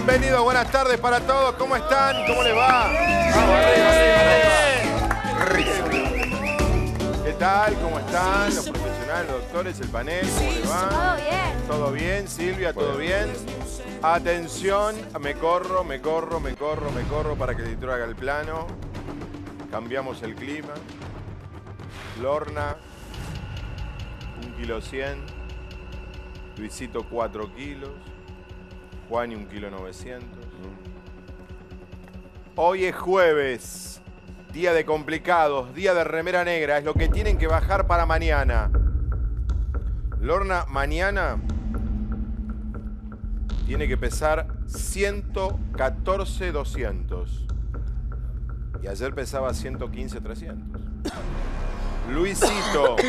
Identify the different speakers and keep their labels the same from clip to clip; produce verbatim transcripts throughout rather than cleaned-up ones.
Speaker 1: Bienvenidos, buenas tardes para todos. ¿Cómo están? ¿Cómo les va? Vamos, arriba, arriba, arriba. ¿Qué tal? ¿Cómo están? Los profesionales, los doctores, el panel, ¿cómo les va?
Speaker 2: Todo bien.
Speaker 1: ¿Todo bien? Silvia, ¿todo bien? Atención, me corro, me corro, me corro, me corro para que el editor haga el plano. Cambiamos el clima. Lorna, un kilo cien. Luisito, cuatro kilos. Juani, un kilo novecientos. Hoy es jueves, día de complicados, día de remera negra. Es lo que tienen que bajar para mañana. Lorna, mañana tiene que pesar ciento catorce doscientos. Y ayer pesaba ciento quince trescientos. Luisito,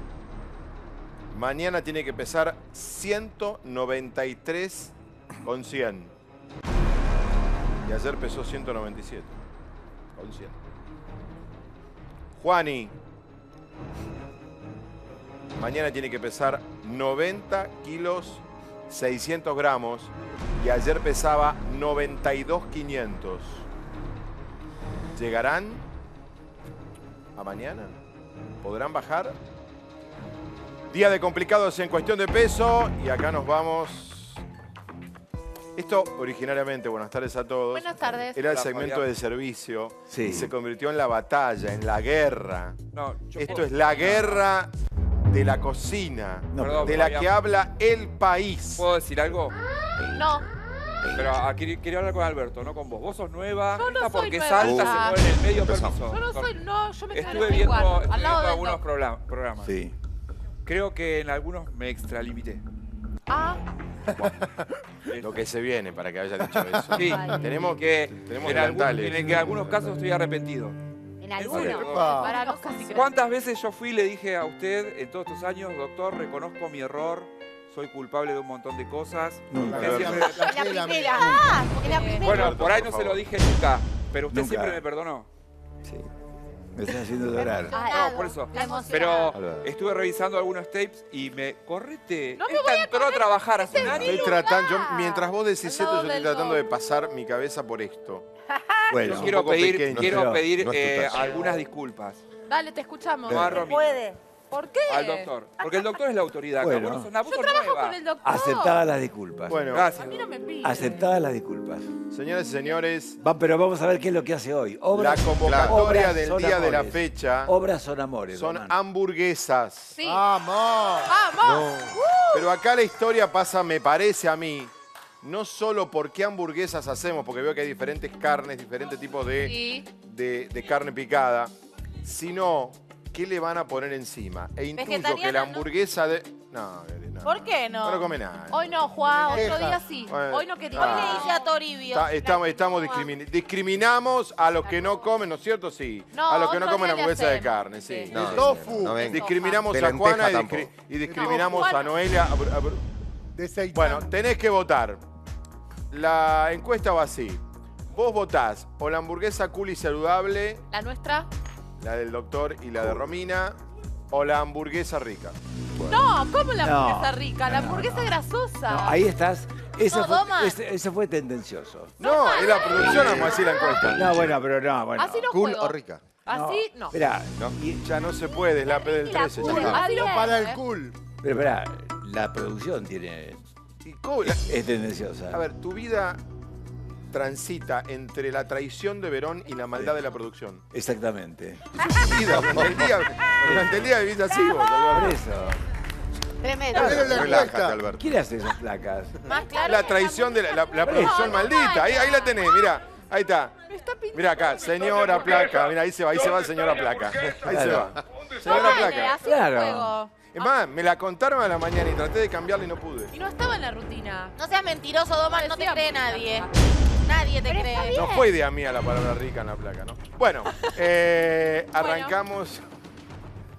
Speaker 1: mañana tiene que pesar ciento noventa y tres con cien. Y ayer pesó ciento noventa y siete con cien. Juani, mañana tiene que pesar noventa kilos seiscientos gramos. Y ayer pesaba noventa y dos quinientos. ¿Llegarán a mañana? ¿Podrán bajar? Día de complicados en cuestión de peso. Y acá nos vamos. Esto originariamente, buenas tardes a todos.
Speaker 2: Buenas tardes.
Speaker 1: Era el segmento de servicio.
Speaker 3: Sí.
Speaker 1: Y se convirtió en la batalla, en la guerra.
Speaker 4: No, yo
Speaker 1: Esto
Speaker 4: puedo...
Speaker 1: es la guerra de la cocina.
Speaker 3: No,
Speaker 4: Perdón,
Speaker 1: de la
Speaker 4: Fabián.
Speaker 1: que habla el país.
Speaker 4: ¿Puedo decir algo?
Speaker 2: No.
Speaker 4: Pero aquí quería hablar con Alberto, no con vos. Vos sos nueva.
Speaker 2: Yo no
Speaker 4: esta
Speaker 2: soy
Speaker 4: porque
Speaker 2: nueva.
Speaker 4: salta,
Speaker 2: Uh.
Speaker 4: se mueve en el medio,
Speaker 1: Empezamos.
Speaker 4: permiso.
Speaker 2: Yo no soy, no, yo me
Speaker 4: Estuve
Speaker 2: quedo
Speaker 4: viendo,
Speaker 2: igual,
Speaker 4: estuve
Speaker 2: al lado
Speaker 4: viendo
Speaker 2: de
Speaker 4: algunos
Speaker 2: Doc.
Speaker 4: program- programas.
Speaker 3: Sí.
Speaker 4: Creo que en algunos me extralimité.
Speaker 2: Ah,
Speaker 1: Lo que se viene, para que haya dicho eso.
Speaker 4: Sí,
Speaker 2: Ay.
Speaker 1: Tenemos,
Speaker 4: que
Speaker 1: tenemos
Speaker 4: en, algún-
Speaker 1: delantales.
Speaker 4: en el que en algunos casos estoy arrepentido.
Speaker 2: en algunos.
Speaker 4: Epa.
Speaker 2: Para no casi creo.
Speaker 4: ¿Cuántas veces yo fui y le dije a usted en todos estos años, doctor, reconozco mi error, soy culpable de un montón de cosas?
Speaker 3: Nunca.
Speaker 4: Usted siempre-
Speaker 2: En la primera. Ah, en la primera.
Speaker 4: Bueno, por ahí no
Speaker 1: Por
Speaker 4: se lo
Speaker 1: favor.
Speaker 4: dije nunca, pero usted
Speaker 3: Nunca.
Speaker 4: siempre me perdonó.
Speaker 3: Sí. Me están haciendo llorar.
Speaker 2: Ah,
Speaker 4: No, por eso.
Speaker 2: la emoción.
Speaker 4: Pero
Speaker 3: Alberto.
Speaker 4: estuve revisando algunos tapes y me... Correte.
Speaker 2: No me
Speaker 4: Esta
Speaker 2: voy a
Speaker 4: entró a trabajar hace un año.
Speaker 1: Estoy tratando, yo- mientras vos decís
Speaker 2: Al
Speaker 1: esto,
Speaker 2: lado
Speaker 1: yo estoy
Speaker 2: del
Speaker 1: tratando
Speaker 2: Doc.
Speaker 1: de pasar mi cabeza por esto.
Speaker 3: Bueno,
Speaker 1: un
Speaker 4: Quiero
Speaker 1: poco
Speaker 4: pedir,
Speaker 1: pequeño.
Speaker 4: quiero
Speaker 3: No,
Speaker 4: pedir
Speaker 3: no es tu
Speaker 4: eh,
Speaker 3: caso.
Speaker 4: algunas disculpas.
Speaker 2: Dale, te escuchamos.
Speaker 4: No, a Romy,
Speaker 2: ¿Por qué?
Speaker 4: al doctor. Porque el doctor es la autoridad.
Speaker 3: Bueno.
Speaker 4: Vos no sos- vos
Speaker 2: Yo
Speaker 4: sos
Speaker 2: trabajo
Speaker 4: nueva.
Speaker 2: con el doctor.
Speaker 3: aceptadas las disculpas.
Speaker 1: Bueno,
Speaker 4: Gracias.
Speaker 2: A mí no me pide.
Speaker 3: Aceptadas las disculpas.
Speaker 1: señoras y señores,
Speaker 3: Va, pero vamos a ver qué es lo que hace hoy.
Speaker 1: la
Speaker 3: Obras,
Speaker 1: convocatoria
Speaker 3: obras
Speaker 1: del
Speaker 3: son
Speaker 1: día de la
Speaker 3: amores.
Speaker 1: fecha
Speaker 3: Obras son amores.
Speaker 1: son
Speaker 3: Román.
Speaker 1: hamburguesas.
Speaker 2: Sí. ¡Vamos! ¡Vamos!
Speaker 1: Pero acá la historia pasa, me parece a mí, no solo por qué hamburguesas hacemos, porque veo que hay diferentes carnes, diferentes tipos de,
Speaker 2: Sí.
Speaker 1: de, de carne picada, sino qué le van a poner encima. E intuyo que
Speaker 2: Vegetariana,
Speaker 1: la
Speaker 2: ¿no?
Speaker 1: hamburguesa de... No, no,
Speaker 5: ¿Por qué no?
Speaker 1: No lo come nada.
Speaker 2: Hoy no, Juan,
Speaker 1: Deja.
Speaker 2: otro día sí.
Speaker 1: Bueno.
Speaker 2: Hoy no quería.
Speaker 1: Ah.
Speaker 5: Hoy le hice a Toribio.
Speaker 1: Está- estamos estamos discrimin- discriminamos a los que no comen, ¿no es cierto? Sí.
Speaker 2: No,
Speaker 1: a los que no
Speaker 2: otro
Speaker 1: comen
Speaker 2: día le
Speaker 1: hamburguesa de
Speaker 2: hacemos.
Speaker 1: carne, sí.
Speaker 2: Sí.
Speaker 1: No,
Speaker 6: De
Speaker 1: sí,
Speaker 6: tofu.
Speaker 1: sí.
Speaker 6: No venga.
Speaker 1: Discriminamos
Speaker 6: De
Speaker 1: a Juana y,
Speaker 6: lenteja
Speaker 1: discri-
Speaker 6: tampoco.
Speaker 1: y discriminamos
Speaker 2: No,
Speaker 1: a
Speaker 2: Juana.
Speaker 1: Noelia. A Bru- a Bru-
Speaker 6: De seitán.
Speaker 1: Bueno, tenés que votar. La encuesta va así. Vos votás o la hamburguesa cool y saludable,
Speaker 2: La nuestra.
Speaker 1: la del doctor y la de Romina, o la hamburguesa rica.
Speaker 2: No, ¿cómo la
Speaker 3: No,
Speaker 2: hamburguesa rica? La
Speaker 3: no, no,
Speaker 2: hamburguesa
Speaker 3: no.
Speaker 2: grasosa.
Speaker 3: No, ahí estás. Eso,
Speaker 5: No,
Speaker 3: fue,
Speaker 5: Doman.
Speaker 3: ese- eso fue tendencioso.
Speaker 1: No, es la producción, vamos a decir la encuesta.
Speaker 3: No, bueno, pero no, bueno.
Speaker 2: Así no
Speaker 6: ¿Cool
Speaker 2: juego.
Speaker 6: o rica?
Speaker 2: Así no.
Speaker 3: Mirá,
Speaker 1: No, ya no se puede, es la P del
Speaker 2: La
Speaker 1: trece. ya
Speaker 2: cool,
Speaker 1: está.
Speaker 2: así no
Speaker 6: Para el
Speaker 2: juego, ¿eh?
Speaker 6: cool.
Speaker 3: pero mirá, la producción tiene,
Speaker 1: Y cool,
Speaker 3: es tendenciosa.
Speaker 1: a ver, tu vida transita entre la traición de Verón y la maldad de la producción.
Speaker 3: Exactamente.
Speaker 1: Tu vida, durante el día, durante el día vivís así vos,
Speaker 3: Por
Speaker 1: Alberto.
Speaker 3: eso.
Speaker 2: Tremendo.
Speaker 6: Miren la
Speaker 1: Relájate,
Speaker 6: encuesta.
Speaker 1: Alberto.
Speaker 3: ¿Quién hace esas placas?
Speaker 5: Más claro.
Speaker 1: La traición de la, la- la producción maldita. Ahí, ahí la tenés, mirá. Ahí está. Mirá acá, señora placa. Mirá, ahí se va, ahí se va señora placa. Ahí se va. Señora
Speaker 2: Dale,
Speaker 1: placa.
Speaker 2: así
Speaker 3: Claro.
Speaker 2: no juego.
Speaker 1: Es más, me la contaron a la mañana y traté de cambiarla y no pude.
Speaker 2: Y no estaba en la rutina.
Speaker 5: No seas mentiroso, Doman, no te
Speaker 2: Decía
Speaker 5: cree
Speaker 2: hamburguesa
Speaker 5: nadie.
Speaker 2: rica.
Speaker 5: Nadie te
Speaker 2: Pero está
Speaker 5: cree.
Speaker 2: bien.
Speaker 1: No fue idea mía la palabra rica en la placa, ¿no? Bueno, eh, arrancamos.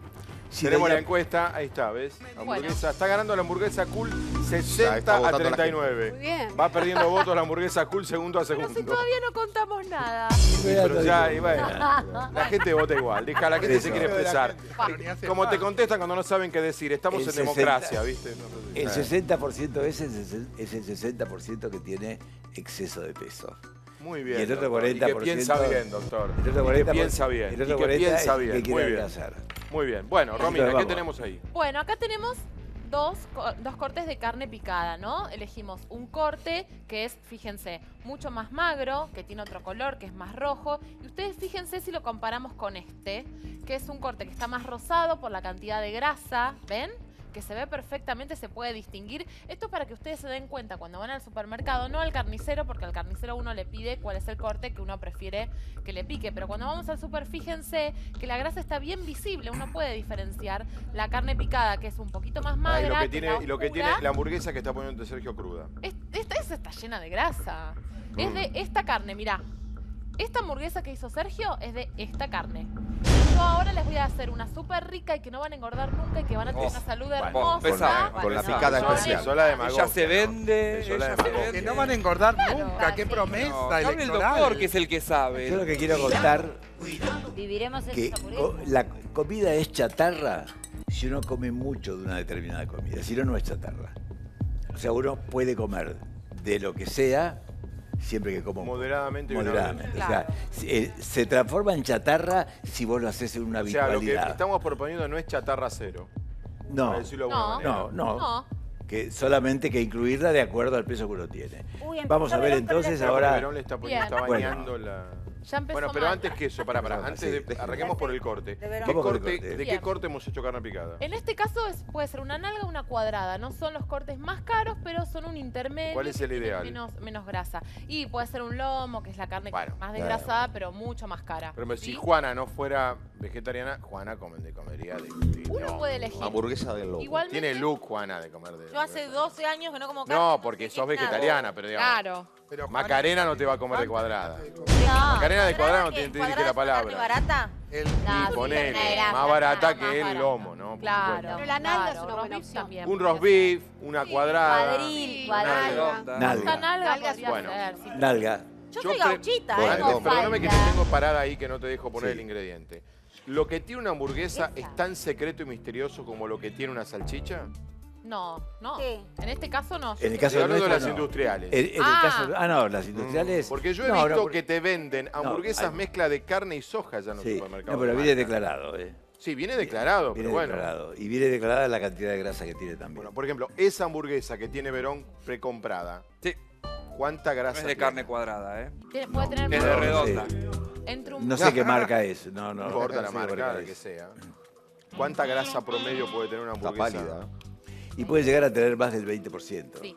Speaker 3: Si
Speaker 1: Tenemos
Speaker 3: la-
Speaker 1: la encuesta, ahí está, ¿ves? Hamburguesa.
Speaker 2: Bueno.
Speaker 1: Está ganando la hamburguesa cool
Speaker 6: está
Speaker 1: sesenta a
Speaker 6: votando la
Speaker 1: treinta y nueve.
Speaker 2: Muy bien.
Speaker 1: Va perdiendo votos la hamburguesa cool segundo a
Speaker 2: Pero
Speaker 1: segundo.
Speaker 2: si todavía no contamos nada.
Speaker 1: Pero ya, y bueno, la gente vota igual. Deja, la gente
Speaker 3: Eso.
Speaker 1: se quiere expresar.
Speaker 6: Pero ni hace
Speaker 1: Como te
Speaker 6: falta.
Speaker 1: contestan cuando no saben qué decir. Estamos
Speaker 3: El
Speaker 1: en
Speaker 3: sesenta.
Speaker 1: democracia, ¿viste? No, no sé.
Speaker 3: El sesenta por ciento es el, sesen- es el sesenta por ciento que tiene exceso de peso.
Speaker 1: Muy bien.
Speaker 3: Y el otro
Speaker 1: doctor.
Speaker 3: cuarenta por
Speaker 1: Y que
Speaker 3: ciento
Speaker 1: piensa bien, doctor.
Speaker 3: El otro
Speaker 1: Y que
Speaker 3: cuarenta por ciento
Speaker 1: piensa bien.
Speaker 3: El
Speaker 1: Y
Speaker 3: otro
Speaker 1: que
Speaker 3: cuarenta
Speaker 1: piensa
Speaker 3: es
Speaker 1: bien.
Speaker 3: que
Speaker 1: Muy
Speaker 3: quiere
Speaker 1: bien.
Speaker 3: adelgazar.
Speaker 1: Muy bien. Bueno, Romina,
Speaker 3: Entonces,
Speaker 1: ¿qué
Speaker 3: vamos.
Speaker 1: tenemos ahí?
Speaker 2: Bueno, acá tenemos dos, co- dos cortes de carne picada, ¿no? Elegimos un corte que es, fíjense, mucho más magro, que tiene otro color, que es más rojo. Y ustedes fíjense si lo comparamos con este, que es un corte que está más rosado por la cantidad de grasa, ¿ven? Que se ve perfectamente, se puede distinguir. Esto es para que ustedes se den cuenta cuando van al supermercado, no al carnicero, porque al carnicero uno le pide cuál es el corte que uno prefiere que le pique. Pero cuando vamos al super, fíjense que la grasa está bien visible. Uno puede diferenciar la carne picada, que es un poquito más
Speaker 1: Ah, y
Speaker 2: magra,
Speaker 1: lo que
Speaker 2: que
Speaker 1: tiene,
Speaker 2: la
Speaker 1: y lo que
Speaker 2: oscura.
Speaker 1: tiene la hamburguesa que está poniendo Sergio cruda.
Speaker 2: Es- Esta, esa está llena de grasa. Es
Speaker 1: Mm.
Speaker 2: de esta carne, mirá. Esta hamburguesa que hizo Sergio es de esta carne. Yo ahora les voy a hacer una súper rica y que no van a engordar nunca y que van a tener
Speaker 4: Oh,
Speaker 2: una salud
Speaker 1: bueno,
Speaker 2: hermosa.
Speaker 4: empezamos.
Speaker 6: Con la
Speaker 5: no,
Speaker 6: picada
Speaker 5: no,
Speaker 6: especial.
Speaker 1: Eso la demagogia,
Speaker 4: Ella se
Speaker 1: ¿no?
Speaker 4: vende,
Speaker 1: Eso la
Speaker 4: ella se
Speaker 1: demagogia.
Speaker 4: vende.
Speaker 6: Que no van a engordar
Speaker 2: Claro,
Speaker 6: nunca. Qué
Speaker 2: sí.
Speaker 6: promesa
Speaker 4: No, que hable el
Speaker 6: electoral.
Speaker 4: doctor, que es el que sabe.
Speaker 3: Yo lo que quiero contar
Speaker 5: Viviremos en
Speaker 3: que
Speaker 5: esa
Speaker 3: co-
Speaker 5: hamburguesa.
Speaker 3: la comida es chatarra si uno come mucho de una determinada comida. Si no, no es chatarra. O sea, uno puede comer de lo que sea siempre que coma un poco.
Speaker 1: Moderadamente y una
Speaker 3: Moderadamente.
Speaker 2: vez.
Speaker 3: O sea, se, eh, se transforma en chatarra si vos lo haces en una
Speaker 1: O sea, lo que
Speaker 3: habitualidad.
Speaker 1: estamos proponiendo no es chatarra cero.
Speaker 3: No,
Speaker 1: Para decirlo de
Speaker 2: No.
Speaker 1: alguna manera.
Speaker 3: no, no,
Speaker 2: No.
Speaker 3: Que solamente que incluirla de acuerdo al peso que uno tiene.
Speaker 5: Uy, empezó
Speaker 3: Vamos a ver
Speaker 5: Verón con el
Speaker 3: entonces
Speaker 1: Pero
Speaker 3: ahora.
Speaker 1: Verón le está, poniendo,
Speaker 2: Bien.
Speaker 1: está
Speaker 3: Bueno.
Speaker 1: bañando la...
Speaker 2: Ya empezó
Speaker 1: Bueno, pero
Speaker 2: mal.
Speaker 1: antes que eso, para, para,
Speaker 3: Perdón,
Speaker 1: antes
Speaker 3: sí,
Speaker 1: de,
Speaker 3: déjeme.
Speaker 1: arranquemos por el corte.
Speaker 5: De Verón.
Speaker 1: ¿Qué
Speaker 3: Vamos con el
Speaker 1: corte
Speaker 3: corte.
Speaker 1: ¿De qué
Speaker 2: Bien.
Speaker 1: corte hemos hecho carne picada?
Speaker 2: En este caso es, puede ser una nalga o una cuadrada. No son los cortes más caros, pero son un intermedio.
Speaker 1: ¿Cuál es
Speaker 2: que
Speaker 1: el
Speaker 2: tiene
Speaker 1: ideal?
Speaker 2: Menos, menos grasa. Y puede ser un lomo, que es la carne
Speaker 1: Bueno,
Speaker 2: más
Speaker 3: claro.
Speaker 2: desgrasada, pero mucho más cara.
Speaker 1: Pero
Speaker 2: ¿sí?
Speaker 1: si Juana no fuera vegetariana, Juana come- de comería de... de-
Speaker 2: Uno
Speaker 1: no.
Speaker 2: puede elegir.
Speaker 6: Hamburguesa del lobo.
Speaker 2: Igualmente,
Speaker 1: Tiene look, Juana, de comer de...
Speaker 5: Yo hace doce años que no como carne.
Speaker 1: No,
Speaker 5: sé
Speaker 1: porque
Speaker 5: qué
Speaker 1: sos
Speaker 5: es nada.
Speaker 1: vegetariana, pero digamos...
Speaker 2: Claro.
Speaker 6: Pero, Juana,
Speaker 1: Macarena no te va a comer de cuadrada.
Speaker 5: No,
Speaker 1: Macarena de cuadrada no
Speaker 5: ¿qué?
Speaker 1: tiene- tiene que
Speaker 5: ¿Cuadrada
Speaker 1: la
Speaker 5: es una carne
Speaker 1: palabra.
Speaker 5: barata?
Speaker 6: el-
Speaker 5: No, sí,
Speaker 1: Ponele,
Speaker 5: carne de grasa,
Speaker 1: más barata
Speaker 5: más
Speaker 1: que el
Speaker 2: barata.
Speaker 1: lomo, ¿no? Por
Speaker 2: Claro.
Speaker 1: supuesto.
Speaker 2: Pero
Speaker 7: la nalga es
Speaker 2: claro,
Speaker 7: una
Speaker 2: roast
Speaker 7: buena
Speaker 2: beef
Speaker 7: opción.
Speaker 2: también
Speaker 1: Un
Speaker 2: podría
Speaker 1: roast beef, una
Speaker 2: Sí,
Speaker 1: cuadrada.
Speaker 5: Cuadril,
Speaker 1: una
Speaker 5: cuadrada.
Speaker 1: redonda.
Speaker 2: ser.
Speaker 3: Nalga.
Speaker 2: Esta nalga
Speaker 7: Nalga
Speaker 2: podría
Speaker 1: sí. Bueno.
Speaker 2: ser, sí.
Speaker 3: Nalga.
Speaker 5: Yo
Speaker 1: Yo
Speaker 5: soy
Speaker 1: cre-
Speaker 5: gauchita,
Speaker 6: Bueno,
Speaker 5: ¿eh?
Speaker 1: Antes,
Speaker 5: No
Speaker 1: perdóname que te
Speaker 5: falta.
Speaker 1: tengo parada ahí que no te dejo poner
Speaker 3: Sí.
Speaker 1: el ingrediente. ¿Lo que tiene una hamburguesa
Speaker 5: Esa.
Speaker 1: es tan secreto y misterioso como lo que tiene una salchicha?
Speaker 2: No, no.
Speaker 5: ¿Qué?
Speaker 2: En este caso no.
Speaker 3: En el
Speaker 1: Estoy
Speaker 3: caso de
Speaker 1: hablando de las
Speaker 3: nuestro, no.
Speaker 1: industriales.
Speaker 3: En, en el
Speaker 2: Ah.
Speaker 3: caso, ah, no, las industriales.
Speaker 1: Porque yo he
Speaker 3: no,
Speaker 1: visto
Speaker 3: no, por-
Speaker 1: que te venden hamburguesas
Speaker 3: hay-
Speaker 1: mezcla de carne y soja ya en los
Speaker 3: Sí,
Speaker 1: supermercados.
Speaker 3: no, pero
Speaker 1: de
Speaker 3: viene
Speaker 1: marca.
Speaker 3: declarado, ¿eh?
Speaker 1: Sí, viene declarado,
Speaker 3: Viene
Speaker 1: pero bueno.
Speaker 3: declarado. Y viene declarada la cantidad de grasa que tiene también.
Speaker 1: Bueno, por ejemplo, esa hamburguesa que tiene Verón precomprada,
Speaker 4: Sí,
Speaker 1: ¿cuánta
Speaker 4: no
Speaker 1: grasa
Speaker 4: es de
Speaker 1: tiene?
Speaker 4: carne cuadrada, ¿eh?
Speaker 2: Tiene- puede tener
Speaker 4: Es de
Speaker 3: No,
Speaker 4: redonda.
Speaker 3: sí.
Speaker 2: entre un
Speaker 3: No sé qué marca es. No, no.
Speaker 1: No importa
Speaker 3: no
Speaker 1: la
Speaker 3: sé qué
Speaker 1: marca, la
Speaker 3: es.
Speaker 1: que sea. ¿Cuánta grasa promedio puede tener una
Speaker 6: Está
Speaker 1: hamburguesa?
Speaker 6: pálida.
Speaker 3: Y puede llegar a tener más del veinte por ciento.
Speaker 2: Sí,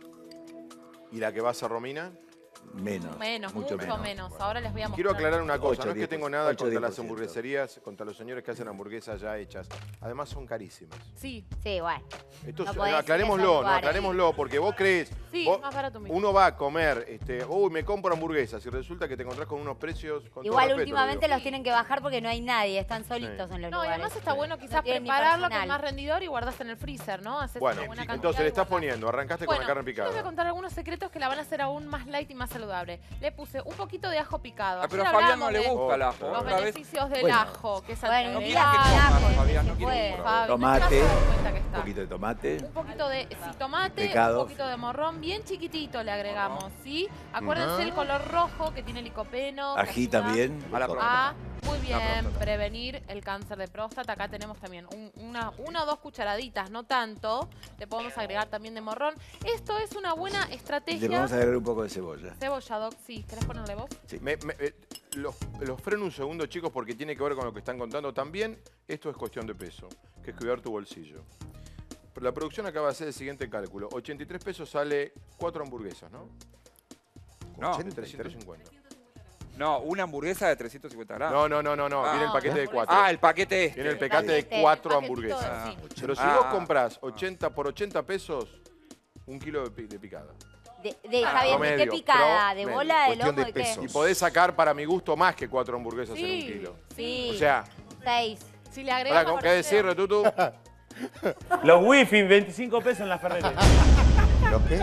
Speaker 1: ¿Y la que vas a Romina?
Speaker 3: Menos.
Speaker 2: menos, mucho,
Speaker 3: mucho
Speaker 2: menos. Ahora les voy a mostrar.
Speaker 1: Quiero aclarar una cosa,
Speaker 3: ocho,
Speaker 1: no es que
Speaker 3: diez
Speaker 1: tengo
Speaker 3: por-
Speaker 1: nada
Speaker 3: ocho,
Speaker 1: contra
Speaker 3: diez por
Speaker 1: las
Speaker 3: ciento.
Speaker 1: hamburgueserías, contra los señores que hacen hamburguesas ya hechas. Además son carísimas.
Speaker 2: Sí,
Speaker 5: Sí, bueno.
Speaker 1: Esto
Speaker 5: No
Speaker 1: es-
Speaker 5: podés decir
Speaker 1: aclarémoslo,
Speaker 5: esos
Speaker 1: no,
Speaker 5: lugares.
Speaker 1: aclarémoslo, porque vos crees,
Speaker 2: sí,
Speaker 1: vos-
Speaker 2: más barato mismo.
Speaker 1: uno va a comer, este, uy, me compro hamburguesas y resulta que te encontrás con unos precios. Con todo
Speaker 5: Igual
Speaker 1: respeto,
Speaker 5: últimamente
Speaker 1: lo
Speaker 5: los tienen que bajar porque no hay nadie, están solitos en los
Speaker 2: No, y
Speaker 5: lugares.
Speaker 2: además está bueno
Speaker 5: No
Speaker 2: quizás
Speaker 5: tienen ni
Speaker 2: prepararlo con
Speaker 5: personal.
Speaker 2: más rendidor y guardas en el freezer, ¿no? Haces
Speaker 1: Bueno,
Speaker 2: una buena cantidad
Speaker 1: entonces le
Speaker 2: y
Speaker 1: estás
Speaker 2: guardás.
Speaker 1: poniendo, arrancaste
Speaker 2: Bueno,
Speaker 1: con la carne
Speaker 2: yo les
Speaker 1: picada.
Speaker 2: voy a contar algunos secretos que la van a hacer aún más light y más saludable. Le puse un poquito de ajo picado.
Speaker 4: Ah, pero a
Speaker 2: Ayer
Speaker 4: Fabián no
Speaker 2: hablamos
Speaker 4: le
Speaker 2: de
Speaker 4: gusta el ajo.
Speaker 1: Los
Speaker 2: los
Speaker 4: Otra vez.
Speaker 2: beneficios del
Speaker 3: Bueno.
Speaker 2: ajo, que es
Speaker 5: Bueno, un
Speaker 2: antioxidante.
Speaker 5: día que
Speaker 4: Fabián,
Speaker 5: ajo,
Speaker 4: Fabián,
Speaker 5: se
Speaker 4: no quiero
Speaker 5: puede.
Speaker 4: un
Speaker 2: Fabi,
Speaker 3: Tomate.
Speaker 2: no te vas a dar cuenta que
Speaker 3: Un
Speaker 2: está.
Speaker 3: poquito de tomate.
Speaker 2: Un poquito de sí, tomate,
Speaker 3: Pecado.
Speaker 2: un poquito de morrón, bien chiquitito le agregamos, ¿sí? Acuérdense el color rojo que tiene licopeno.
Speaker 3: Ají
Speaker 2: que ayuda
Speaker 3: también.
Speaker 4: A la próstata.
Speaker 2: a, muy bien,
Speaker 4: próstata.
Speaker 2: prevenir el cáncer de próstata. Acá tenemos también un- una, una o dos cucharaditas, no tanto. Le podemos agregar también de morrón. Esto es una buena
Speaker 3: Le
Speaker 2: estrategia.
Speaker 3: vamos a agregar un poco de cebolla.
Speaker 2: Cebolla, Doc, sí. ¿Querés ponerle vos?
Speaker 1: Me- me- eh, los, los freno un segundo, chicos, porque tiene que ver con lo que están contando. También esto es cuestión de peso, que es cuidar tu bolsillo. Pero la producción acaba de hacer el siguiente cálculo. ochenta y tres pesos sale cuatro hamburguesas, ¿no?
Speaker 4: No,
Speaker 1: trescientos cincuenta.
Speaker 4: no, una hamburguesa de trescientos cincuenta gramos.
Speaker 1: No, no, no, no, no.
Speaker 4: Ah.
Speaker 1: Viene el paquete de cuatro.
Speaker 4: Ah, el paquete este.
Speaker 1: Viene el pecate de
Speaker 5: paquete,
Speaker 1: cuatro
Speaker 2: paquetito
Speaker 1: hamburguesas.
Speaker 2: de- sí.
Speaker 1: Pero si
Speaker 4: Ah.
Speaker 1: vos comprás ochenta por ochenta pesos, un kilo de, pi- de picada.
Speaker 5: De, de, Javier, ¿de qué
Speaker 1: Promedio,
Speaker 5: picada? ¿De
Speaker 1: promedio.
Speaker 5: bola, de
Speaker 6: Cuestión
Speaker 5: lomo,
Speaker 6: de
Speaker 5: de qué?
Speaker 6: pesos.
Speaker 1: Y podés sacar, para mi gusto, más que cuatro hamburguesas en un
Speaker 2: Sí,
Speaker 1: kilo.
Speaker 5: Sí,
Speaker 1: O sea,
Speaker 5: seis.
Speaker 2: Si le agregamos...
Speaker 1: Hola, ¿con qué decirle, Tutu?
Speaker 7: Los wifi, veinticinco pesos en la Ferrero.
Speaker 6: ¿Los qué?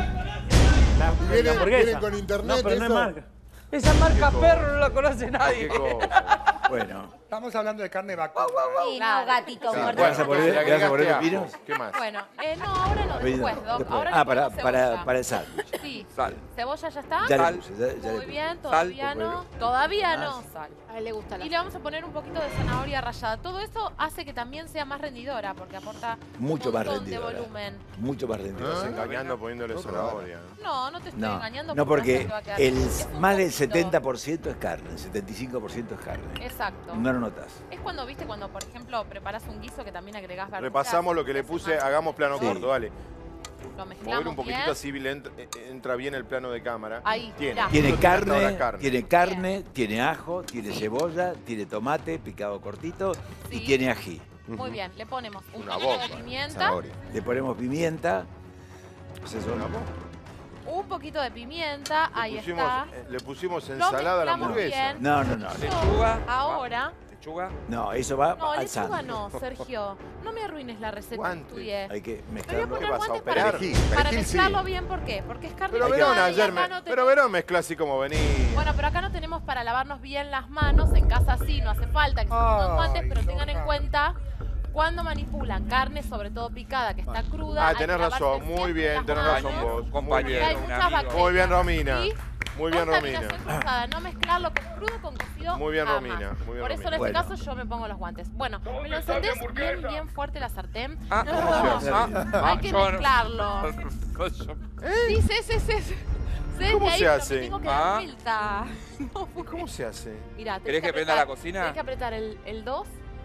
Speaker 7: La,
Speaker 6: Viene-
Speaker 7: la hamburguesa.
Speaker 6: viene con internet,
Speaker 7: No, pero no es
Speaker 6: eso.
Speaker 7: marca.
Speaker 8: Esa marca
Speaker 1: Qué
Speaker 8: perro no la conoce
Speaker 1: ¿Qué
Speaker 8: nadie.
Speaker 1: cosa?
Speaker 3: Bueno.
Speaker 6: Estamos hablando de carne vacuna.
Speaker 5: Sí,
Speaker 2: Claro.
Speaker 5: no, gatito.
Speaker 1: Sí,
Speaker 5: guarda.
Speaker 3: ¿Vas a poner-
Speaker 1: le
Speaker 3: vas a
Speaker 1: agregaste
Speaker 3: poner
Speaker 1: ajo.
Speaker 3: pepinos?
Speaker 1: ¿Qué más?
Speaker 2: Bueno, eh, no, ahora no, después, Doc.
Speaker 3: Después.
Speaker 2: Ahora
Speaker 3: Ah,
Speaker 2: le
Speaker 3: para,
Speaker 2: ponemos
Speaker 3: para,
Speaker 2: cebolla.
Speaker 3: para el sándwich.
Speaker 2: Sí.
Speaker 4: Sal.
Speaker 2: ¿Cebolla ya está?
Speaker 3: Ya
Speaker 4: Sal.
Speaker 3: le puse, ya, ya le
Speaker 2: Muy
Speaker 3: puse.
Speaker 2: bien, todavía no. Todavía no, sal.
Speaker 5: A él le gusta la
Speaker 2: Y le vamos a poner un poquito de zanahoria rallada. Todo esto hace que también sea más rendidora porque aporta
Speaker 3: Mucho
Speaker 2: un
Speaker 3: más
Speaker 2: montón de
Speaker 3: rendidora.
Speaker 2: volumen.
Speaker 3: Mucho más rendidora.
Speaker 1: Estás engañando poniéndole zanahoria.
Speaker 2: No, no te estoy
Speaker 3: No,
Speaker 2: engañando.
Speaker 3: no porque
Speaker 2: te va a quedar
Speaker 3: el,
Speaker 2: bien. Es un
Speaker 3: más del
Speaker 2: poquito.
Speaker 3: setenta por ciento es carne, el setenta y cinco por ciento es carne.
Speaker 2: Exacto.
Speaker 3: No lo notas.
Speaker 2: Es cuando, viste, cuando, por ejemplo, preparas un guiso que también agregás verduras.
Speaker 1: Repasamos lo que le
Speaker 2: hace
Speaker 1: puse,
Speaker 2: más
Speaker 1: hagamos plano
Speaker 3: Sí.
Speaker 1: corto, dale.
Speaker 2: Lo
Speaker 1: Mover
Speaker 2: mezclamos
Speaker 1: un poquitito
Speaker 2: bien.
Speaker 1: así le entra, eh, entra bien el plano de cámara.
Speaker 2: Ahí,
Speaker 1: Tiene,
Speaker 2: mirá.
Speaker 3: Tiene
Speaker 1: Esto hasta ahora
Speaker 3: carne,
Speaker 1: carne.
Speaker 3: tiene carne, tiene ajo, tiene cebolla, tiene tomate picado cortito y
Speaker 2: Sí.
Speaker 3: tiene ají.
Speaker 2: Muy bien, le ponemos un
Speaker 1: Una
Speaker 2: poquito de
Speaker 1: bomba,
Speaker 2: pimienta,
Speaker 6: Zanahoria.
Speaker 3: Le ponemos pimienta. Pues eso,
Speaker 1: Una
Speaker 3: ¿no?
Speaker 1: bomba.
Speaker 2: un poquito de pimienta, ahí
Speaker 1: Le pusimos,
Speaker 2: está.
Speaker 1: eh, le pusimos
Speaker 2: Lo
Speaker 1: ensalada a la
Speaker 2: mezclamos
Speaker 1: hamburguesa.
Speaker 2: bien.
Speaker 3: No, no, no.
Speaker 4: Lechuga.
Speaker 2: Ahora,
Speaker 4: Lechuga.
Speaker 3: No, eso va
Speaker 2: no,
Speaker 3: al
Speaker 2: lechuga
Speaker 3: sándwich.
Speaker 2: no, Sergio. No me arruines la receta que
Speaker 1: Guantes.
Speaker 2: estudié.
Speaker 3: Hay que
Speaker 2: Te voy a
Speaker 3: mezclarlo.
Speaker 2: poner
Speaker 1: vas a
Speaker 2: guantes
Speaker 1: operar?
Speaker 2: para,
Speaker 6: Perejil,
Speaker 2: para
Speaker 6: perejil sí.
Speaker 2: mezclarlo bien, ¿por qué? Porque es carne
Speaker 1: Pero
Speaker 2: picada
Speaker 1: Verón
Speaker 2: y
Speaker 1: ayer
Speaker 2: acá
Speaker 1: me,
Speaker 2: no
Speaker 1: pero
Speaker 2: tenemos-
Speaker 1: Verón mezcló así como venía.
Speaker 2: Bueno, pero acá no tenemos para lavarnos bien las manos, en casa sí, no hace falta que se pongan
Speaker 6: Ay,
Speaker 2: guantes, pero tengan en
Speaker 6: Lorna.
Speaker 2: cuenta cuando manipulan carne, sobre todo picada, que está cruda.
Speaker 1: Ah,
Speaker 2: hay
Speaker 1: tenés
Speaker 2: que lavarse
Speaker 1: razón, muy
Speaker 2: siempre
Speaker 1: bien,
Speaker 2: las
Speaker 1: tenés
Speaker 2: manos,
Speaker 1: razón vos.
Speaker 4: Un
Speaker 1: Muy
Speaker 2: porque hay
Speaker 1: bien.
Speaker 4: compañero, un
Speaker 2: muchas
Speaker 4: amigo.
Speaker 2: bacterias.
Speaker 1: Muy bien, Romina.
Speaker 2: ¿sí?
Speaker 1: Muy bien, Romina.
Speaker 2: Contaminación cruzada, no mezclarlo con crudo con cocido.
Speaker 1: Muy bien,
Speaker 2: jamás.
Speaker 1: Romina, muy bien,
Speaker 2: Por eso en
Speaker 1: Romina.
Speaker 2: este
Speaker 3: Bueno.
Speaker 2: caso yo me pongo los guantes. Bueno, me lo encendés bien, bien fuerte la sartén.
Speaker 4: Ah,
Speaker 1: ¿Cómo se
Speaker 4: ah, ah,
Speaker 2: Hay que
Speaker 4: yo no-
Speaker 2: mezclarlo.
Speaker 4: Yo-
Speaker 2: Sí, sí, sí, sí. sí. Sé
Speaker 1: ¿Cómo
Speaker 2: que ahí
Speaker 1: se
Speaker 2: pero
Speaker 1: hace?
Speaker 2: me tengo que
Speaker 4: Ah.
Speaker 2: dar vuelta.
Speaker 1: ¿Cómo se hace?
Speaker 2: Mirá, tenés
Speaker 4: ¿Querés que prenda
Speaker 2: apretar-
Speaker 4: la cocina?
Speaker 2: Tenés que apretar el, el dos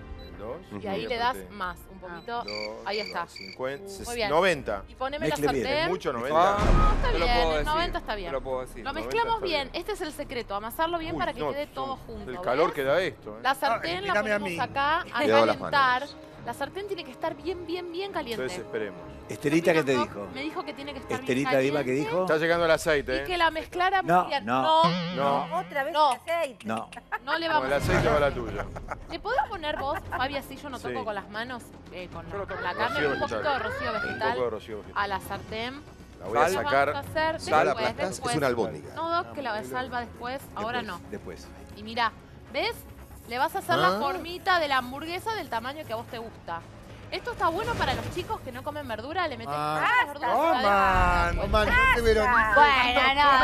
Speaker 1: Dos.
Speaker 2: y ahí
Speaker 1: Sí,
Speaker 2: le das
Speaker 1: apreté.
Speaker 2: más, un poquito.
Speaker 1: Dos,
Speaker 2: Ahí está.
Speaker 1: dos, cincuenta,
Speaker 2: Muy bien.
Speaker 1: noventa.
Speaker 2: Y poneme la
Speaker 3: Mezcle bien.
Speaker 2: sartén.
Speaker 1: ¿Es mucho noventa?
Speaker 4: Ah,
Speaker 2: Está
Speaker 4: te lo
Speaker 2: bien,
Speaker 4: puedo
Speaker 2: el
Speaker 4: decir,
Speaker 2: noventa está bien.
Speaker 4: Te lo puedo decir.
Speaker 2: Lo
Speaker 1: noventa
Speaker 2: mezclamos
Speaker 1: está
Speaker 2: bien.
Speaker 1: bien.
Speaker 2: Este es el secreto, amasarlo bien
Speaker 1: Uy,
Speaker 2: para que
Speaker 1: no,
Speaker 2: quede todo
Speaker 1: son-
Speaker 2: junto.
Speaker 1: El
Speaker 2: ¿ves?
Speaker 1: calor que da esto. ¿eh?
Speaker 2: La sartén la
Speaker 6: invítame a
Speaker 2: ponemos
Speaker 6: mí.
Speaker 2: acá a
Speaker 6: Cuidado las
Speaker 2: calentar.
Speaker 6: manos.
Speaker 2: La sartén tiene que estar bien, bien, bien caliente.
Speaker 1: Entonces esperemos.
Speaker 3: Estelita, ¿qué te
Speaker 2: Doc
Speaker 3: dijo?
Speaker 2: Me dijo que tiene que estar
Speaker 3: Estelita
Speaker 2: bien
Speaker 3: Dima,
Speaker 2: caliente.
Speaker 3: ¿qué dijo?
Speaker 1: Está llegando el aceite,
Speaker 2: Y
Speaker 1: ¿eh?
Speaker 2: que la mezclara muy
Speaker 3: No,
Speaker 2: bien.
Speaker 3: no.
Speaker 2: no,
Speaker 1: No,
Speaker 5: Otra vez
Speaker 2: No.
Speaker 5: el aceite.
Speaker 3: No.
Speaker 2: no le
Speaker 1: con
Speaker 2: vamos
Speaker 1: el
Speaker 2: a
Speaker 1: aceite va la tuya.
Speaker 2: ¿Le podés poner vos, Fabi, así yo no toco
Speaker 1: Sí.
Speaker 2: con las manos, eh, con,
Speaker 1: Yo lo
Speaker 2: con
Speaker 1: toco.
Speaker 2: la carne,
Speaker 1: Rocío
Speaker 2: un poquito
Speaker 1: vegetal.
Speaker 2: de rocío
Speaker 1: Un poco de
Speaker 2: vegetal
Speaker 1: rocío vegetal.
Speaker 2: a la sartén?
Speaker 1: La voy a
Speaker 4: Sal.
Speaker 2: Lo
Speaker 1: sacar.
Speaker 2: vamos a hacer
Speaker 4: Sal.
Speaker 6: La
Speaker 2: después,
Speaker 6: aplastás,
Speaker 2: después.
Speaker 6: es una albóndiga.
Speaker 2: No, Doc, que la salva después, ahora no.
Speaker 3: Después.
Speaker 2: Y mira, ¿ves? Le vas a hacer
Speaker 6: Ah.
Speaker 2: la formita de la hamburguesa del tamaño que a vos te gusta. Esto está bueno para los chicos que no comen verdura, le metes
Speaker 6: Ah.
Speaker 2: las verduras
Speaker 6: Oh,
Speaker 2: adentro.
Speaker 6: man. Oh, man, no te veronices.
Speaker 5: Bueno,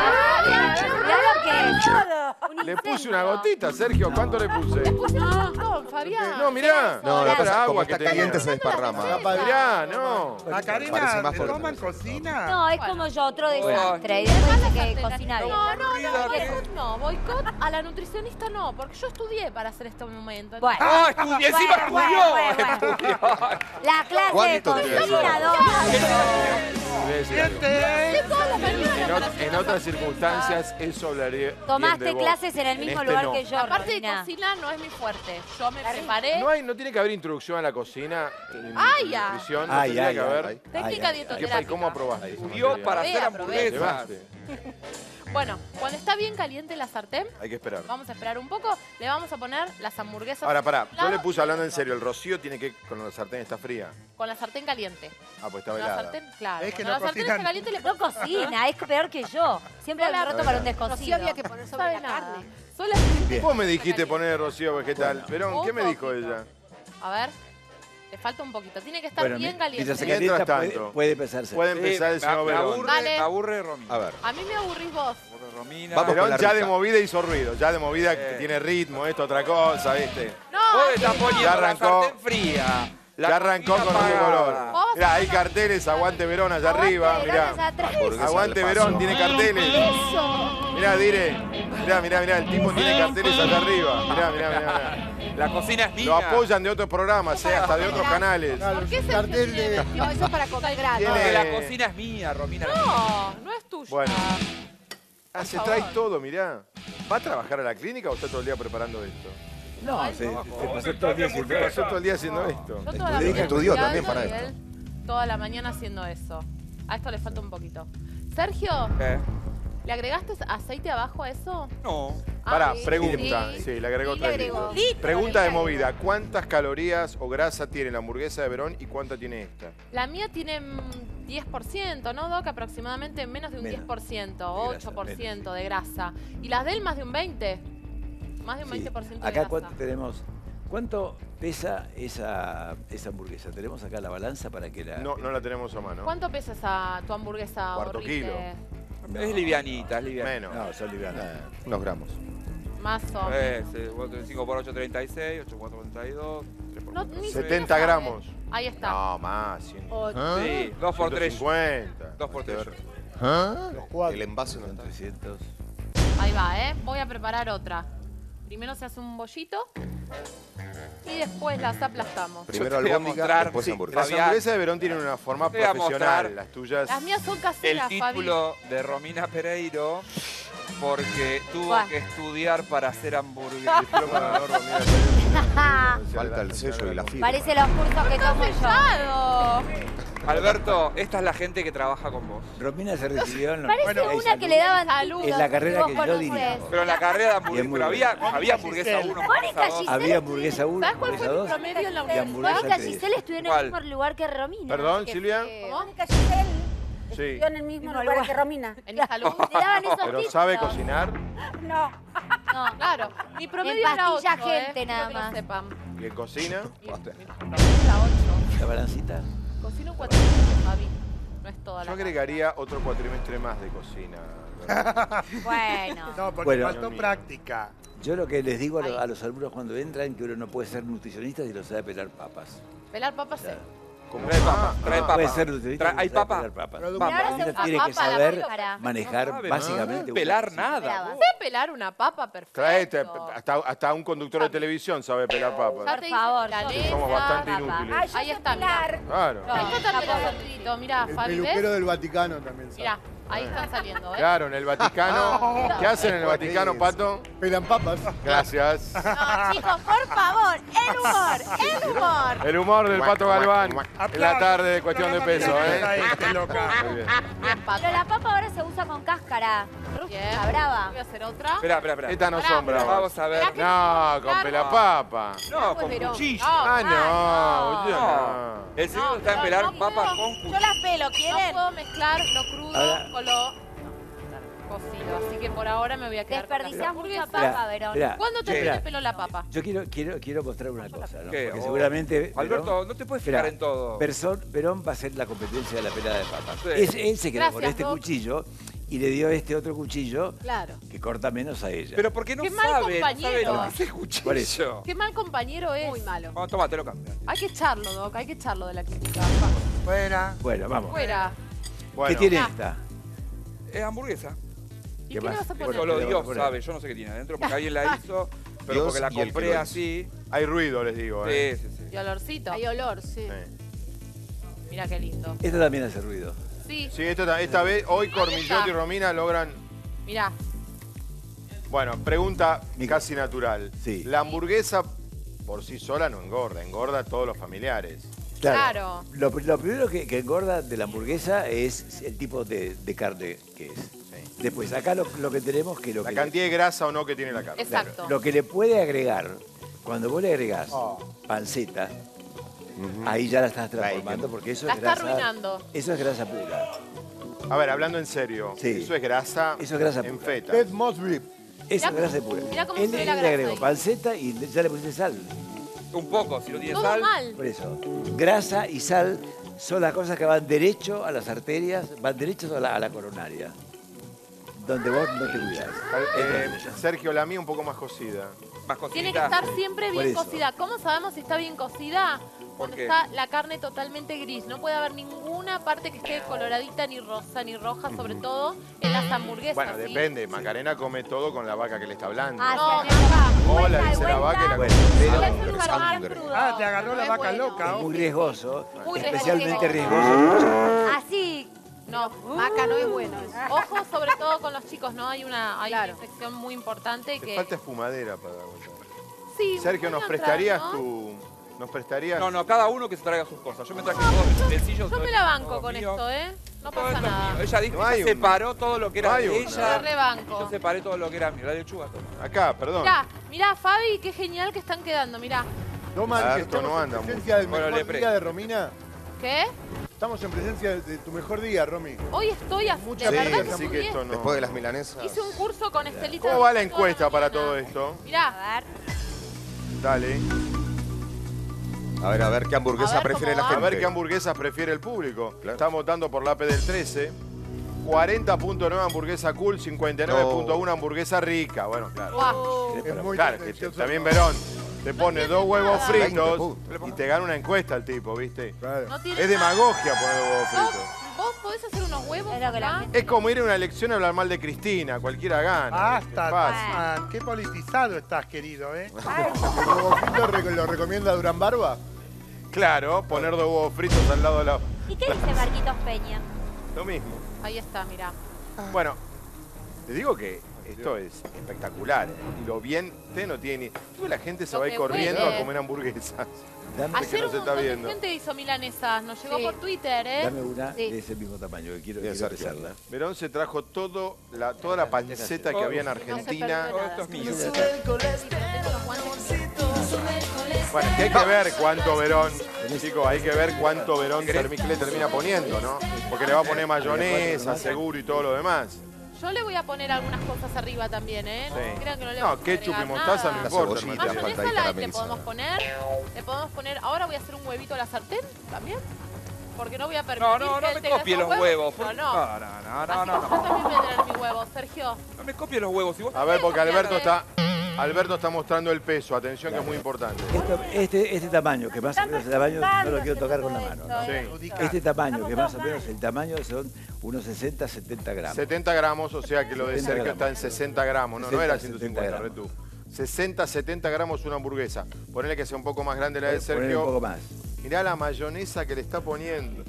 Speaker 5: no. Mirá lo que es todo. Un
Speaker 1: Le puse
Speaker 5: incendio.
Speaker 1: una gotita, Sergio. ¿Cuánto le puse?
Speaker 2: Puse un montón, Fabián.
Speaker 1: No, mirá.
Speaker 6: No,
Speaker 5: Hola.
Speaker 6: la
Speaker 1: Era
Speaker 6: cosa, como
Speaker 1: agua que
Speaker 6: está
Speaker 1: tenía.
Speaker 6: caliente se desparrama.
Speaker 1: Mirá, no.
Speaker 6: Parece
Speaker 9: Macarena,
Speaker 6: más
Speaker 9: ¿te
Speaker 6: fuerte.
Speaker 9: toman cocina?
Speaker 5: No, es
Speaker 2: Bueno.
Speaker 5: como yo, otro
Speaker 4: Bueno.
Speaker 5: desastre. Y después dice que
Speaker 2: Sartén,
Speaker 5: cocina bien.
Speaker 2: No, no, no,
Speaker 4: Aburrida,
Speaker 2: boicot no, boicot a la nutricionista no, porque yo estudié para hacer este momento.
Speaker 5: Bueno.
Speaker 4: ¡Ah, estudié! ¡Encima
Speaker 5: Bueno,
Speaker 4: estudió!
Speaker 5: bueno, bueno. La clase de
Speaker 6: ¿Cuánto te
Speaker 5: cocina, dos.
Speaker 1: Voy a decir algo.
Speaker 2: De toda la mañana
Speaker 1: En,
Speaker 2: para
Speaker 1: ot-
Speaker 2: hacer
Speaker 1: en
Speaker 2: una
Speaker 1: otras
Speaker 2: facultad.
Speaker 1: circunstancias eso hablaría bien de
Speaker 5: Tomaste
Speaker 1: vos.
Speaker 5: clases en el
Speaker 1: En
Speaker 5: mismo
Speaker 1: este
Speaker 5: lugar
Speaker 1: no.
Speaker 5: que yo,
Speaker 2: La parte de
Speaker 5: Romina.
Speaker 2: cocina no es mi fuerte. Yo me preparé.
Speaker 1: No, hay, no tiene que haber introducción a la cocina. en
Speaker 2: Ay, ya.
Speaker 1: nutrición, no
Speaker 3: Ay,
Speaker 1: tendría
Speaker 3: ay,
Speaker 1: que
Speaker 3: ay,
Speaker 1: haber.
Speaker 3: ay.
Speaker 2: Técnica
Speaker 3: Ay, ay, ay.
Speaker 1: ¿Qué,
Speaker 2: dietoterápica.
Speaker 1: pa- ¿Cómo aprobaste? esa
Speaker 4: Estudió
Speaker 1: materia?
Speaker 4: para hacer
Speaker 2: Ve,
Speaker 4: hamburguesas.
Speaker 1: Llevaste.
Speaker 2: Bueno, cuando está bien caliente la sartén,
Speaker 1: Hay que esperar.
Speaker 2: vamos a esperar un poco. Le vamos a poner las hamburguesas
Speaker 1: Ahora, pará. Yo
Speaker 2: Lado
Speaker 1: le puse,
Speaker 2: y
Speaker 1: hablando en
Speaker 2: otro.
Speaker 1: serio, el rocío tiene que, con la sartén está fría.
Speaker 2: con la sartén caliente.
Speaker 1: Ah, pues está
Speaker 2: Con la
Speaker 1: velada.
Speaker 2: sartén, claro.
Speaker 9: Es que
Speaker 2: Cuando
Speaker 9: no
Speaker 2: la sartén
Speaker 9: cocinan.
Speaker 2: está caliente le
Speaker 5: No cocina, es peor que yo. Siempre
Speaker 2: Hola.
Speaker 5: hago roto para un descosido.
Speaker 10: Rocío había que poner sobre
Speaker 2: sabe
Speaker 10: la
Speaker 2: nada.
Speaker 10: carne.
Speaker 2: Solamente
Speaker 1: Vos me dijiste poner rocío vegetal. Perón,
Speaker 2: Un
Speaker 1: ¿qué me dijo
Speaker 2: poquito.
Speaker 1: ella?
Speaker 2: A ver, le falta un poquito. Tiene que estar
Speaker 3: Bueno,
Speaker 2: bien
Speaker 3: mi-
Speaker 2: caliente.
Speaker 3: mientras se
Speaker 1: Mientras
Speaker 3: calienta puede,
Speaker 1: tanto.
Speaker 3: puede empezarse.
Speaker 1: Puede
Speaker 4: Sí,
Speaker 1: empezar el
Speaker 4: me-
Speaker 1: señor
Speaker 4: me
Speaker 1: Verón.
Speaker 4: aburre,
Speaker 2: Dale.
Speaker 4: me aburre Romina.
Speaker 6: A ver.
Speaker 2: A mí me aburrís vos.
Speaker 4: Me aburre Romina.
Speaker 6: Vamos con
Speaker 1: Perón
Speaker 6: la
Speaker 1: ya
Speaker 6: rica.
Speaker 1: de movida hizo ruido. Ya de movida que
Speaker 4: Eh.
Speaker 1: tiene ritmo, esto, otra cosa, ¿viste?
Speaker 2: No,
Speaker 4: Vos
Speaker 2: así
Speaker 4: estás
Speaker 2: no.
Speaker 4: poniendo
Speaker 1: Ya
Speaker 4: la
Speaker 1: arrancó.
Speaker 4: sartén fría. La
Speaker 1: Ya arrancó
Speaker 4: cocina
Speaker 1: con otro
Speaker 4: apagada.
Speaker 1: color.
Speaker 2: Vos
Speaker 1: Mirá, hay
Speaker 2: no-
Speaker 1: carteles, aguante Verón allá
Speaker 5: Aguante,
Speaker 1: arriba,
Speaker 5: Verón
Speaker 1: mirá.
Speaker 5: allá atrás.
Speaker 6: Hamburguesa
Speaker 1: Aguante
Speaker 6: al
Speaker 1: Verón,
Speaker 6: paso.
Speaker 1: tiene carteles. Mirá, dire. Mirá, mirá, mirá, el tipo tiene carteles allá arriba. Mirá, mirá, mirá. mirá.
Speaker 4: La cocina es mía.
Speaker 1: Lo apoyan de otros programas, eh, hasta de otros canales.
Speaker 2: ¿Por qué se
Speaker 6: Cartel de-
Speaker 10: No, eso es para comer gratis.
Speaker 1: Tiene-
Speaker 4: Porque la cocina es mía, Romina.
Speaker 2: No, no es tuya.
Speaker 1: Bueno. Ah, se
Speaker 2: Por
Speaker 1: trae
Speaker 2: favor.
Speaker 1: todo, mirá. ¿Va a trabajar a la clínica o está todo el día preparando esto?
Speaker 3: No, se, se pasó todo el día sin
Speaker 1: Pasó todo el día haciendo esto.
Speaker 2: Yo toda la
Speaker 6: Estudió-
Speaker 2: mañana
Speaker 6: estudió
Speaker 2: estudiando
Speaker 6: también para
Speaker 2: y
Speaker 6: esto.
Speaker 2: él toda la mañana haciendo eso. A esto le falta un poquito. Sergio,
Speaker 4: ¿Qué?
Speaker 2: ¿Le agregaste aceite abajo a eso?
Speaker 4: No.
Speaker 2: Ah,
Speaker 1: Pará,
Speaker 2: sí.
Speaker 1: pregunta.
Speaker 2: Sí.
Speaker 1: Sí, le agregó
Speaker 5: Sí, le
Speaker 1: tres
Speaker 5: agregó.
Speaker 1: litros.
Speaker 5: Litros,
Speaker 1: Pregunta
Speaker 5: le
Speaker 1: de
Speaker 5: agregó.
Speaker 1: movida. ¿Cuántas calorías o grasa tiene la hamburguesa de Verón y cuánta tiene esta?
Speaker 2: La mía tiene mm, diez por ciento, ¿no, Doc? Aproximadamente menos de un
Speaker 3: Menos.
Speaker 2: diez por ciento,
Speaker 3: De grasa,
Speaker 2: ocho por ciento
Speaker 3: menos.
Speaker 2: de grasa. Y las de él más de un veinte por ciento. Más de un
Speaker 3: Sí.
Speaker 2: veinte por ciento de
Speaker 3: Acá
Speaker 2: grasa.
Speaker 3: cuánto tenemos. ¿Cuánto pesa esa, esa hamburguesa? ¿Tenemos acá la balanza para que la.?
Speaker 1: No, no la tenemos a mano.
Speaker 2: ¿Cuánto pesa esa, tu hamburguesa
Speaker 1: Cuarto
Speaker 2: horrible?
Speaker 1: kilo.
Speaker 3: No.
Speaker 4: Es livianita, es livianita.
Speaker 1: Menos.
Speaker 3: No, son livianas.
Speaker 6: Eh, unos gramos.
Speaker 2: Más o menos.
Speaker 4: Eh, sí, vos tenés cinco por ocho, treinta y seis, ocho por cuatro, treinta y dos, tres por
Speaker 2: No,
Speaker 4: cuatro,
Speaker 2: ni
Speaker 4: seis.
Speaker 1: setenta
Speaker 2: sabe.
Speaker 1: gramos.
Speaker 2: Ahí está.
Speaker 1: No, más. cien.
Speaker 6: ¿Ah?
Speaker 4: Sí, dos por tres.
Speaker 1: ciento cincuenta.
Speaker 4: Dos por tres.
Speaker 6: ¿Ah?
Speaker 8: Los
Speaker 6: cuatro.
Speaker 8: El envase no
Speaker 3: Son
Speaker 8: está.
Speaker 3: trescientos.
Speaker 2: Ahí va, ¿eh? Voy a preparar otra. Primero se hace un bollito y después las aplastamos.
Speaker 8: Primero
Speaker 4: Yo te voy a
Speaker 8: albóndiga,
Speaker 4: mostrar,
Speaker 8: después
Speaker 4: sí,
Speaker 8: hamburguesa.
Speaker 1: Las
Speaker 4: Fabián.
Speaker 1: hamburguesas de Verón tienen una forma
Speaker 4: Te voy a
Speaker 1: profesional.
Speaker 4: mostrar.
Speaker 1: Las tuyas.
Speaker 2: Las mías son
Speaker 4: El
Speaker 2: caseras, Fabi.
Speaker 4: título de Romina Pereiro porque tuvo
Speaker 5: Buah.
Speaker 4: que estudiar para hacer hamburguesas.
Speaker 1: Diploma de honor, Romina Pereiro.
Speaker 8: Falta el sello y la firma.
Speaker 5: Parece los cursos que tomo yo.
Speaker 2: ¡Sellado!
Speaker 4: Alberto, esta es la gente que trabaja con vos.
Speaker 3: Romina se recibió en
Speaker 5: Parece
Speaker 3: Bueno,
Speaker 5: una
Speaker 3: en
Speaker 5: que le daban
Speaker 2: Salud.
Speaker 5: títulos
Speaker 3: En la carrera
Speaker 5: vos
Speaker 3: que yo
Speaker 5: conocés.
Speaker 3: dirijo.
Speaker 4: Pero en la carrera de
Speaker 3: Y es
Speaker 4: hamburguesa,
Speaker 3: muy
Speaker 4: pero había,
Speaker 6: buena.
Speaker 4: había hamburguesa
Speaker 6: Giselle.
Speaker 4: uno,
Speaker 5: Mónica
Speaker 4: hamburguesa dos.
Speaker 5: Giselle.
Speaker 3: Había hamburguesa uno,
Speaker 2: ¿Sabes cuál fue
Speaker 3: hamburguesa
Speaker 2: mi
Speaker 3: dos.
Speaker 2: promedio en la
Speaker 3: Y
Speaker 2: universidad?
Speaker 3: hamburguesa
Speaker 5: Mónica
Speaker 3: tres.
Speaker 5: Giselle estudió en el
Speaker 4: ¿Cuál?
Speaker 5: mismo lugar que Romina.
Speaker 1: Perdón,
Speaker 5: Que
Speaker 1: Silvia.
Speaker 5: fue-
Speaker 9: Mónica Giselle
Speaker 1: Sí.
Speaker 9: estudió en el mismo
Speaker 5: Mismo
Speaker 9: lugar
Speaker 5: lugar.
Speaker 9: que Romina.
Speaker 2: En mi salud.
Speaker 5: Le daban esos
Speaker 1: Pero
Speaker 5: títulos.
Speaker 1: ¿sabe cocinar?
Speaker 9: No.
Speaker 5: No.
Speaker 2: Claro. Mi promedio era
Speaker 5: Empastilla
Speaker 2: ocho,
Speaker 5: gente
Speaker 2: ¿eh?
Speaker 5: nada
Speaker 2: Quiero que lo
Speaker 5: más.
Speaker 2: sepan.
Speaker 1: ¿Y en cocina?
Speaker 2: Mi, mi promedio era ocho.
Speaker 3: La balancita.
Speaker 2: Cocino un cuatrimestre, Fabi. No es toda la
Speaker 1: Yo agregaría otro cuatrimestre más de cocina.
Speaker 5: Bueno.
Speaker 6: No, porque
Speaker 3: Bueno.
Speaker 6: faltó práctica.
Speaker 3: Yo lo que les digo a, lo- a los alumnos cuando entran que uno no puede ser nutricionista si no sabe pelar papas.
Speaker 2: Pelar papas sé.
Speaker 1: ¿Cómo?
Speaker 4: Trae papas,
Speaker 1: Ah,
Speaker 4: trae
Speaker 1: ah.
Speaker 4: papas.
Speaker 3: Puede ser nutricionista
Speaker 4: Tra-
Speaker 3: si no
Speaker 4: ¿Hay
Speaker 3: sabe
Speaker 4: papa?
Speaker 3: pelar papas.
Speaker 6: Pero
Speaker 5: Y ahora
Speaker 3: Uno
Speaker 5: se usa
Speaker 3: tiene que
Speaker 2: papa, la
Speaker 3: saber
Speaker 2: papa.
Speaker 3: manejar
Speaker 4: No sabe,
Speaker 3: básicamente.
Speaker 4: no pelar
Speaker 3: una
Speaker 4: nada.
Speaker 5: Brava.
Speaker 4: vos.
Speaker 2: Sé pelar una papa perfecto.
Speaker 1: Traete, hasta, hasta un conductor de televisión sabe pelar
Speaker 2: Ya
Speaker 1: papas.
Speaker 2: te
Speaker 5: Por
Speaker 2: hice
Speaker 5: favor,
Speaker 2: milanesa,
Speaker 1: Somos bastante
Speaker 5: papa.
Speaker 1: inútiles.
Speaker 9: Ay, yo
Speaker 2: Ahí
Speaker 9: sé
Speaker 2: está,
Speaker 9: pelar.
Speaker 1: Claro.
Speaker 2: Ahí está también los sortitos. Mirá,
Speaker 6: El
Speaker 2: Fabi,
Speaker 6: peluquero
Speaker 2: ¿ves?
Speaker 6: del Vaticano también sabe.
Speaker 2: Mirá, ahí están saliendo, ¿eh?
Speaker 1: Claro, en el Vaticano. ¿Qué hacen en el Vaticano, Pato?
Speaker 6: Pelan papas.
Speaker 1: Gracias.
Speaker 5: No, chicos, por favor, el humor, el humor.
Speaker 1: El humor del Pato Galván en la tarde de Cuestión de Peso,
Speaker 6: Ahí,
Speaker 1: ¿eh?
Speaker 6: qué loca.
Speaker 1: Muy bien.
Speaker 2: Bien, Pato.
Speaker 5: Pero la papa ahora se usa con cáscara.
Speaker 2: Bien.
Speaker 5: Rústica, brava.
Speaker 2: Voy a hacer otra.
Speaker 4: Espera, espera, espera.
Speaker 1: Estas no
Speaker 2: Pará,
Speaker 1: son
Speaker 2: pero
Speaker 1: bravas.
Speaker 4: Vamos a ver.
Speaker 1: No, con pelapapa.
Speaker 4: No, con cuchillo.
Speaker 1: Ah, no,
Speaker 2: no.
Speaker 1: yo
Speaker 4: No.
Speaker 1: no.
Speaker 4: El secreto
Speaker 2: No,
Speaker 4: está en
Speaker 2: pero
Speaker 4: pelar
Speaker 2: no
Speaker 4: papas
Speaker 2: puedo.
Speaker 4: con
Speaker 5: Yo
Speaker 4: cuchillo.
Speaker 5: las pelo,
Speaker 2: No
Speaker 5: ¿quieren?
Speaker 2: puedo mezclar lo crudo
Speaker 3: Ahora-
Speaker 2: con lo cocido. Así que por ahora me voy a quedar con las
Speaker 5: Desperdiciás mucha
Speaker 2: hamburguesas.
Speaker 5: papa, Verón.
Speaker 3: Esperá,
Speaker 2: ¿Cuándo te
Speaker 3: esperá.
Speaker 2: te pelo la papa?
Speaker 3: Yo quiero, quiero, quiero mostrar una cosa, ¿no?
Speaker 4: ¿Qué?
Speaker 3: Porque
Speaker 4: Oh.
Speaker 3: seguramente.
Speaker 4: Alberto,
Speaker 3: Perón-
Speaker 4: no te puedes
Speaker 3: Esperá,
Speaker 4: fijar en todo.
Speaker 3: Perón, Perón va a hacer la competencia de la pelada de papas.
Speaker 4: Sí.
Speaker 3: Es- él se quedó con
Speaker 2: Gracias,
Speaker 3: este
Speaker 2: Doc.
Speaker 3: cuchillo y le dio este otro cuchillo
Speaker 9: Claro.
Speaker 3: que corta menos a ella.
Speaker 4: Pero porque no
Speaker 2: Qué mal
Speaker 4: sabe, no sabe
Speaker 2: compañero.
Speaker 4: lo que es el cuchillo.
Speaker 3: Por eso.
Speaker 2: Qué mal compañero es.
Speaker 9: Muy malo.
Speaker 4: Bueno, toma, te lo cambio.
Speaker 2: Hay que echarlo, Doc. Hay que echarlo de la clínica.
Speaker 6: Buena.
Speaker 3: Bueno, vamos.
Speaker 2: Fuera.
Speaker 1: Bueno,
Speaker 3: ¿Qué tiene
Speaker 2: Ya.
Speaker 3: esta?
Speaker 4: Es hamburguesa.
Speaker 2: ¿Y
Speaker 3: ¿Qué
Speaker 2: qué le
Speaker 3: más?
Speaker 2: vas a
Speaker 3: Bueno,
Speaker 2: poner?
Speaker 4: Solo
Speaker 3: le
Speaker 4: Dios
Speaker 3: vamos a poner.
Speaker 4: sabe, yo no sé qué tiene adentro porque alguien la hizo, pero
Speaker 8: Dios
Speaker 4: porque la
Speaker 8: y el que
Speaker 4: compré
Speaker 8: lo hizo.
Speaker 4: así.
Speaker 1: hay ruido, les digo, ¿eh?
Speaker 4: Sí, sí, sí.
Speaker 2: Y olorcito.
Speaker 9: Hay olor, sí.
Speaker 1: Sí.
Speaker 2: Mira qué lindo.
Speaker 3: Esta también hace ruido.
Speaker 2: Sí,
Speaker 1: Sí, esta, esta vez, hoy Cormillot y Romina logran.
Speaker 2: mirá.
Speaker 1: Bueno, pregunta
Speaker 3: Mica.
Speaker 1: casi natural.
Speaker 3: Sí.
Speaker 1: La hamburguesa por sí sola no engorda, engorda a todos los familiares.
Speaker 2: Claro.
Speaker 3: Lo, lo primero que, que engorda de la hamburguesa es el tipo de, de carne que es.
Speaker 1: Sí.
Speaker 3: Después, acá lo, lo que tenemos que lo
Speaker 1: La
Speaker 3: que
Speaker 1: cantidad de grasa o no que tiene la carne.
Speaker 2: Exacto.
Speaker 3: lo que le puede agregar, cuando vos le agregás
Speaker 6: Oh.
Speaker 3: panceta, ahí ya la estás transformando porque eso
Speaker 2: La
Speaker 3: es
Speaker 2: está
Speaker 3: grasa.
Speaker 2: arruinando.
Speaker 3: Eso es grasa pura.
Speaker 1: A ver, hablando en serio,
Speaker 3: Sí.
Speaker 1: eso es grasa,
Speaker 3: Eso es grasa
Speaker 1: en
Speaker 3: pura.
Speaker 1: feta.
Speaker 6: Ted Mosby.
Speaker 3: Eso
Speaker 2: Mirá
Speaker 3: es grasa
Speaker 2: cómo-
Speaker 3: pura.
Speaker 2: mirá cómo
Speaker 3: Él,
Speaker 2: se ve
Speaker 3: él
Speaker 2: la
Speaker 3: le
Speaker 2: grasa
Speaker 3: agregó
Speaker 2: ahí.
Speaker 3: panceta y le- ya le pusiste sal.
Speaker 4: Un poco, si no tiene
Speaker 2: Todo
Speaker 4: sal.
Speaker 2: mal.
Speaker 3: Por eso, grasa y sal son las cosas que van derecho a las arterias, van derechos a la, a la coronaria, donde vos no te cuidás.
Speaker 1: Eh,
Speaker 3: Entonces,
Speaker 1: Sergio, la mía un poco más cocida.
Speaker 4: Más
Speaker 2: Tiene que
Speaker 4: cosita.
Speaker 2: estar siempre
Speaker 3: Por
Speaker 2: bien
Speaker 3: eso.
Speaker 2: cocida. ¿Cómo sabemos si está bien cocida? Cuando
Speaker 4: qué?
Speaker 2: está la carne totalmente gris. No puede haber ninguna parte que esté coloradita, ni rosa, ni roja, sobre todo en las hamburguesas.
Speaker 1: Bueno,
Speaker 2: ¿sí?
Speaker 1: depende. Macarena come todo con la vaca que le está hablando.
Speaker 5: Ah,
Speaker 2: No,
Speaker 5: sí, acá.
Speaker 1: Hola,
Speaker 5: Vuelta y
Speaker 1: dice la vaca y la
Speaker 3: Bueno,
Speaker 1: come.
Speaker 3: pero
Speaker 2: Es
Speaker 8: Sangre,
Speaker 2: un carbón
Speaker 8: sangre.
Speaker 2: crudo.
Speaker 6: Ah, te agarró
Speaker 2: No
Speaker 6: la
Speaker 2: es
Speaker 6: vaca
Speaker 2: bueno.
Speaker 6: loca.
Speaker 3: es muy riesgoso,
Speaker 2: Muy
Speaker 3: especialmente
Speaker 2: riesgoso.
Speaker 3: riesgoso.
Speaker 5: Así.
Speaker 2: No.
Speaker 9: Maca no es bueno. eso.
Speaker 2: Ojo, sobre todo con los chicos, ¿no? Hay una, hay
Speaker 9: Claro.
Speaker 2: una infección muy importante
Speaker 1: Te
Speaker 2: que...
Speaker 1: falta esfumadera para aguantar.
Speaker 2: Sí,
Speaker 1: Sergio,
Speaker 2: voy
Speaker 1: ¿nos
Speaker 2: a entrar,
Speaker 1: prestarías
Speaker 2: ¿no?
Speaker 1: tu, ¿Nos prestarías?
Speaker 4: No, no, cada uno que se traiga sus cosas. Yo me traje todos sencillos.
Speaker 2: Yo me la banco con esto, ¿eh? No
Speaker 4: Todo
Speaker 2: pasa
Speaker 4: esto es
Speaker 2: nada.
Speaker 4: mío. Ella dijo
Speaker 1: No hay
Speaker 4: que
Speaker 1: un-
Speaker 4: separó todo lo que era
Speaker 1: no hay
Speaker 4: de
Speaker 1: un-
Speaker 2: Yo
Speaker 4: ella.
Speaker 2: rebanco.
Speaker 4: Yo separé todo lo que era mío. La lechuga, todo.
Speaker 1: Acá, perdón.
Speaker 2: Mirá, mirá, Fabi, qué genial que están quedando, mirá.
Speaker 6: Doman,
Speaker 1: Ah,
Speaker 6: que
Speaker 1: esto
Speaker 6: estamos
Speaker 1: no
Speaker 6: en
Speaker 1: anda
Speaker 6: presencia del
Speaker 4: Bueno,
Speaker 6: mejor
Speaker 4: le pre-
Speaker 6: día de Romina.
Speaker 2: ¿Qué?
Speaker 6: Estamos en presencia de, de tu mejor día, Romy.
Speaker 2: Hoy estoy a...
Speaker 6: Muchas
Speaker 2: de
Speaker 1: Sí,
Speaker 2: verdad
Speaker 6: gracias,
Speaker 2: que
Speaker 1: así
Speaker 2: muy
Speaker 1: que
Speaker 2: bien.
Speaker 1: esto no.
Speaker 8: Después de las milanesas.
Speaker 2: Hice un curso con Estelita.
Speaker 1: ¿Cómo va la
Speaker 2: toda
Speaker 1: encuesta para
Speaker 2: mañana.
Speaker 1: todo esto?
Speaker 2: Mirá,
Speaker 9: A ver.
Speaker 1: Dale.
Speaker 8: A ver, a ver qué hamburguesa
Speaker 2: A ver
Speaker 8: prefiere
Speaker 2: cómo
Speaker 8: la
Speaker 2: va.
Speaker 1: A
Speaker 8: gente.
Speaker 1: ver qué hamburguesas prefiere el público.
Speaker 8: Claro.
Speaker 1: Estamos votando por la A P del trece. cuarenta punto nueve hamburguesa cool, cincuenta y nueve punto uno hamburguesa rica. Bueno, claro.
Speaker 2: guau.
Speaker 6: Es muy
Speaker 1: Claro, que te-
Speaker 6: tendencioso.
Speaker 1: también Verón te pone dos huevos
Speaker 2: nada.
Speaker 8: veinte
Speaker 1: fritos
Speaker 8: puntos.
Speaker 1: y te gana una encuesta el tipo, ¿viste?
Speaker 6: Claro.
Speaker 2: No tiene
Speaker 1: Es
Speaker 2: nada.
Speaker 1: demagogia poner dos huevos
Speaker 2: No,
Speaker 1: fritos.
Speaker 2: ¿Vos podés hacer unos huevos
Speaker 9: Es lo que la
Speaker 2: acá?
Speaker 9: gente-
Speaker 1: Es como ir a una elección a hablar mal de Cristina, cualquiera gana.
Speaker 6: Basta,
Speaker 1: Es fácil.
Speaker 6: Tarzán. Qué politizado estás, querido, ¿eh? ¿Lo, rec- ¿Lo recomienda Durán Barba?
Speaker 1: Claro, poner dos huevos fritos al lado de la...
Speaker 9: ¿Y qué dice Marquitos Peña?
Speaker 1: Lo mismo.
Speaker 2: Ahí está, mirá.
Speaker 1: Bueno, te digo que esto es espectacular. ¿eh? Y lo bien, usted no tiene ni... Tú, la gente se
Speaker 2: Lo
Speaker 1: va a ir
Speaker 2: que
Speaker 1: corriendo
Speaker 2: huele.
Speaker 1: a comer hamburguesas.
Speaker 3: Dame,
Speaker 1: que
Speaker 2: Ayer
Speaker 1: no
Speaker 2: un
Speaker 1: se está
Speaker 2: montón de
Speaker 1: viendo.
Speaker 2: gente hizo milanesas. Nos llegó
Speaker 9: Sí.
Speaker 2: por Twitter, ¿eh?
Speaker 3: dame una
Speaker 9: Sí.
Speaker 3: de ese mismo tamaño, que quiero,
Speaker 8: Bien,
Speaker 3: quiero
Speaker 8: Sergio.
Speaker 3: pesarla.
Speaker 1: Verón se trajo todo la, toda la panceta que había en Argentina.
Speaker 4: Todo esto es mío.
Speaker 2: Tengo los guantes.
Speaker 1: Bueno, que hay que ver cuánto Verón, chicos, hay que ver cuánto Verón termi- que le termina poniendo, ¿no? Porque le va a poner mayonesa, seguro y todo lo demás.
Speaker 2: Yo le voy a poner algunas cosas arriba también, ¿eh? No
Speaker 1: Sí.
Speaker 2: crean que no le
Speaker 1: No,
Speaker 2: vamos a
Speaker 1: ketchup y
Speaker 2: agregar
Speaker 1: mostaza no
Speaker 2: nada.
Speaker 8: La
Speaker 1: importa.
Speaker 8: cebollita,
Speaker 1: Matías.
Speaker 8: falta
Speaker 2: Mayonesa
Speaker 8: ahí
Speaker 2: light le
Speaker 8: caramelizada.
Speaker 2: podemos poner. Le podemos poner. Ahora voy a hacer un huevito a la sartén también. Porque no voy a permitir
Speaker 4: No, no,
Speaker 2: que
Speaker 4: no
Speaker 2: él
Speaker 4: me
Speaker 2: tenga
Speaker 4: copie
Speaker 2: esos
Speaker 4: los huevos.
Speaker 2: No,
Speaker 4: por-
Speaker 2: no.
Speaker 4: No, no, no, no,
Speaker 2: Así
Speaker 4: no,
Speaker 2: que yo
Speaker 4: no.
Speaker 2: también voy a tener mis huevos, Sergio.
Speaker 4: No me copie los huevos. Si vos
Speaker 1: A ver, porque Alberto
Speaker 2: Copiarle.
Speaker 1: está, Alberto está mostrando el peso. Atención, que es muy importante.
Speaker 3: Esto- este, este tamaño, que más o menos el tamaño, no lo quiero tocar con la mano. ¿no?
Speaker 1: Sí.
Speaker 3: Este tamaño, que más o menos el tamaño son unos sesenta, setenta gramos.
Speaker 1: setenta gramos, o sea que lo de
Speaker 3: setenta
Speaker 1: Sergio
Speaker 3: gramos.
Speaker 1: está en sesenta gramos. No, no era
Speaker 3: sesenta,
Speaker 1: ciento cincuenta,
Speaker 3: setenta
Speaker 1: Retu. sesenta, setenta gramos una hamburguesa. Ponele que sea un poco más grande la de
Speaker 3: Poner un poco
Speaker 1: Sergio.
Speaker 3: más.
Speaker 1: Mirá la mayonesa que le está poniendo.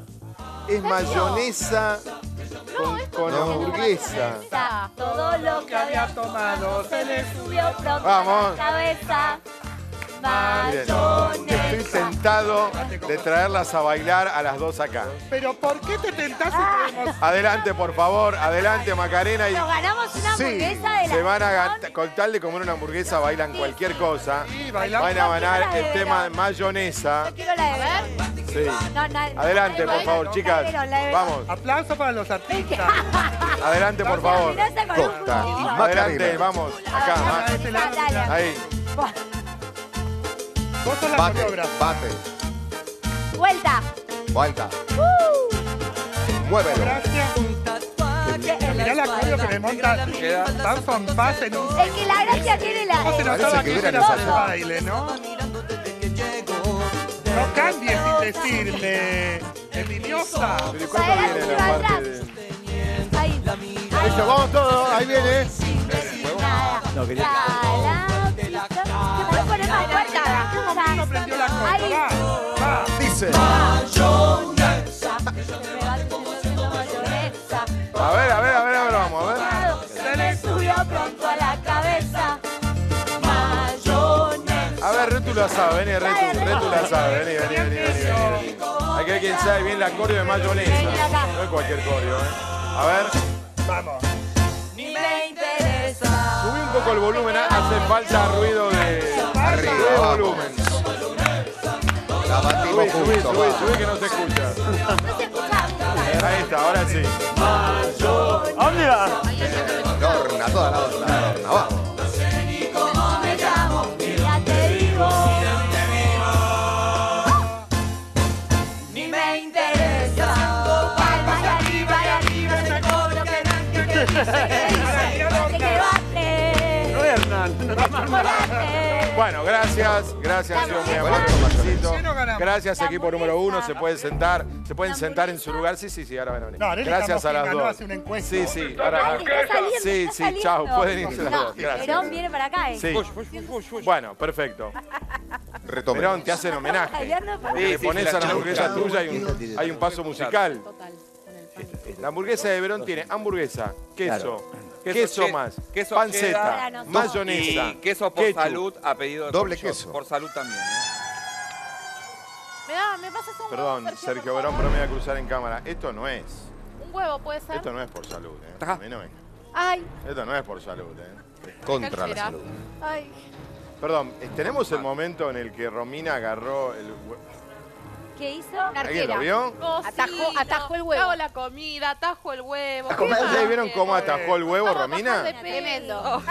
Speaker 1: Es mayonesa con, con hamburguesa.
Speaker 2: Está.
Speaker 9: Todo lo que había tomado se le subió pronto
Speaker 1: Vamos.
Speaker 9: a la cabeza.
Speaker 1: Miren,
Speaker 9: Mayonesa.
Speaker 1: estoy tentado de traerlas a bailar a las dos acá.
Speaker 6: Pero ¿por qué te tentás si podemos...
Speaker 1: Adelante, por favor, adelante, Macarena. Y
Speaker 9: Nos ganamos una
Speaker 1: sí,
Speaker 9: hamburguesa de la
Speaker 1: se van a
Speaker 9: Nación.
Speaker 1: gan- con tal de comer una hamburguesa, bailan cualquier cosa.
Speaker 6: Sí, bailamos.
Speaker 1: Van a ganar
Speaker 9: Yo quiero la
Speaker 1: el
Speaker 9: de
Speaker 1: tema
Speaker 9: Verón.
Speaker 1: mayonesa.
Speaker 9: Yo quiero la de Verón.
Speaker 1: Sí.
Speaker 9: No, no,
Speaker 1: Adelante, por favor,
Speaker 9: la
Speaker 1: chicas.
Speaker 9: de Verón, la de Verón.
Speaker 1: Vamos,
Speaker 6: Aplauso para los artistas.
Speaker 1: adelante, por favor.
Speaker 9: Mayonesa con un
Speaker 8: Costa y
Speaker 9: juguito.
Speaker 1: Adelante,
Speaker 8: Macarena.
Speaker 1: vamos. Acá,
Speaker 9: Ah,
Speaker 1: ma-
Speaker 6: de este lado.
Speaker 9: dale.
Speaker 1: ahí.
Speaker 6: Vos sos la
Speaker 8: Bate,
Speaker 6: coreógrafa.
Speaker 8: bate,
Speaker 9: Vuelta.
Speaker 8: vuelta.
Speaker 9: Uh.
Speaker 8: Muévelo.
Speaker 6: Gracias. Mirá la coreo que me monta.
Speaker 4: Queda.
Speaker 6: Van son paz en un...
Speaker 9: Es que la gracia tiene la.
Speaker 6: ¿Cómo se
Speaker 9: eh,
Speaker 6: notaba
Speaker 8: Parece
Speaker 6: que
Speaker 8: que
Speaker 6: ella
Speaker 8: hubieran
Speaker 6: era de
Speaker 8: ensayado.
Speaker 6: baile, no? No cambies sin decirle. Envidiosa.
Speaker 1: Pero ¿y cuándo
Speaker 9: Adelante,
Speaker 1: viene
Speaker 9: va
Speaker 1: la parte
Speaker 9: atrás.
Speaker 1: de...?
Speaker 9: Ahí.
Speaker 6: Eso, vamos todos. Ahí viene.
Speaker 9: Nada.
Speaker 3: No, quería-
Speaker 9: La, la, ¿se puede poner más fuerte?
Speaker 6: No prendió la
Speaker 9: Ahí.
Speaker 6: cosa. Va, va.
Speaker 8: Dice.
Speaker 9: Mayonesa.
Speaker 1: A ver, a ver, a ver, a ver, vamos, a ver.
Speaker 9: Se le subió pronto a la cabeza. Mayonesa.
Speaker 1: A ver, Retu la sabe, vení, Retu, Retu la sabe, vení, vení, vení, vení, vení, vení. Hay que ver quién sabe bien la coreo de mayonesa. No es cualquier coreo, ¿eh? A ver,
Speaker 6: Vamos.
Speaker 9: Ni me interesa.
Speaker 1: subí un poco el volumen, ¿eh? Hace falta ruido de...
Speaker 8: Arriba,
Speaker 1: ruido de
Speaker 8: vamos.
Speaker 1: volumen.
Speaker 8: La batimos
Speaker 1: Subí, subí,
Speaker 8: juntos,
Speaker 1: subí,
Speaker 8: va.
Speaker 1: subí que no se escucha.
Speaker 9: No se escucha.
Speaker 1: Ahí está, ahora sí.
Speaker 7: ¿A dónde va?
Speaker 8: Lorna, toda la otra, Lorna, vamos.
Speaker 9: ¿Cómo me llamo? Ya te digo. Ni me interesa. Palmas y arriba y arriba te cobro que no te dice que bate.
Speaker 7: No, Hernán.
Speaker 9: Chocolate.
Speaker 1: Bueno, gracias, gracias, ha sido muy amable. felicito. Gracias, equipo número uno. Se pueden sentar, se pueden sentar en su lugar. Sí, sí, sí, ahora van a venir.
Speaker 6: No, Arely
Speaker 1: Gracias a
Speaker 6: Campos,
Speaker 1: las
Speaker 6: quien ganó,
Speaker 1: dos.
Speaker 6: hace una encuesta.
Speaker 1: Sí, sí, ahora.
Speaker 9: Ay, está saliendo,
Speaker 1: Sí,
Speaker 9: está
Speaker 1: sí,
Speaker 9: saliendo.
Speaker 1: chao, pueden irse las
Speaker 9: No,
Speaker 1: dos. Gracias.
Speaker 9: Verón viene para acá, ¿eh?
Speaker 1: Sí.
Speaker 4: Fush, fush, fush, fush, fush.
Speaker 1: Bueno, perfecto.
Speaker 8: Retome.
Speaker 1: Verón, te hacen homenaje.
Speaker 9: Bailando para-
Speaker 4: Sí,
Speaker 1: Le
Speaker 4: sí,
Speaker 1: pones
Speaker 4: sí,
Speaker 1: a la
Speaker 4: la
Speaker 1: hamburguesa
Speaker 4: chau,
Speaker 1: tuya y un- hay un paso musical.
Speaker 2: Total. Con el pan.
Speaker 1: La hamburguesa de Verón tiene hamburguesa, queso,
Speaker 4: Queso
Speaker 1: queso
Speaker 4: che-
Speaker 1: más,
Speaker 4: queso
Speaker 1: panceta,
Speaker 9: cheddar.
Speaker 1: mayonesa,
Speaker 4: Y queso por
Speaker 1: ketchup.
Speaker 4: salud a pedido de
Speaker 8: Doble
Speaker 4: Corchot.
Speaker 8: queso.
Speaker 4: Por salud también. ¿eh?
Speaker 2: Me da, me pasas un
Speaker 1: Perdón,
Speaker 2: huevo,
Speaker 1: Sergio
Speaker 2: por
Speaker 1: Verón,
Speaker 2: favor.
Speaker 1: pero me voy a cruzar en cámara. Esto no es.
Speaker 2: Un huevo puede ser.
Speaker 1: Esto no es por salud, ¿eh?
Speaker 4: Ajá.
Speaker 1: A mí no me-
Speaker 5: Ay,
Speaker 1: Esto no es por salud, ¿eh?
Speaker 8: Contra la
Speaker 2: Calcera.
Speaker 8: salud.
Speaker 5: ay.
Speaker 1: Perdón, ¿tenemos el momento en el que Romina agarró el huevo?
Speaker 5: ¿Qué hizo?
Speaker 1: ¿Alguien lo vio?
Speaker 5: Atajó- atajó el huevo.
Speaker 2: Hago la comida, atajo el huevo.
Speaker 1: ¿Cómo?
Speaker 2: ¿Qué
Speaker 1: ¿Ustedes
Speaker 2: más
Speaker 1: vieron cómo
Speaker 2: quieren?
Speaker 1: atajó el huevo,
Speaker 2: Vamos a
Speaker 1: Romina?
Speaker 2: bajar de peso.
Speaker 5: Tremendo.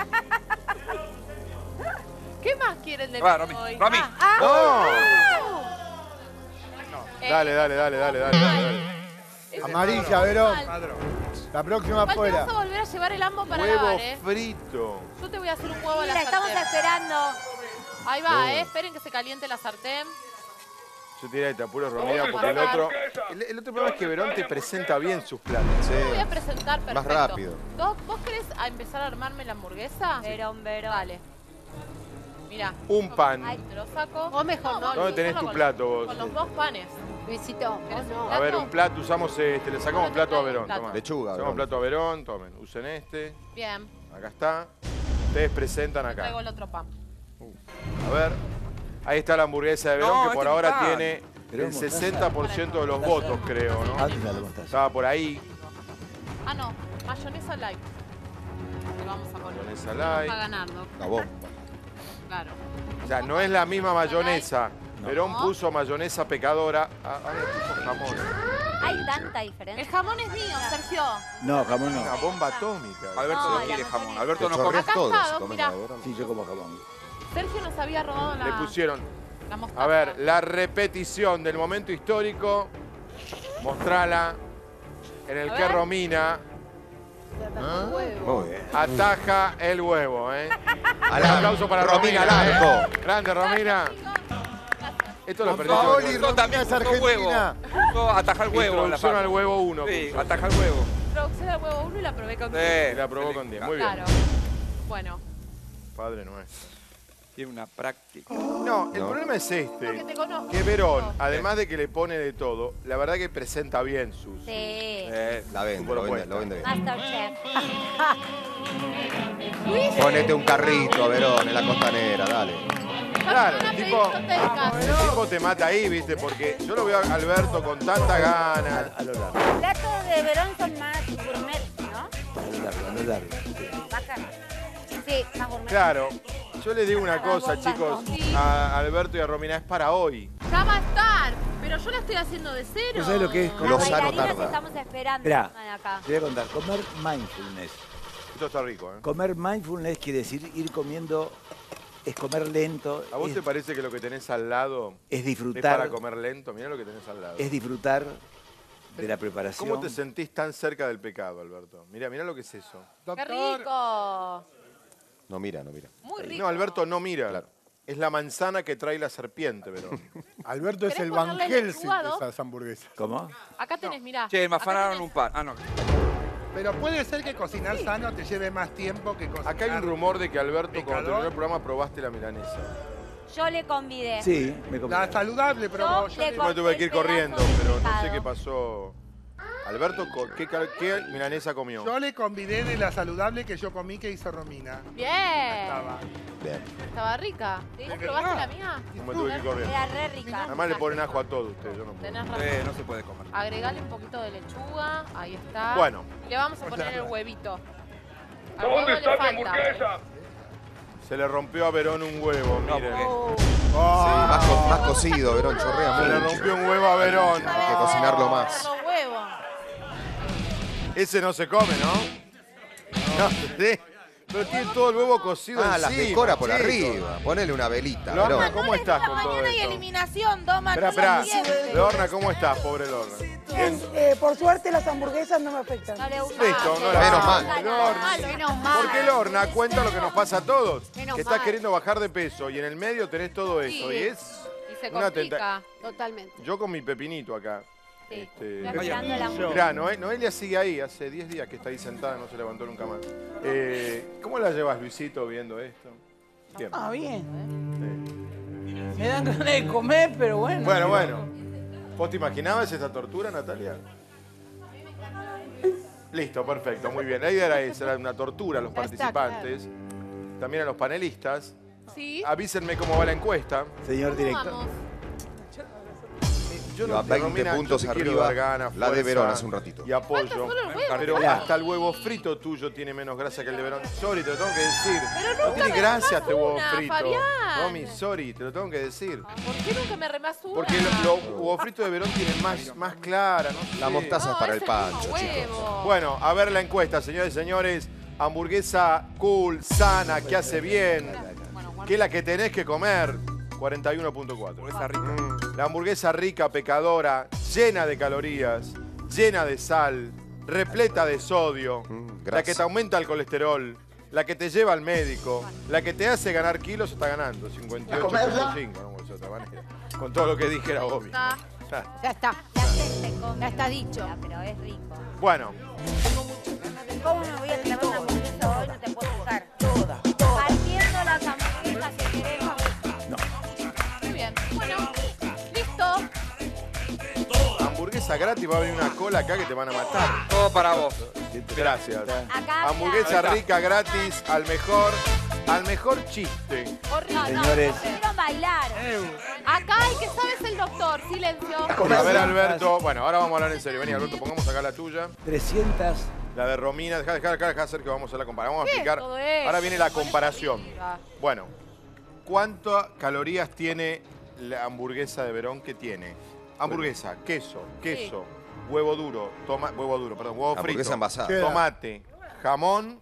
Speaker 2: ¿Qué más quieren de mí
Speaker 4: Va, Romy,
Speaker 2: hoy?
Speaker 4: Romy.
Speaker 2: Ah,
Speaker 1: ¡No!
Speaker 2: eh,
Speaker 1: Dale, dale, dale, dale, dale, dale.
Speaker 2: ese
Speaker 6: Amarilla,
Speaker 2: es
Speaker 6: Verón.
Speaker 2: mal.
Speaker 6: La próxima
Speaker 2: Igual te
Speaker 6: afuera.
Speaker 2: vas a volver a llevar el ambo para
Speaker 1: Huevo
Speaker 2: lavar, ¿eh?
Speaker 1: frito.
Speaker 2: Yo te voy a hacer un huevo a la
Speaker 5: Mira, estamos
Speaker 2: sartén.
Speaker 5: esperando.
Speaker 2: Ahí va, ¿eh? Esperen que se caliente la sartén.
Speaker 1: Yo tiré de apuro, Romina, porque el otro... El, el otro problema es que Verón te presenta bien sus platos.
Speaker 2: Te voy a
Speaker 1: ¿eh?
Speaker 2: presentar perfecto.
Speaker 8: Más rápido.
Speaker 2: ¿Vos, ¿Vos querés a empezar a armarme la hamburguesa?
Speaker 5: Verón, Verón.
Speaker 2: Dale. Mira.
Speaker 1: Un pan.
Speaker 2: Ahí te lo saco.
Speaker 5: Vos mejor no.
Speaker 1: ¿Dónde tenés
Speaker 2: solo
Speaker 1: tu
Speaker 2: con-
Speaker 1: plato vos?
Speaker 2: Con los dos panes.
Speaker 5: Luisito, vos no.
Speaker 1: A ver, un plato, usamos este, le sacamos plato a Verón.
Speaker 2: Plato.
Speaker 1: Toma.
Speaker 8: Lechuga,
Speaker 1: Sacamos
Speaker 8: Verón.
Speaker 1: plato a Verón, tomen, usen este.
Speaker 2: Bien.
Speaker 1: Acá está. Ustedes presentan acá.
Speaker 2: Traigo el otro pan.
Speaker 1: A ver. Ahí está la hamburguesa de Verón,
Speaker 4: No,
Speaker 1: que
Speaker 4: este
Speaker 1: por
Speaker 4: es
Speaker 1: ahora
Speaker 4: pan.
Speaker 1: tiene
Speaker 3: Pero
Speaker 1: el
Speaker 3: mostaza.
Speaker 1: sesenta por ciento de los votos, creo, ¿no?
Speaker 3: Antes de la mostaza.
Speaker 1: Estaba por ahí.
Speaker 2: Ah, no. Mayonesa light. Le vamos a poner.
Speaker 1: Mayonesa
Speaker 2: Va a
Speaker 1: light.
Speaker 2: ganar, ¿no?
Speaker 8: La bomba.
Speaker 2: Claro.
Speaker 1: O sea, no es la misma mayonesa.
Speaker 3: No.
Speaker 1: Verón
Speaker 2: No.
Speaker 1: puso mayonesa pecadora. Ah, ahora puso jamón.
Speaker 5: Hay tanta
Speaker 2: El
Speaker 5: diferencia.
Speaker 2: jamón es mío, Sergio.
Speaker 3: No, jamón no.
Speaker 1: Una bomba atómica.
Speaker 4: Alberto
Speaker 5: No,
Speaker 4: no,
Speaker 5: la
Speaker 4: quiere
Speaker 5: mayonesa.
Speaker 4: jamón. Alberto
Speaker 8: Te
Speaker 4: no come.
Speaker 8: chorreas
Speaker 2: Acá
Speaker 8: todo
Speaker 2: está,
Speaker 8: si
Speaker 2: dos,
Speaker 8: comes
Speaker 2: mirá.
Speaker 8: la Verón.
Speaker 3: Sí, yo como jamón.
Speaker 2: Sergio nos había robado la,
Speaker 1: Le pusieron.
Speaker 2: la mostaza.
Speaker 1: A ver, la repetición del momento histórico. Mostrala. En el
Speaker 2: A
Speaker 1: que
Speaker 2: ver.
Speaker 1: Romina
Speaker 8: Muy bien.
Speaker 1: ataja el huevo, ¿eh?
Speaker 8: Al
Speaker 1: Un aplauso para Romina.
Speaker 8: Romina al
Speaker 1: ¿eh?
Speaker 8: arco.
Speaker 1: Grande, Romina. Esto lo perdió.
Speaker 6: Paoli,
Speaker 4: Yo
Speaker 6: Romina
Speaker 4: también
Speaker 6: es
Speaker 4: puso huevo.
Speaker 6: argentina.
Speaker 4: Puso atajar el huevo. en la
Speaker 1: Introducción
Speaker 4: parte.
Speaker 1: al huevo uno.
Speaker 4: Sí,
Speaker 1: puso.
Speaker 4: ataja el huevo.
Speaker 2: Producción al huevo uno y la probé con
Speaker 4: Sí.
Speaker 1: Y la probó con diez. Muy bien.
Speaker 2: Claro. Bueno.
Speaker 1: Padre nuestro.
Speaker 4: Tiene una práctica.
Speaker 1: No, el
Speaker 8: No.
Speaker 1: problema es
Speaker 2: Porque
Speaker 1: este.
Speaker 2: te conozco.
Speaker 1: Que Verón, además de que le pone de todo, la verdad que presenta bien sus...
Speaker 5: Sí.
Speaker 4: Eh,
Speaker 8: La vende,
Speaker 1: Su
Speaker 8: lo vende,
Speaker 1: propuesta.
Speaker 8: lo vende bien.
Speaker 5: Masterchef.
Speaker 8: Ponete un carrito, Verón, en la costanera, dale.
Speaker 1: Claro,
Speaker 2: Una
Speaker 1: el tipo,
Speaker 2: pedidota de casa.
Speaker 1: el tipo te mata ahí, ¿viste? Porque yo lo veo a Alberto con tanta gana.
Speaker 3: A lo largo,
Speaker 5: Los platos de Verón son más gourmet, ¿no?
Speaker 3: a lo largo, a lo largo.
Speaker 5: Bacán. Sí, más gourmet.
Speaker 1: Claro, yo les digo una cosa,
Speaker 5: bomba,
Speaker 1: chicos,
Speaker 2: sí.
Speaker 1: a Alberto y a Romina, es para hoy.
Speaker 2: Ya va a estar. Pero yo la estoy haciendo de cero.
Speaker 3: ¿Vos sabés lo que es?
Speaker 5: Las
Speaker 8: Lo sano
Speaker 5: bailarinas
Speaker 8: tarda.
Speaker 5: estamos esperando.
Speaker 3: Mirá.
Speaker 5: Van acá.
Speaker 3: Te voy a contar, comer mindfulness.
Speaker 1: Esto está rico, ¿eh?
Speaker 3: Comer mindfulness quiere decir ir comiendo, es comer lento,
Speaker 1: ¿A vos
Speaker 3: es,
Speaker 1: te parece que lo que tenés al lado
Speaker 3: es
Speaker 1: es
Speaker 3: disfrutar,
Speaker 1: para comer lento? Mirá lo que tenés al lado.
Speaker 3: es disfrutar de la preparación.
Speaker 1: ¿Cómo te sentís tan cerca del pecado, Alberto? Mirá, mirá lo que es eso.
Speaker 2: ¡Qué
Speaker 6: Doctor.
Speaker 2: rico!
Speaker 8: No mira, no mira.
Speaker 2: Muy rico.
Speaker 1: No, Alberto no mira. Es la manzana que trae la serpiente, Verón.
Speaker 6: Alberto es
Speaker 2: ¿Querés
Speaker 6: el Van
Speaker 2: ponerle
Speaker 6: Helsing
Speaker 2: lechuga,
Speaker 6: de
Speaker 2: no?
Speaker 6: esas hamburguesas.
Speaker 3: ¿Cómo?
Speaker 2: Acá tenés, mirá.
Speaker 4: Che, me
Speaker 2: Acá
Speaker 4: afanaron
Speaker 2: tenés.
Speaker 4: un pan. Ah, no.
Speaker 6: Pero puede ser que cocinar sano te lleve más tiempo que cocinar.
Speaker 1: Acá hay un rumor de que Alberto, cuando
Speaker 6: Pecador.
Speaker 1: terminó el programa, probaste la milanesa.
Speaker 5: Yo le convidé.
Speaker 3: Sí, me compré.
Speaker 6: La saludable, pero
Speaker 5: Yo
Speaker 6: yo
Speaker 5: le
Speaker 6: le-
Speaker 1: Yo me tuve que ir
Speaker 5: Corté el
Speaker 1: corriendo,
Speaker 5: pedazo de
Speaker 1: pero no sé
Speaker 5: pescado.
Speaker 1: qué pasó. Alberto, co- ¿qué, cal- qué milanesa comió?
Speaker 6: yo le convidé de la saludable que yo comí que hizo Romina.
Speaker 2: Bien.
Speaker 6: Estaba.
Speaker 8: Bien.
Speaker 2: Estaba rica. ¿Vos probaste la mía?
Speaker 1: Yo me tuve que ir corriendo.
Speaker 5: Era re rica.
Speaker 1: Además le ponen ajo a todo ustedes, yo no puedo.
Speaker 2: Tenés razón.
Speaker 4: Eh, no se puede comer.
Speaker 2: Agregale un poquito de lechuga. Ahí está.
Speaker 1: Bueno.
Speaker 2: Y le vamos a poner el huevito. Al huevo le falta.
Speaker 1: Se le rompió a Verón un huevo,
Speaker 4: No,
Speaker 1: miren.
Speaker 4: porque-
Speaker 8: Sí, más, co- más cocido, Verón, chorrea
Speaker 1: Se le
Speaker 8: mucho.
Speaker 1: rompió un huevo a Verón.
Speaker 8: Hay que cocinarlo más.
Speaker 2: Los huevos.
Speaker 1: Ese no se come, ¿no? No, sí. Pero tiene todo el huevo cocido
Speaker 8: Ah, las
Speaker 1: encima,
Speaker 8: decora por
Speaker 1: chicos.
Speaker 8: arriba. Ponele una velita,
Speaker 1: Lorna,
Speaker 8: Verón.
Speaker 1: ¿cómo estás con todo
Speaker 5: Mañana hay
Speaker 1: esto?
Speaker 5: eliminación, toma.
Speaker 1: Espera,
Speaker 5: no
Speaker 1: espera.
Speaker 5: siempre.
Speaker 1: Lorna, ¿cómo estás, pobre Lorna? Bien.
Speaker 10: Eh, por suerte las hamburguesas no me afectan.
Speaker 5: No le gusta.
Speaker 1: Listo, no la-
Speaker 8: Menos mal.
Speaker 1: Lorna.
Speaker 5: Menos mal.
Speaker 1: Porque Lorna cuenta lo que nos pasa a todos.
Speaker 5: Menos
Speaker 1: Que estás
Speaker 5: mal.
Speaker 1: queriendo bajar de peso y en el medio tenés todo eso.
Speaker 2: Sí.
Speaker 1: Y es
Speaker 2: Y se
Speaker 1: una
Speaker 2: complica.
Speaker 1: tenta-
Speaker 10: Totalmente.
Speaker 1: Yo con mi pepinito acá.
Speaker 5: Sí.
Speaker 1: Este,
Speaker 5: Estoy esperando la hamburguesa.
Speaker 1: Mirá, Noe- Noelia sigue ahí, hace diez días que está ahí sentada, no se levantó nunca más. Eh, ¿Cómo la llevas, Luisito, viendo esto? Bien.
Speaker 10: Ah, bien.
Speaker 1: Sí.
Speaker 10: Me dan ganas de comer, pero bueno.
Speaker 1: Bueno, bueno. ¿Vos te imaginabas esta tortura, Natalia? Listo, perfecto, muy bien. La idea era esa, era una tortura a los
Speaker 10: Ya está,
Speaker 1: participantes, también a los panelistas.
Speaker 2: Sí.
Speaker 1: Avísenme cómo va la encuesta.
Speaker 3: Señor
Speaker 2: ¿Cómo
Speaker 3: director.
Speaker 2: vamos?
Speaker 1: yo
Speaker 8: Lleva
Speaker 1: no
Speaker 8: veinte
Speaker 1: Romina,
Speaker 8: puntos
Speaker 1: yo te quiero
Speaker 8: arriba,
Speaker 1: dar ganas,
Speaker 8: la de
Speaker 1: fuerza
Speaker 8: Verón hace un ratito.
Speaker 1: Y apoyo.
Speaker 2: Solo el huevo.
Speaker 1: Pero
Speaker 3: Mirá.
Speaker 1: hasta el huevo frito tuyo tiene menos grasa que el de Verón. Sorry, te lo tengo que decir.
Speaker 2: Pero
Speaker 1: no
Speaker 2: nunca
Speaker 1: tiene
Speaker 2: me
Speaker 1: gracia
Speaker 2: remás
Speaker 1: este huevo
Speaker 2: una,
Speaker 1: frito.
Speaker 2: Fabián.
Speaker 1: Romy, sorry, te lo tengo que decir.
Speaker 2: ¿Por qué nunca me remás una?
Speaker 1: Porque los lo, huevos fritos de Verón tienen más, más clara, ¿no?
Speaker 8: La
Speaker 1: sé.
Speaker 8: mostaza es para el
Speaker 2: ese
Speaker 8: pancho,
Speaker 2: mismo
Speaker 8: chicos.
Speaker 2: huevo.
Speaker 1: Bueno, a ver la encuesta, señores y señores. Hamburguesa cool, sana, que hace bien, que es la que tenés que comer. cuarenta y uno punto cuatro.
Speaker 4: Hamburguesa rica.
Speaker 1: Mm, La hamburguesa rica, pecadora, llena de calorías, llena de sal, repleta de sodio,
Speaker 8: Mm,
Speaker 1: la
Speaker 8: grasa.
Speaker 1: que te aumenta el colesterol, la que te lleva al médico, la que te hace ganar kilos, está ganando cincuenta y ocho punto cinco, no de otra manera. Con todo lo que dije era obvio.
Speaker 2: Ah,
Speaker 5: Ya está.
Speaker 9: La gente come.
Speaker 5: Ya está dicho.
Speaker 9: Ya, pero es rico.
Speaker 1: Bueno,
Speaker 5: ¿Cómo me voy a clavar una hamburguesa hoy? No te puedo buscar.
Speaker 9: Partiendo las hamburguesas que queremos.
Speaker 2: muy bien. Bueno, listo.
Speaker 1: hamburguesa gratis, va a venir una cola acá que te van a matar.
Speaker 4: Todo para vos.
Speaker 1: Gracias.
Speaker 9: Acá
Speaker 1: Hamburguesa
Speaker 4: Ahí está.
Speaker 1: rica gratis al mejor, al mejor chiste.
Speaker 2: Horrible.
Speaker 3: Señores.
Speaker 9: quiero bailar.
Speaker 2: Acá hay que sabes el doctor. Silencio.
Speaker 1: A ver, Alberto. Bueno, ahora vamos a hablar en serio. Vení, Alberto, pongamos acá la tuya.
Speaker 3: trescientas.
Speaker 1: La de Romina. Dejá, dejá, dejá, dejá hacer que vamos a la comparación. Vamos a
Speaker 2: ¿Qué es
Speaker 1: explicar.
Speaker 2: todo esto?
Speaker 1: Ahora viene la comparación.
Speaker 2: Ah,
Speaker 1: Bueno, ¿cuántas calorías tiene la hamburguesa de Verón que tiene? Hamburguesa, queso, queso, huevo duro, toma, huevo duro, perdón, huevo
Speaker 8: Hamburguesa
Speaker 1: frito,
Speaker 8: envasada.
Speaker 6: Queda.
Speaker 1: tomate, jamón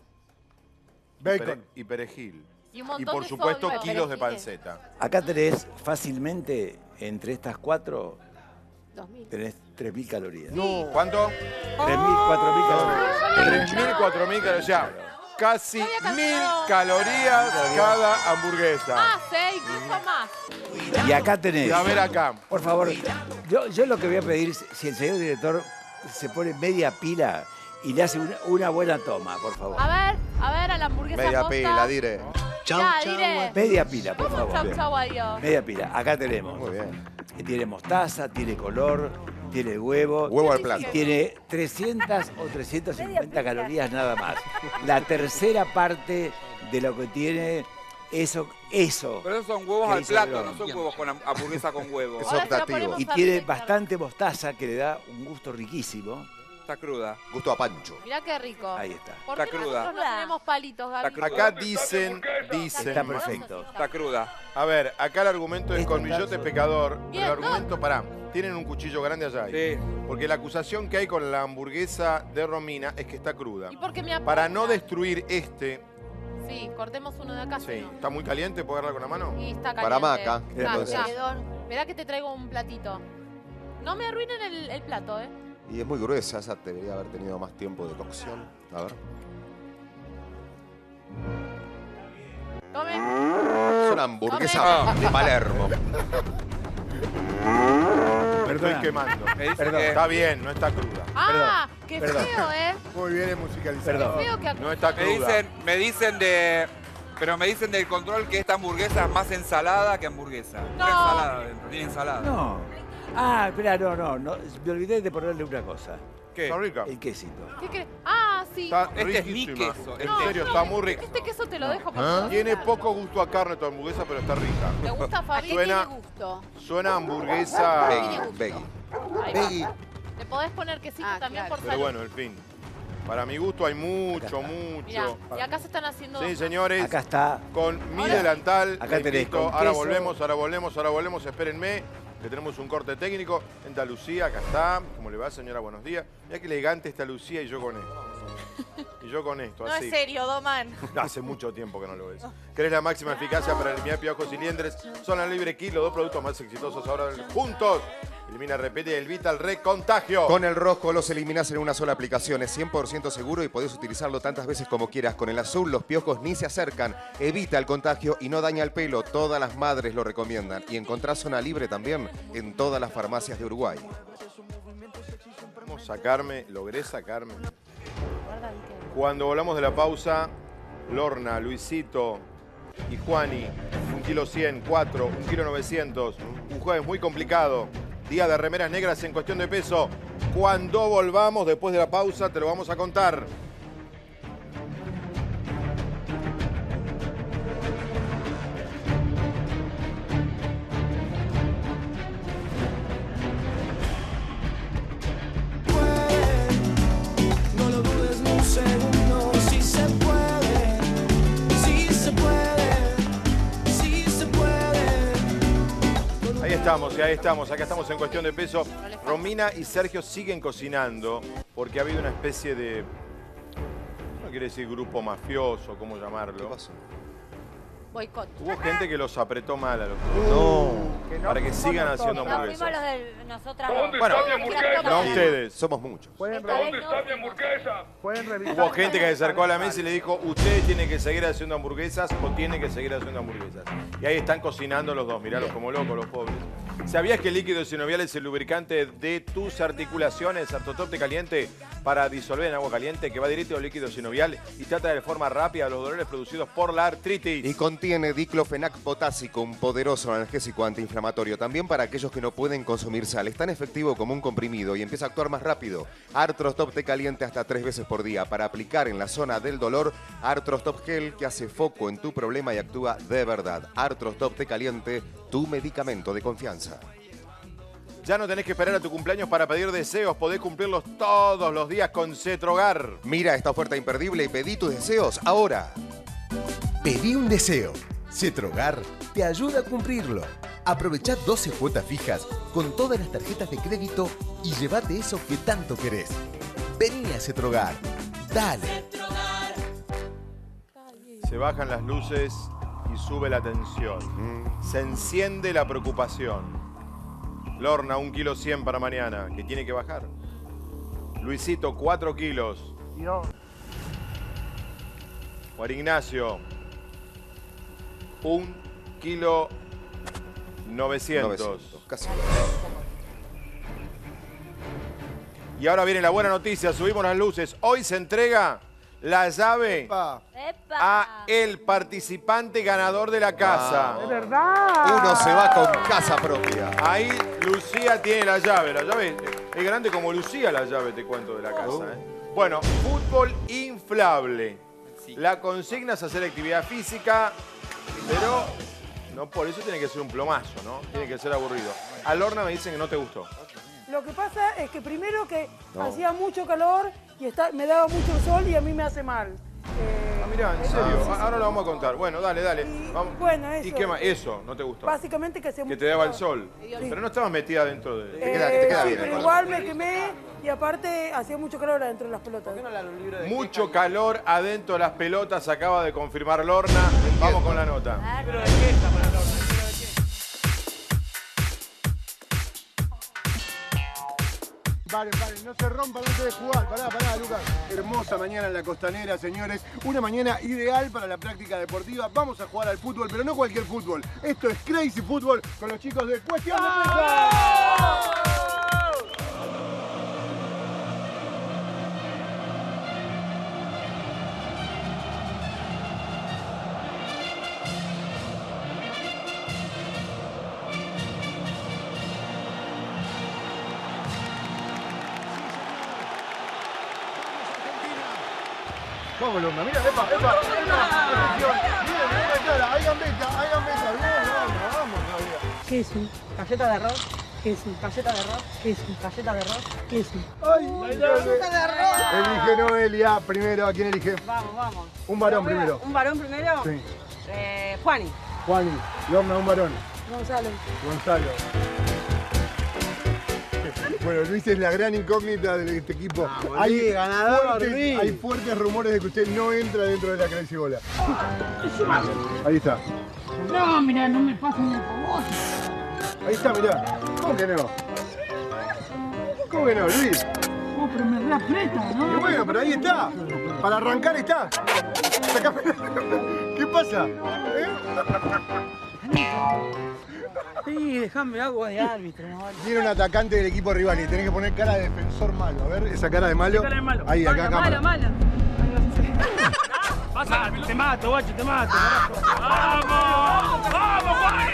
Speaker 1: y pere-
Speaker 6: Bacon.
Speaker 1: y perejil.
Speaker 2: Y un
Speaker 1: Y
Speaker 2: montón
Speaker 1: por
Speaker 2: de
Speaker 1: supuesto
Speaker 2: sodio.
Speaker 1: kilos de
Speaker 5: Perejil.
Speaker 1: panceta.
Speaker 3: Acá tenés fácilmente, entre estas cuatro,
Speaker 5: Dos mil.
Speaker 3: tenés tres mil calorías.
Speaker 1: ¿Cuánto?
Speaker 3: tres mil, cuatro mil calorías.
Speaker 1: tres mil, cuatro mil calorías. Ya, casi
Speaker 2: había
Speaker 1: mil
Speaker 2: calculado.
Speaker 1: calorías cada hamburguesa.
Speaker 2: Más, eh, incluso más.
Speaker 3: Y acá tenés.
Speaker 1: Y a ver acá.
Speaker 3: Por favor, yo, yo lo que voy a pedir, si el señor director se pone media pila y le hace una, una buena toma, por favor.
Speaker 2: A ver, a ver, a la hamburguesa
Speaker 8: Media
Speaker 2: posta.
Speaker 8: pila, dire.
Speaker 2: Ya, diré.
Speaker 3: Media pila, por
Speaker 2: ¿Cómo
Speaker 3: favor.
Speaker 2: chau chau adiós?
Speaker 3: Media pila. Acá tenemos.
Speaker 8: Muy bien.
Speaker 3: Tiene mostaza, tiene color, tiene huevo.
Speaker 8: Huevo al
Speaker 3: Y
Speaker 8: plato.
Speaker 3: tiene trescientas o trescientas cincuenta calorías nada más. La tercera parte de lo que tiene eso, eso.
Speaker 4: Pero esos son huevos
Speaker 3: ¿Qué
Speaker 4: al
Speaker 3: dice
Speaker 4: plato,
Speaker 3: Verón?
Speaker 4: no son huevos con ham- hamburguesa con huevo.
Speaker 8: Es
Speaker 2: Ahora se lo
Speaker 8: optativo.
Speaker 2: ponemos
Speaker 3: Y
Speaker 2: a
Speaker 3: tiene
Speaker 2: rellenar.
Speaker 3: bastante mostaza que le da un gusto riquísimo.
Speaker 4: Está cruda.
Speaker 8: Gusto a pancho.
Speaker 2: Mirá qué rico.
Speaker 3: Ahí está.
Speaker 2: ¿Por
Speaker 4: Está
Speaker 2: qué
Speaker 4: cruda.
Speaker 2: nosotros no tenemos palitos, Gaby?
Speaker 4: Está cruda.
Speaker 1: Acá dicen, dicen.
Speaker 3: Está perfecto.
Speaker 4: Está cruda.
Speaker 1: A ver, acá el argumento es
Speaker 3: Esto
Speaker 1: colmillote
Speaker 3: está-
Speaker 1: pecador.
Speaker 2: Bien,
Speaker 1: el argumento, pará, tienen un cuchillo grande allá. ahí.
Speaker 4: Sí.
Speaker 1: Porque la acusación que hay con la hamburguesa de Romina es que está cruda.
Speaker 2: ¿Y por qué me apunta?
Speaker 1: Para no destruir este,
Speaker 2: Sí, cortemos uno de acá.
Speaker 1: sí,
Speaker 2: si no.
Speaker 1: ¿está muy caliente? ¿Puedo agarrar con la mano?
Speaker 2: Y está caliente.
Speaker 8: Para Maca.
Speaker 2: Ya,
Speaker 3: Entonces-
Speaker 2: ya. Verá que te traigo un platito. No me arruinen el, el plato, ¿eh?
Speaker 8: Y es muy gruesa, esa debería haber tenido más tiempo de cocción. A ver.
Speaker 2: Tome.
Speaker 8: Es una hamburguesa de Palermo.
Speaker 1: Me estoy quemando.
Speaker 4: Me dice
Speaker 3: Perdón.
Speaker 4: que
Speaker 1: Está bien, no está cruda.
Speaker 2: Ah, qué
Speaker 3: perdón.
Speaker 2: feo, ¿eh?
Speaker 6: Muy bien es musicalizado.
Speaker 3: Perdón.
Speaker 2: Qué feo que
Speaker 1: No está
Speaker 4: me
Speaker 1: cruda.
Speaker 4: dicen, me dicen de. Pero me dicen del control que esta hamburguesa es más ensalada que hamburguesa.
Speaker 2: No.
Speaker 4: Tiene ensalada dentro, tiene ensalada.
Speaker 3: No. Ah, espera, no, no, no. Me olvidé de ponerle una cosa.
Speaker 4: ¿Qué?
Speaker 1: Está rica.
Speaker 3: El quesito.
Speaker 2: ¿Qué crees? Ah, sí.
Speaker 1: Está
Speaker 4: Este es mi
Speaker 1: riquísima.
Speaker 4: queso,
Speaker 1: En
Speaker 4: este-
Speaker 1: serio,
Speaker 2: no,
Speaker 1: está muy rica.
Speaker 2: Este queso te lo dejo por
Speaker 1: ¿Ah?
Speaker 2: favor.
Speaker 1: Tiene poco gusto a carne tu hamburguesa, pero está rica.
Speaker 2: ¿Te gusta, Fabi?
Speaker 1: Suena-
Speaker 5: Tiene gusto.
Speaker 1: Suena a hamburguesa.
Speaker 8: Veggie, veggie.
Speaker 2: Ahí va.
Speaker 8: Veggie.
Speaker 2: Le podés poner quesito
Speaker 5: Ah,
Speaker 2: también
Speaker 5: claro.
Speaker 2: por
Speaker 1: Pero
Speaker 2: salud.
Speaker 1: bueno, en fin. Para mi gusto hay mucho,
Speaker 2: Mirá,
Speaker 1: mucho.
Speaker 2: y acá se están haciendo...
Speaker 1: Sí, señores.
Speaker 3: Acá está.
Speaker 1: Con mi
Speaker 2: Ahora-
Speaker 1: delantal.
Speaker 3: Acá
Speaker 1: le
Speaker 3: tenés
Speaker 1: invito.
Speaker 3: con
Speaker 1: Ahora
Speaker 3: queso.
Speaker 1: volvemos, ahora volvemos, ahora volvemos. Espérenme, que tenemos un corte técnico. Entra Lucía, acá está. ¿Cómo le va, señora? Buenos días. Mira qué elegante está Lucía y yo con esto. Y yo con esto,
Speaker 5: No
Speaker 1: así.
Speaker 5: es serio, Doman.
Speaker 1: Hace mucho tiempo que no lo ves. ¿Querés la máxima eficacia para eliminar piojos y liendres? Zona Libre Kit, los dos productos más exitosos ahora juntos. Elimina, repite, el Vital Recontagio.
Speaker 8: Con el rojo los eliminás en una sola aplicación. Es cien por ciento seguro y podés utilizarlo tantas veces como quieras. Con el azul los piojos ni se acercan. Evita el contagio y no daña el pelo. Todas las madres lo recomiendan. Y encontrás Zona Libre también en todas las farmacias de Uruguay.
Speaker 1: Vamos a sacarme, logré sacarme.
Speaker 2: Guarda ahí que-
Speaker 1: Cuando volvamos de la pausa, Lorna, Luisito y Juani, un kilo cien, cuatro, un kilo novecientos. Un jueves muy complicado. Día de remeras negras en cuestión de peso. Cuando volvamos después de la pausa, te lo vamos a contar. estamos, ahí estamos. Acá estamos en Cuestión de Peso. Romina y Sergio siguen cocinando porque ha habido una especie de... No quiere decir grupo mafioso, ¿cómo llamarlo?
Speaker 8: ¿Qué pasó?
Speaker 2: Boicot.
Speaker 1: Hubo gente que los apretó mal a los
Speaker 8: No.
Speaker 1: para que sigan haciendo
Speaker 5: No, fuimos
Speaker 1: hamburguesas.
Speaker 5: los de nosotras.
Speaker 1: ¿Dónde está mi hamburguesa? No ustedes.
Speaker 8: Somos muchos.
Speaker 6: ¿Dónde
Speaker 5: está
Speaker 6: mi hamburguesa? Pueden revisar.
Speaker 1: Hubo gente que se acercó a la mesa y le dijo, ustedes tienen que seguir haciendo hamburguesas o tienen que seguir haciendo hamburguesas. Y ahí están cocinando los dos, miralos como locos los pobres. ¿Sabías que el líquido sinovial es el lubricante de tus articulaciones? Artotop Te Caliente para disolver en agua caliente que va directo al líquido sinovial y trata de forma rápida los dolores producidos por la artritis.
Speaker 8: Y contiene diclofenac potásico, un poderoso analgésico antiinflamatorio. También para aquellos que no pueden consumir sal. Es tan efectivo como un comprimido y empieza a actuar más rápido. Artrostop Te Caliente hasta tres veces por día para aplicar en la zona del dolor. Artrostop Gel que hace foco en tu problema y actúa de verdad. Artrostop Te Caliente, tu medicamento de confianza.
Speaker 1: Ya no tenés que esperar a tu cumpleaños para pedir deseos, podés cumplirlos todos los días con Cetrogar.
Speaker 8: Mira esta oferta imperdible y pedí tus deseos ahora.
Speaker 11: Pedí un deseo. Cetrogar te ayuda a cumplirlo. Aprovecha doce cuotas fijas con todas las tarjetas de crédito y llévate eso que tanto querés. Vení a Cetrogar. Dale.
Speaker 1: Se bajan las luces y sube la tensión. Se enciende la preocupación. Lorna, un kilo cien para mañana, que tiene que bajar. Luisito, cuatro kilos.
Speaker 6: Dios.
Speaker 1: Juan Ignacio, un kilo novecientos.
Speaker 8: novecientos, casi.
Speaker 1: Y ahora viene la buena noticia, subimos las luces. Hoy se entrega la llave
Speaker 6: Epa.
Speaker 5: ¡Epa!
Speaker 1: a el participante ganador de la casa.
Speaker 6: Es verdad.
Speaker 8: Uno se va con casa propia.
Speaker 1: Ahí Lucía tiene la llave. La llave es grande como Lucía la llave, te cuento, de la casa. ¿eh? Bueno, fútbol inflable. La consigna es hacer actividad física, pero no por eso tiene que ser un plomazo, ¿no? Tiene que ser aburrido. A Lorna me dicen que no te gustó.
Speaker 10: Lo que pasa es que primero que
Speaker 8: No.
Speaker 10: hacía mucho calor y está, me daba mucho el sol y a mí me hace mal. Eh,
Speaker 1: Ah, mirá, en
Speaker 10: eso-
Speaker 1: serio.
Speaker 10: sí, sí,
Speaker 1: Ahora lo vamos a contar. Bueno, dale, dale.
Speaker 10: Y,
Speaker 1: Vamos.
Speaker 10: bueno,
Speaker 1: ¿Y
Speaker 10: eso.
Speaker 1: qué más? Eso, ¿no te gustó?
Speaker 10: Básicamente que hacía
Speaker 1: Que
Speaker 10: mucho
Speaker 1: te daba el
Speaker 10: calor.
Speaker 1: sol. Pero no estabas metida dentro de...
Speaker 8: Te queda- te queda
Speaker 10: sí,
Speaker 8: bien,
Speaker 10: pero
Speaker 8: el
Speaker 10: igual me quemé y aparte hacía mucho calor adentro de las pelotas.
Speaker 1: Mucho calor adentro de las pelotas, acaba de confirmar Lorna. Vamos con la nota.
Speaker 10: Pero de qué está para la horna.
Speaker 6: Paren, paren, no se rompan antes de jugar. Pará, pará, Lucas. Hermosa mañana en la costanera, señores. Una mañana ideal para la práctica deportiva. Vamos a jugar al fútbol, pero no cualquier fútbol. Esto es Crazy Fútbol con los chicos de Cuestión de Peso. Vamos, Lorna, mira, epa, epa. Atención, miren, miren la cara, hay gambeta, hay gambeta. Bien, vamos, vamos, Gabriela.
Speaker 10: ¿Qué es un? ¿Galleta de arroz? ¿Qué es un? ¿Galleta de arroz? ¿Qué es un? ¿Galleta de arroz? ¿Qué es un?
Speaker 6: Ay,
Speaker 10: ¡Galleta de arroz!
Speaker 6: Elige Noelia primero, ¿a quién elige?
Speaker 12: Vamos, vamos.
Speaker 6: Un varón primero.
Speaker 12: ¿Un varón primero?
Speaker 6: Sí.
Speaker 12: Eh, Juani.
Speaker 6: Juani, Lorna, un varón.
Speaker 10: Gonzalo.
Speaker 6: Gonzalo. Bueno, Luis es la gran incógnita de este equipo. hay,
Speaker 10: ganador,
Speaker 6: fuertes,
Speaker 10: Luis.
Speaker 6: hay fuertes rumores de que usted no entra dentro de la Crazy Bola. Ahí está.
Speaker 10: No, mira, no me pasen el favor.
Speaker 6: Ahí está, mirá. ¿Cómo que no? ¿Cómo que no, Luis?
Speaker 10: No, pero me reaprieta,
Speaker 6: Y bueno, pero ahí está. Para arrancar está. Sacame. ¿Qué pasa? ¿Eh?
Speaker 10: Sí, déjame agua de árbitro.
Speaker 6: Viene un atacante del equipo rival y tenés que poner cara de defensor malo. A ver, esa cara de malo.
Speaker 10: Cara de malo.
Speaker 6: Ahí, acá, cámara.
Speaker 12: Malo, malo.
Speaker 7: Pasa, te mato, guacho, te mato. ¡Vamos! ¡Vamos, Juan!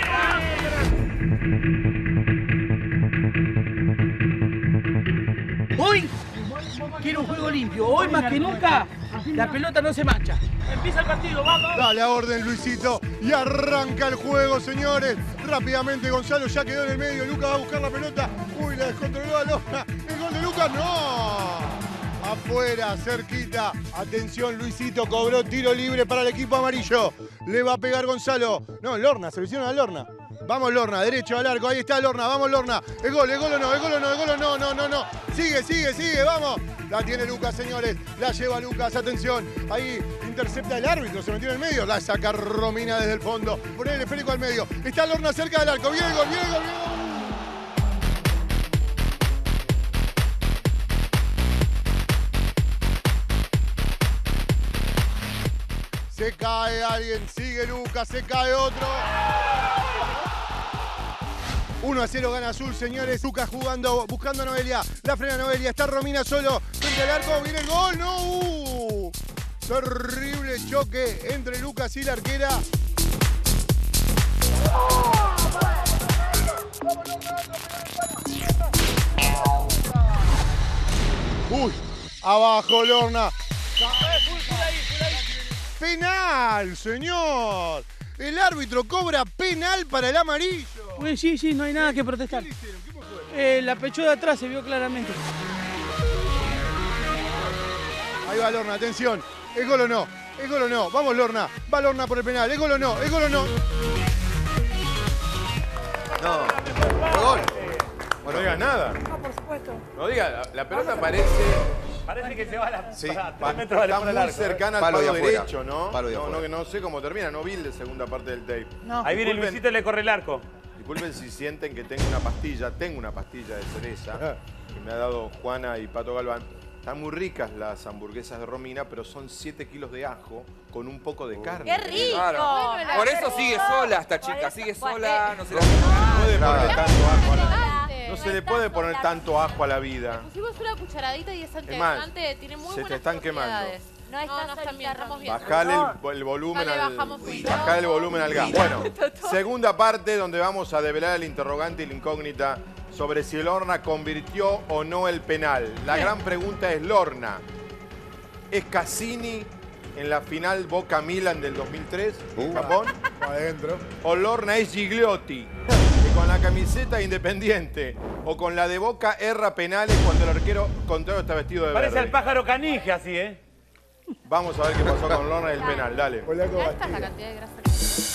Speaker 10: Hoy quiero un juego limpio. Hoy más que nunca la pelota no se mancha.
Speaker 7: Empieza el partido, vamos.
Speaker 6: Dale a orden, Luisito. Y arranca el juego, señores. Rápidamente Gonzalo ya quedó en el medio. Lucas va a buscar la pelota. Uy, la descontroló a Lorna. El gol de Lucas, no. Afuera, cerquita. Atención, Luisito cobró tiro libre para el equipo amarillo. Le va a pegar Gonzalo. No, Lorna, se lo hicieron a Lorna. Vamos Lorna, derecho al arco, ahí está Lorna, vamos Lorna. El gol, el gol o no, el gol o no, el gol o no, no, no, no. Sigue, sigue, sigue, vamos. La tiene Lucas, señores. La lleva Lucas, atención. Ahí intercepta el árbitro, se metió en el medio. La saca Romina desde el fondo. Pone el esférico al medio. Está Lorna cerca del arco. Viene el gol, viene el gol, viene el gol. Se cae alguien, sigue Lucas, se cae otro. uno a cero gana Azul, señores. Lucas jugando, buscando a Noelia. La frena Noelia, está Romina solo. Frente al arco, viene el gol. ¡No! Uh, terrible choque entre Lucas y la arquera. Uy, abajo Lorna. Penal, señor. El árbitro cobra penal para el amarillo.
Speaker 10: Uy, sí, sí, no hay nada que protestar. Eh, la pechó de atrás, se vio claramente.
Speaker 6: Ahí va Lorna, atención. ¿Es gol o no? ¿Es gol o no? Vamos Lorna. Va Lorna por el penal. ¿Es gol o no? ¿Es gol o no?
Speaker 1: No. ¿Fue gol? Bueno, no digas nada.
Speaker 10: No, por supuesto.
Speaker 1: No diga, la, la pelota parece...
Speaker 7: Parece que se va a la...
Speaker 1: Sí,
Speaker 7: a
Speaker 1: va,
Speaker 7: tres metros de
Speaker 1: está
Speaker 7: por el
Speaker 1: muy
Speaker 7: arco,
Speaker 1: cercana al
Speaker 8: Palo
Speaker 1: palo,
Speaker 8: de afuera.
Speaker 1: derecho, ¿no?
Speaker 8: Palo de
Speaker 1: no,
Speaker 8: afuera.
Speaker 1: no, que no sé cómo termina, no vi la segunda parte del tape.
Speaker 10: No.
Speaker 7: Ahí viene
Speaker 1: Disculpen.
Speaker 7: Luisito y le corre el arco.
Speaker 1: Disculpen si sienten que tengo una pastilla, tengo una pastilla de cereza que me ha dado Juana y Pato Galván. Están muy ricas las hamburguesas de Romina, pero son siete kilos de ajo con un poco de carne.
Speaker 5: ¡Qué rico!
Speaker 4: Claro.
Speaker 5: Bueno,
Speaker 4: Por
Speaker 5: la-
Speaker 4: eso sigue sola esta chica, sigue
Speaker 5: Bueno,
Speaker 4: sola, no se la...
Speaker 1: No se le puede poner
Speaker 8: Nada.
Speaker 1: tanto ajo a la,
Speaker 2: Picante.
Speaker 1: no se le puede poner tanto ajo a la vida.
Speaker 2: Pusimos una cucharadita y es
Speaker 1: más,
Speaker 2: antioxidante, tiene muy
Speaker 1: se te
Speaker 2: buenas
Speaker 1: están quemando.
Speaker 2: propiedades.
Speaker 5: No está
Speaker 2: no, no,
Speaker 5: solita,
Speaker 2: también, estamos
Speaker 5: Romina.
Speaker 2: bien.
Speaker 1: Bajale el, el volumen
Speaker 2: Dale,
Speaker 1: al
Speaker 2: bajamos un
Speaker 1: bajale el volumen al gas. Bueno,
Speaker 2: Todo.
Speaker 1: segunda parte donde vamos a develar el interrogante y la incógnita sobre si Lorna convirtió o no el penal. La gran pregunta es, Lorna, ¿es Cassini en la final Boca-Milan del dos mil tres en
Speaker 8: Uh.
Speaker 1: Japón?
Speaker 6: Adentro.
Speaker 1: ¿O Lorna es Gigliotti, que con la camiseta Independiente o con la de Boca erra penales cuando el arquero contrario está vestido de
Speaker 7: Parece
Speaker 1: verde?
Speaker 7: el pájaro canije así, ¿eh?
Speaker 1: Vamos a ver qué pasó con Lorna y el penal, dale.
Speaker 6: Hola,
Speaker 2: Mirá, esta es la cantidad de grasa que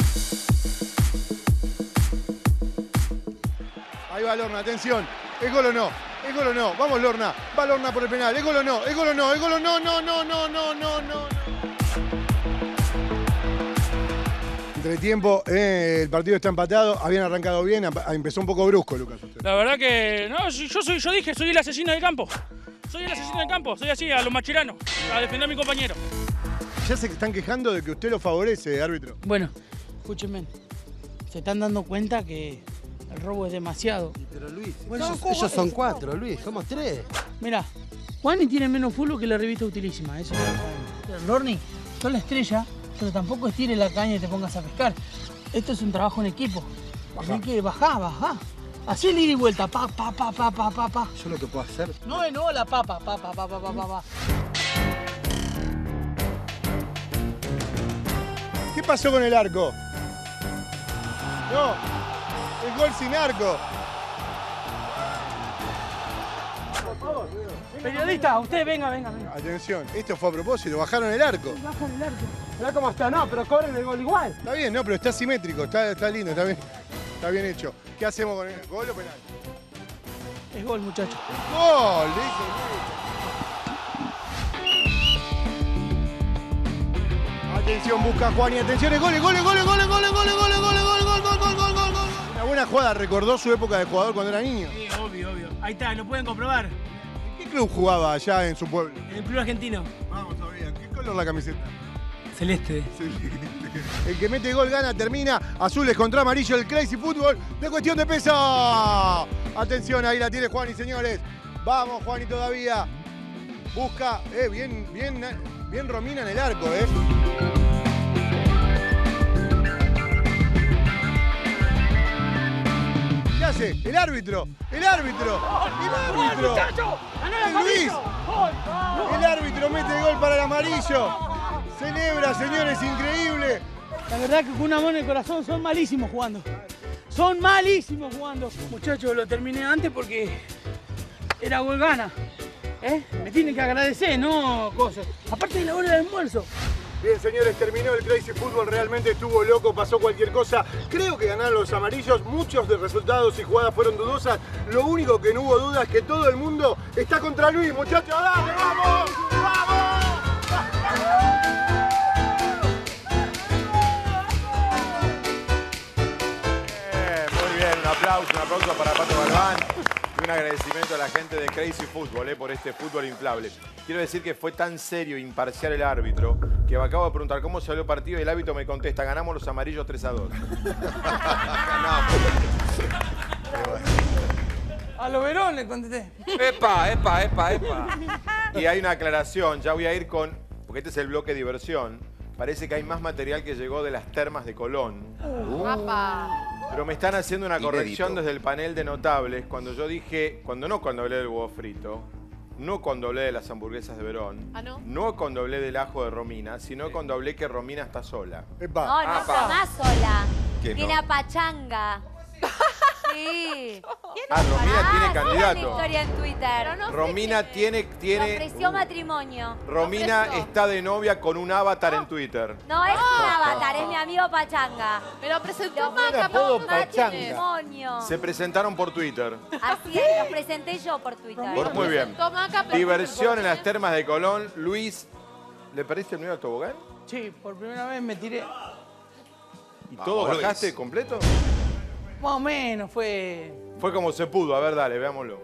Speaker 2: tiene.
Speaker 6: Ahí va Lorna, atención. ¿Es gol o no? ¿Es gol o no? Vamos Lorna. Va Lorna por el penal. ¿Es gol o no? ¿Es gol o no? ¿Es gol o no? No, no, no, no, no, no. Entre tiempo, eh, el partido está empatado. Habían arrancado bien. a- Empezó un poco brusco, Lucas. usted.
Speaker 13: La verdad que, no, si- yo soy, yo dije, soy el asesino del campo. Soy el asesino del campo, soy así, a los machiranos, a defender a mi compañero.
Speaker 6: Ya se están quejando de que usted lo favorece, árbitro.
Speaker 10: Bueno, escúchenme. Se están dando cuenta que el robo es demasiado.
Speaker 14: Pero Luis,
Speaker 10: Bueno,
Speaker 14: ellos,
Speaker 10: ¿cómo?
Speaker 14: ellos son cuatro, Luis, somos tres.
Speaker 10: Mira, Juani tiene menos fútbol que la revista Utilísima, eso es lo que sabemos. Pero, Lorni, sos la estrella, pero tampoco estires la caña y te pongas a pescar. Esto es un trabajo en equipo. Así que bajá, bajá. Así el ida y vuelta, pa, pa, pa, pa, pa, pa, pa.
Speaker 14: Yo lo que puedo hacer.
Speaker 10: No, no, la papa, pa, pa, pa, pa, pa, pa, pa.
Speaker 6: ¿Qué pasó con el arco? No, el gol sin arco.
Speaker 10: Periodista, usted venga, venga, venga.
Speaker 6: Atención, esto fue a propósito, bajaron el arco.
Speaker 10: Bajan el arco.
Speaker 14: Mirá cómo está, no, pero cobren el gol igual.
Speaker 6: Está bien, no, pero está simétrico, está, está lindo, está bien, está bien hecho. ¿Qué hacemos con el gol o penal?
Speaker 10: Es gol, muchacho.
Speaker 6: ¡Gol! Le hizo el Atención, busca Juan y atención, el gol, el gol, el gol, el gol, el gol, el gol, el gol, el gol, el gol, gol, gol, gol, gol, gol, gol. Una buena jugada, recordó su época de jugador cuando era niño.
Speaker 10: Sí, obvio, obvio. Ahí está, lo pueden comprobar.
Speaker 6: ¿En qué club jugaba allá en su pueblo?
Speaker 10: En el club argentino.
Speaker 6: Vamos todavía, ¿qué color la camiseta?
Speaker 10: Celeste.
Speaker 6: El que mete gol gana, termina. Azules contra amarillo, el crazy fútbol de cuestión de peso. Atención, ahí la tiene Juan y señores. Vamos, Juan y todavía. Busca, eh, bien, bien, bien Romina en el arco, eh. ¿Qué hace? El árbitro, el árbitro, el árbitro. Es Luis. El árbitro mete el gol para el amarillo. Celebra, señores, increíble.
Speaker 10: La verdad que con una mano en el corazón son malísimos jugando. Son malísimos jugando. Muchachos, lo terminé antes porque era gol gana. ¿Eh? Me tienen que agradecer, no cosas. Aparte de la hora de almuerzo.
Speaker 6: Bien, señores, terminó el Crazy Fútbol, realmente estuvo loco, pasó cualquier cosa. Creo que ganaron los amarillos, muchos de resultados y jugadas fueron dudosas. Lo único que no hubo duda es que todo el mundo está contra Luis, muchachos. ¡Dale, vamos! ¡Vamos!
Speaker 1: Eh, muy bien, un aplauso, un aplauso para Pato Galván. Y un agradecimiento a la gente de Crazy Fútbol eh, por este fútbol inflable. Quiero decir que fue tan serio e imparcial el árbitro que me acabo de preguntar cómo salió el partido y el árbitro me contesta, ganamos los amarillos tres a dos.
Speaker 10: A lo Verón le contesté.
Speaker 4: Epa, epa, epa, epa.
Speaker 1: Y hay una aclaración, ya voy a ir con, porque este es el bloque diversión, parece que hay más material que llegó de las termas de Colón.
Speaker 2: Uh. Papá.
Speaker 1: Pero me están haciendo una corrección
Speaker 8: Inédito.
Speaker 1: desde el panel de notables cuando yo dije, cuando no cuando hablé del huevo frito, no cuando hablé de las hamburguesas de Verón,
Speaker 2: ¿Ah, no?
Speaker 1: no cuando hablé del ajo de Romina, sino cuando hablé que Romina está sola.
Speaker 6: Epa.
Speaker 5: No, no
Speaker 4: Apa.
Speaker 5: está más sola.
Speaker 8: ¿Qué
Speaker 5: Tiene
Speaker 8: no?
Speaker 5: a Pachanga. Sí.
Speaker 1: Ah, Romina
Speaker 5: Ah,
Speaker 1: tiene
Speaker 5: sigan la
Speaker 1: candidato.
Speaker 5: historia en Twitter.
Speaker 2: Pero no sé
Speaker 1: Romina
Speaker 2: qué-
Speaker 1: tiene,
Speaker 5: Le
Speaker 1: tiene,
Speaker 5: ofreció matrimonio.
Speaker 1: Romina
Speaker 2: ofreció.
Speaker 1: está de novia con un avatar en Twitter.
Speaker 5: No es un avatar, es mi amigo Pachanga.
Speaker 2: Pero presentó
Speaker 5: Lo
Speaker 2: Maca,
Speaker 6: apodo
Speaker 2: pero
Speaker 6: Pachanga.
Speaker 5: matrimonio.
Speaker 1: Se presentaron por Twitter.
Speaker 5: Así es, los presenté yo por Twitter.
Speaker 1: Por- muy bien.
Speaker 2: presentó Maca, pero
Speaker 1: Diversión en las
Speaker 2: ¿por qué?
Speaker 1: termas de Colón. Luis, ¿le perdiste el miedo al tobogán?
Speaker 10: Sí, por primera vez me tiré.
Speaker 1: ¿Y todo
Speaker 8: Vamos,
Speaker 1: bajaste
Speaker 8: Luis.
Speaker 1: completo?
Speaker 10: Más o menos, fue...
Speaker 1: Fue como se pudo. A ver, dale, veámoslo.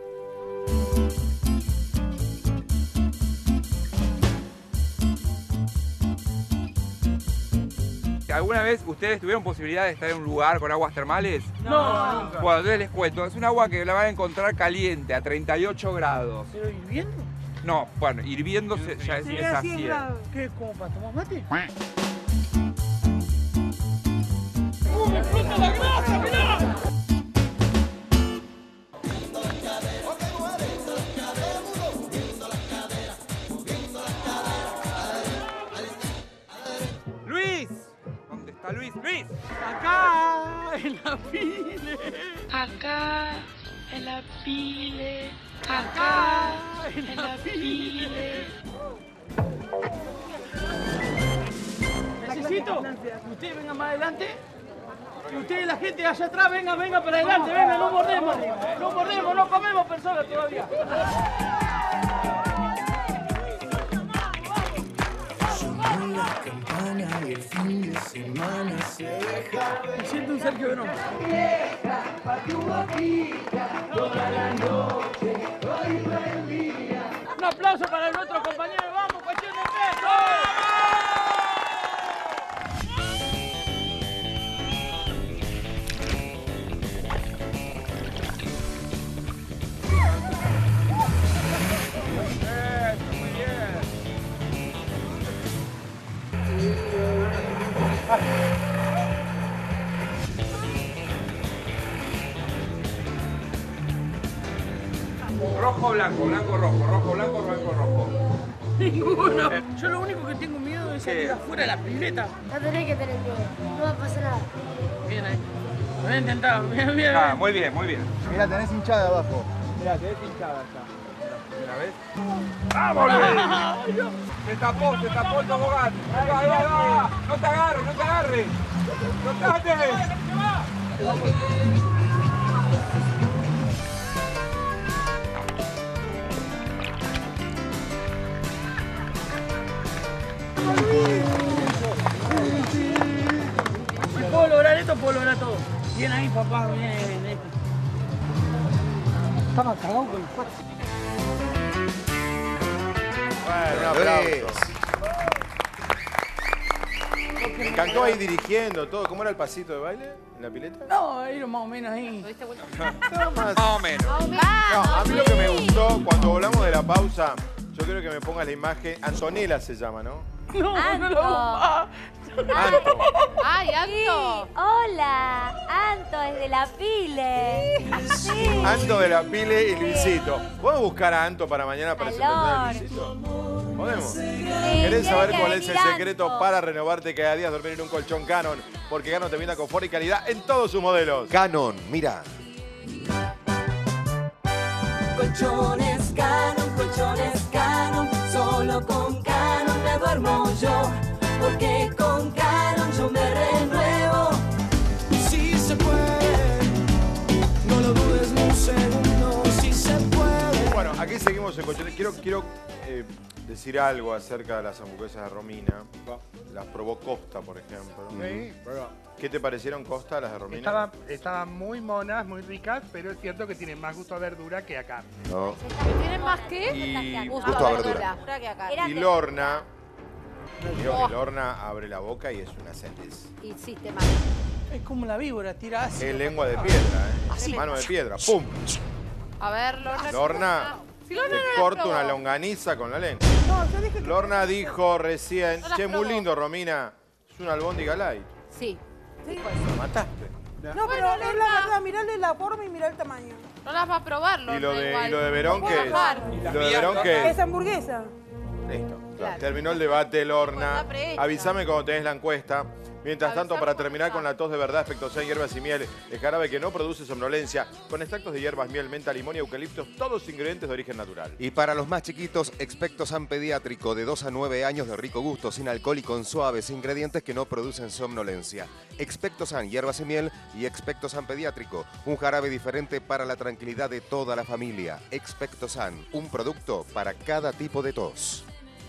Speaker 4: ¿Alguna vez ustedes tuvieron posibilidad de estar en un lugar con aguas termales?
Speaker 10: No, nunca.
Speaker 4: Bueno, entonces les cuento. Es un agua que la van a encontrar caliente, a treinta y ocho grados.
Speaker 10: ¿Pero hirviendo?
Speaker 4: No, bueno, hirviendo se- ya es,
Speaker 10: Sí,
Speaker 4: es
Speaker 10: a
Speaker 4: así.
Speaker 10: cien
Speaker 4: eh.
Speaker 10: grados. ¿Qué? ¿Cómo para tomar mate?
Speaker 4: ¡Luis! ¿Dónde está Luis? ¡Luis!
Speaker 10: Acá, en la pile.
Speaker 15: Acá, en la pile.
Speaker 10: Acá, en la pile. Necesito que ustedes vengan más adelante. Que ustedes, la gente allá atrás, vengan, vengan para adelante, vengan, no mordemos. No mordemos, no comemos personas todavía. Me siento un Sergio Verón. Un aplauso para nuestro compañero. ¡Vamos, cuestión de peso!
Speaker 4: Muy bien. Rojo, blanco, blanco, rojo, rojo, blanco, blanco, rojo.
Speaker 10: Ninguno. Yo lo único que tengo miedo es salir afuera de la pileta.
Speaker 15: No tenés que tener miedo. No va a pasar nada.
Speaker 10: Bien ahí. Lo voy a intentar. Bien, bien.
Speaker 4: Ah, muy bien, muy bien.
Speaker 6: Mirá, tenés hinchada abajo.
Speaker 4: Mirá, tenés hinchada acá. ¿La ves? ¡Vamos, Luis! Se tapó, se tapó el tobogán. Ahí va, ahí va, ahí va. No te agarres, no te agarres. ¡Soltate!
Speaker 10: Si puedo lograr esto, puedo lograr todo. Bien ahí, papá, bien. eh. Estaba cagado con el cuatro.
Speaker 1: Bueno, un aplauso. Me encantó ahí dirigiendo todo. ¿Cómo era el pasito de baile en la pileta?
Speaker 10: No, ahí más o menos ahí.
Speaker 1: Más
Speaker 4: o menos.
Speaker 1: No, a mí lo que me gustó cuando volvamos de la pausa, yo quiero que me pongas la imagen. Antonella se llama, ¿no?
Speaker 10: No,
Speaker 5: Anto.
Speaker 10: no lo ah.
Speaker 1: Anto.
Speaker 2: ¡Ay,
Speaker 5: Sí,
Speaker 2: Anto!
Speaker 5: hola, Anto es de la Pile. Sí.
Speaker 1: Anto de la Pile y Luisito. ¿Podemos buscar a Anto para mañana para
Speaker 5: Calor.
Speaker 1: presentar a Luisito? ¿Podemos?
Speaker 5: Sí,
Speaker 1: ¿Querés
Speaker 5: tiene
Speaker 1: saber
Speaker 5: que
Speaker 1: cuál es el
Speaker 5: venir
Speaker 1: secreto
Speaker 5: Anto.
Speaker 1: para renovarte cada día? Dormir en un colchón Canon. Porque Canon te brinda confort y calidad en todos sus modelos.
Speaker 8: Canon, mira.
Speaker 9: Colchones Canon, colchones Canon, solo con Canon me duermo yo. Por
Speaker 1: seguimos en Cochete. Quiero, quiero eh, decir algo acerca de las hamburguesas de Romina. Las probó Costa, por ejemplo.
Speaker 14: Sí, pero
Speaker 1: ¿Qué te parecieron, Costa, las de Romina?
Speaker 14: estaban, estaban muy monas, muy ricas, pero es cierto que tienen más gusto a verdura que a carne.
Speaker 8: No.
Speaker 2: ¿Tienen más qué?
Speaker 1: Y,
Speaker 8: Gusto a verdura.
Speaker 1: y Lorna, digo que Lorna abre la boca y es una sentencia.
Speaker 5: Y sistemático.
Speaker 10: Es como la víbora, tira ácido.
Speaker 1: Es lengua de piedra, ¿eh?
Speaker 10: Así.
Speaker 1: Mano de piedra, ¡pum!
Speaker 2: A ver, Lorna.
Speaker 1: Lorna,
Speaker 2: Si Lorna
Speaker 1: te
Speaker 2: no las
Speaker 1: corta
Speaker 2: probó.
Speaker 1: una longaniza con la lengua.
Speaker 16: No, yo dije que...
Speaker 1: Lorna dijo recién,
Speaker 2: No las
Speaker 1: che, muy
Speaker 2: probó.
Speaker 1: lindo, Romina. Es una albóndiga light.
Speaker 5: Sí.
Speaker 16: Sí.
Speaker 1: La mataste.
Speaker 16: No, pero es la verdad, mirale la forma y mirá el tamaño.
Speaker 2: No las va a probar, Lorna,
Speaker 1: Y lo de,
Speaker 2: igual.
Speaker 1: y lo de Verón,
Speaker 2: No
Speaker 1: ¿qué
Speaker 2: puedo
Speaker 1: es?
Speaker 2: bajar.
Speaker 1: ¿Y lo de Verón, qué es?
Speaker 16: Es hamburguesa.
Speaker 1: Listo.
Speaker 2: Claro.
Speaker 1: Terminó el debate, Lorna.
Speaker 2: Está prehecha.
Speaker 1: Avísame cuando tenés la encuesta. Mientras tanto,
Speaker 2: Avísame
Speaker 1: para
Speaker 2: cuando
Speaker 1: terminar
Speaker 2: está.
Speaker 1: con la tos de verdad, Expectosan, hierbas y miel, el jarabe que no produce somnolencia, con extractos de hierbas, miel, menta, limón y eucaliptos, todos ingredientes de origen natural.
Speaker 8: Y para los más chiquitos, Expectosan pediátrico de dos a nueve años de rico gusto, sin alcohol y con suaves ingredientes que no producen somnolencia. Expectosan, hierbas y miel y Expectosan pediátrico, un jarabe diferente para la tranquilidad de toda la familia. Expectosan, un producto para cada tipo de tos.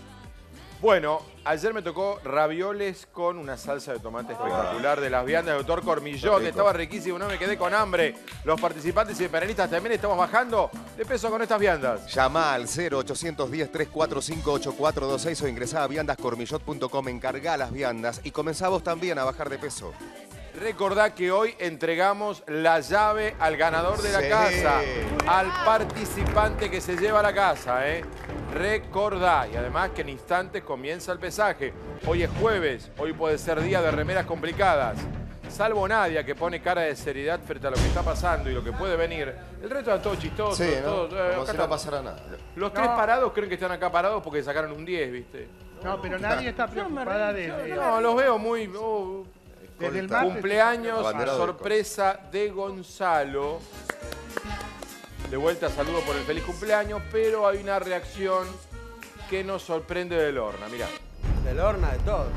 Speaker 1: Bueno, ayer me tocó ravioles con una salsa de tomate espectacular de las viandas de doctor Cormillot.
Speaker 8: Rico.
Speaker 1: Estaba riquísimo, no me quedé con hambre. Los participantes y peronistas también estamos bajando de peso con estas viandas.
Speaker 8: Llama al cero ochocientos diez, trescientos cuarenta y cinco, ochenta y cuatro veintiséis o ingresá a viandas cormillot punto com, encargá las viandas y comenzá vos también a bajar de peso.
Speaker 1: Recordá que hoy entregamos la llave al ganador de la
Speaker 8: Sí.
Speaker 1: casa, al participante que se lleva a la casa, ¿eh? Recordá, y además que en instantes comienza el pesaje. Hoy es jueves, hoy puede ser día de remeras complicadas. Salvo Nadia, que pone cara de seriedad frente a lo que está pasando y lo que puede venir. El resto es todo chistoso.
Speaker 8: Sí, ¿no?
Speaker 1: todo, eh,
Speaker 8: Como
Speaker 1: acá
Speaker 8: si no
Speaker 1: está.
Speaker 8: pasara nada.
Speaker 1: Los tres
Speaker 14: No.
Speaker 1: parados creen que están acá parados porque sacaron un diez, ¿viste?
Speaker 14: No, pero nadie está preocupada desde...
Speaker 1: No, los veo muy... oh,
Speaker 14: Desde el martes.
Speaker 1: cumpleaños,
Speaker 8: Abanderado de
Speaker 1: sorpresa de Gonzalo. De vuelta, saludo por el feliz cumpleaños, pero hay una reacción que nos sorprende de Lorna. Mirá.
Speaker 14: De Lorna, de todo.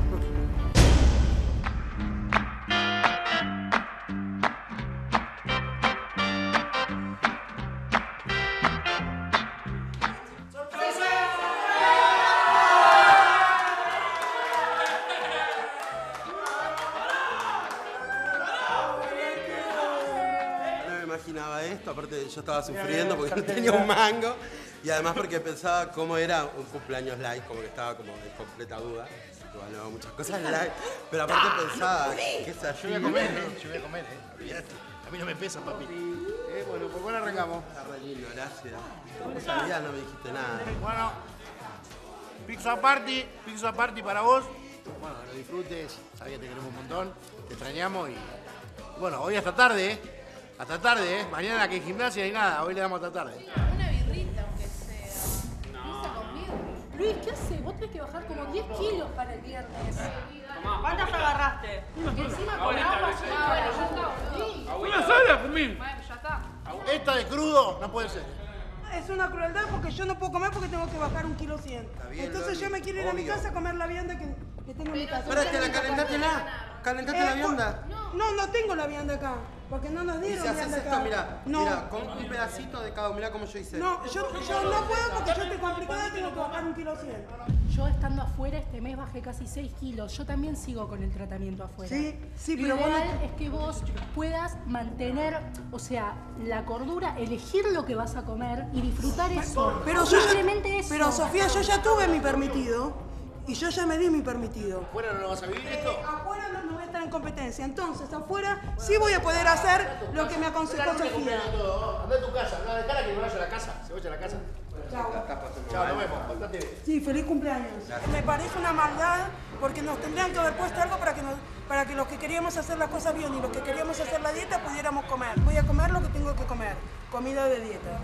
Speaker 17: No me imaginaba esto, aparte yo estaba sufriendo porque no tenía un mango y además porque pensaba cómo era un cumpleaños live, como que estaba como en completa duda. Igual no, muchas cosas live, pero aparte pensaba, ¿qué es así?
Speaker 14: Yo voy a comer, ¿eh? Yo voy a comer, ¿eh? Olvídate. A mí no me pesa, papi. Eh, bueno, ¿por qué no arrancamos?
Speaker 17: Está re lindo, gracias. No sabías, no me dijiste nada.
Speaker 14: Bueno, pizza party, pizza party para vos. Bueno, lo disfrutes, sabía que te queremos un montón, te extrañamos y... Bueno, hoy hasta tarde, ¿eh? Hasta tarde, ¿eh? Mañana que hay gimnasia y nada, hoy le damos hasta tarde.
Speaker 2: Una birrita, aunque sea. Pizza conmigo.
Speaker 18: Luis, ¿qué haces? Vos tenés que bajar como diez kilos para el viernes.
Speaker 12: ¿Cuántas agarraste?
Speaker 18: Y encima con agua ya.
Speaker 7: Una sola, Fermín.
Speaker 2: Bueno, ya está.
Speaker 14: Esta de crudo no puede ser.
Speaker 16: Es una crueldad porque yo no puedo comer porque tengo que bajar un kilo cien.
Speaker 17: bien,
Speaker 16: Entonces
Speaker 17: Loli,
Speaker 16: yo me quiero ir a mi
Speaker 17: obvio.
Speaker 16: casa a comer la vianda que, que tengo en mi casa.
Speaker 17: Para que la calentátela. Calentate la vianda.
Speaker 16: No, no tengo la vianda acá. Porque no nos
Speaker 17: Y
Speaker 16: dieron
Speaker 17: si haces
Speaker 16: vianda
Speaker 17: esto,
Speaker 16: acá.
Speaker 17: mira,
Speaker 16: no.
Speaker 17: mira, con un pedacito de cada, mira cómo yo hice.
Speaker 16: No, yo, yo no puedo porque yo estoy complicada y tengo que bajar un kilo cien.
Speaker 18: Yo estando afuera este mes bajé casi seis kilos. Yo también sigo con el tratamiento afuera.
Speaker 16: Sí, sí,
Speaker 18: Lo
Speaker 16: pero vos
Speaker 18: ideal
Speaker 16: no-
Speaker 18: es que vos puedas mantener, o sea, la cordura, elegir lo que vas a comer y disfrutar eso.
Speaker 16: Pero yo ya-
Speaker 18: Simplemente eso.
Speaker 16: Pero Sofía, yo ya tuve mi permitido y yo ya me di mi permitido.
Speaker 14: ¿Afuera no lo vas a vivir esto?
Speaker 16: Eh, afuera no, no voy a estar en competencia. Entonces, afuera sí voy a poder hacer lo que me aconsejó Sofía.
Speaker 14: Anda a tu casa, no, dejala que me vaya a la casa. Se vaya a la casa.
Speaker 16: Chao.
Speaker 14: Chao, nos vemos. Portate bien.
Speaker 16: Sí, feliz cumpleaños. Me parece una maldad porque nos tendrían que haber puesto algo para que, nos, para que los que queríamos hacer las cosas bien y los que queríamos hacer la dieta pudiéramos comer. Voy a comer lo que tengo que comer. Comida de dieta.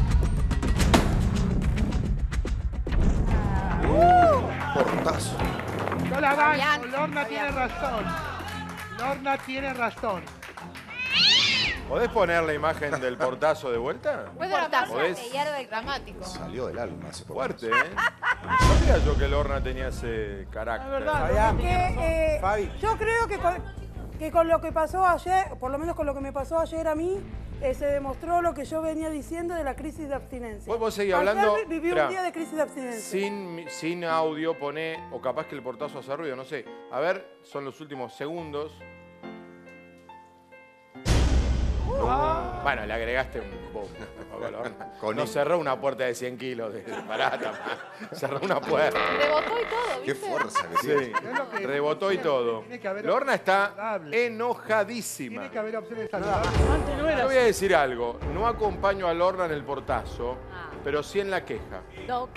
Speaker 8: Portazo.
Speaker 14: No la
Speaker 2: Fabián,
Speaker 14: banco, Lorna
Speaker 2: Fabián.
Speaker 14: tiene razón. Lorna tiene razón.
Speaker 1: ¿Podés poner la imagen del portazo de vuelta?
Speaker 2: Puede dramático.
Speaker 1: ¿Podés?
Speaker 2: Dramático.
Speaker 8: Salió del alma ese portazo.
Speaker 1: Fuerte, ¿eh? No sabía yo que Lorna tenía ese carácter.
Speaker 16: Que, eh, yo creo que con, que con lo que pasó ayer, por lo menos con lo que me pasó ayer a mí, eh, se demostró lo que yo venía diciendo de la crisis de abstinencia.
Speaker 1: Vos, vos seguís
Speaker 16: Ayer
Speaker 1: hablando.
Speaker 16: vi- viví
Speaker 1: Esperá.
Speaker 16: un día de crisis de abstinencia.
Speaker 1: Sin, sin audio, poné, o capaz que el portazo hace ruido, no sé. A ver, son los últimos segundos. Uh, bueno, le agregaste un poco. No cerró una puerta de cien kilos de barata. Cerró una puerta.
Speaker 2: Rebotó y todo,
Speaker 8: Qué
Speaker 2: ¿viste?
Speaker 8: fuerza que
Speaker 1: Sí,
Speaker 8: tiene.
Speaker 1: rebotó y todo.
Speaker 6: Tiene que haber
Speaker 1: Lorna está
Speaker 6: saludables.
Speaker 1: enojadísima.
Speaker 6: Tiene que haber opciones saludables.
Speaker 10: Antes no era
Speaker 1: Yo voy
Speaker 10: así.
Speaker 1: a decir algo. No acompaño a Lorna en el portazo,
Speaker 2: Ah.
Speaker 1: pero sí en la queja.
Speaker 2: No.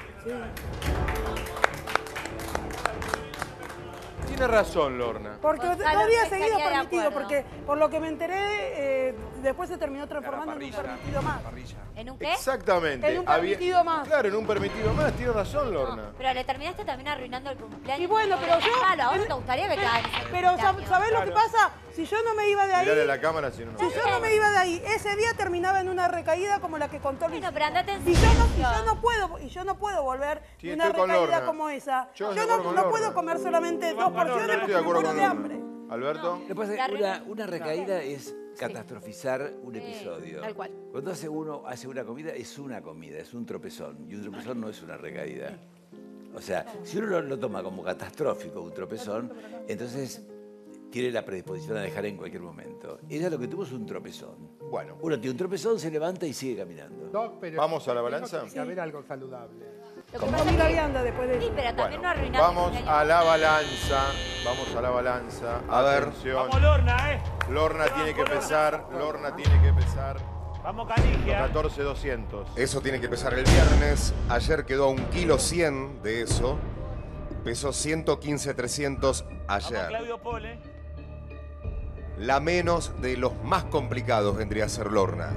Speaker 1: Tiene razón, Lorna.
Speaker 16: Porque dos
Speaker 5: Gonzalo,
Speaker 16: días
Speaker 5: no
Speaker 16: seguidos
Speaker 5: estaría de
Speaker 16: permitido,
Speaker 5: acuerdo.
Speaker 16: porque por lo que me enteré, eh, después se terminó transformando en un
Speaker 7: parrilla.
Speaker 16: permitido más.
Speaker 5: ¿En un qué?
Speaker 1: Exactamente.
Speaker 16: En un
Speaker 1: Había-
Speaker 16: permitido más.
Speaker 1: Claro, en un permitido más. Tiene razón, Lorna.
Speaker 5: Pero le terminaste también arruinando el cumpleaños.
Speaker 16: Y bueno, pero yo-
Speaker 5: Claro, a vos no te gustaría que te hagan ese
Speaker 16: Pero ¿sab-
Speaker 5: cumpleaños.
Speaker 16: ¿sabés lo que pasa? Si yo no me iba de ahí,
Speaker 1: Mirale la cámara si no. no.
Speaker 16: si yo no me iba de ahí, ese día terminaba en una recaída como la que contó Luis.
Speaker 5: Bueno, pero andate en
Speaker 16: Y yo no, y
Speaker 5: silencio.
Speaker 16: yo no puedo, y yo no puedo volver
Speaker 1: Sí,
Speaker 16: de una
Speaker 1: estoy con
Speaker 16: recaída
Speaker 1: Lorna.
Speaker 16: como esa.
Speaker 1: Yo
Speaker 16: Yo,
Speaker 1: estoy de
Speaker 16: no,
Speaker 1: acuerdo con
Speaker 16: no
Speaker 1: Lorna.
Speaker 16: puedo comer solamente dos porciones
Speaker 1: Estoy
Speaker 16: porque
Speaker 1: de
Speaker 16: me
Speaker 1: acuerdo
Speaker 16: muero
Speaker 1: con
Speaker 16: de
Speaker 1: Lorna.
Speaker 16: hambre.
Speaker 1: Alberto.
Speaker 3: Lo que pasa es
Speaker 5: La
Speaker 3: que
Speaker 5: re-
Speaker 3: una, una recaída es catastrofizar un
Speaker 2: Sí,
Speaker 3: episodio.
Speaker 2: tal cual.
Speaker 3: Cuando hace uno hace una comida, es una comida, es un tropezón. Y un tropezón no es una recaída. O sea, si uno lo, lo toma como catastrófico, un tropezón, entonces tiene la predisposición a dejar en cualquier momento. Ella lo que tuvo es un tropezón.
Speaker 1: Bueno,
Speaker 3: Uno tiene un tropezón, se levanta y sigue caminando.
Speaker 6: Doc, pero
Speaker 1: ¿Vamos a la
Speaker 6: tengo
Speaker 1: balanza?
Speaker 6: que haber algo saludable.
Speaker 5: Lo que
Speaker 16: Con
Speaker 5: pasa es
Speaker 16: comida
Speaker 5: que-
Speaker 16: vianda después de
Speaker 5: Sí,
Speaker 16: eso.
Speaker 5: pero también
Speaker 1: bueno,
Speaker 5: no arruinaste
Speaker 1: vamos
Speaker 5: el cumpleaños.
Speaker 1: a la balanza. Vamos a la balanza.
Speaker 8: A ver.
Speaker 1: Atención.
Speaker 7: Vamos, Lorna, ¿eh?
Speaker 1: Lorna tiene que pesar. Lorna tiene que pesar.
Speaker 7: Vamos, Canigia.
Speaker 1: catorce doscientos.
Speaker 8: Eso tiene que pesar el viernes. Ayer quedó a un kilo cien de eso. Pesó ciento quince trescientos
Speaker 7: Vamos,
Speaker 8: ayer.
Speaker 7: Claudio Pole.
Speaker 8: La menos de los más complicados vendría a ser Lorna.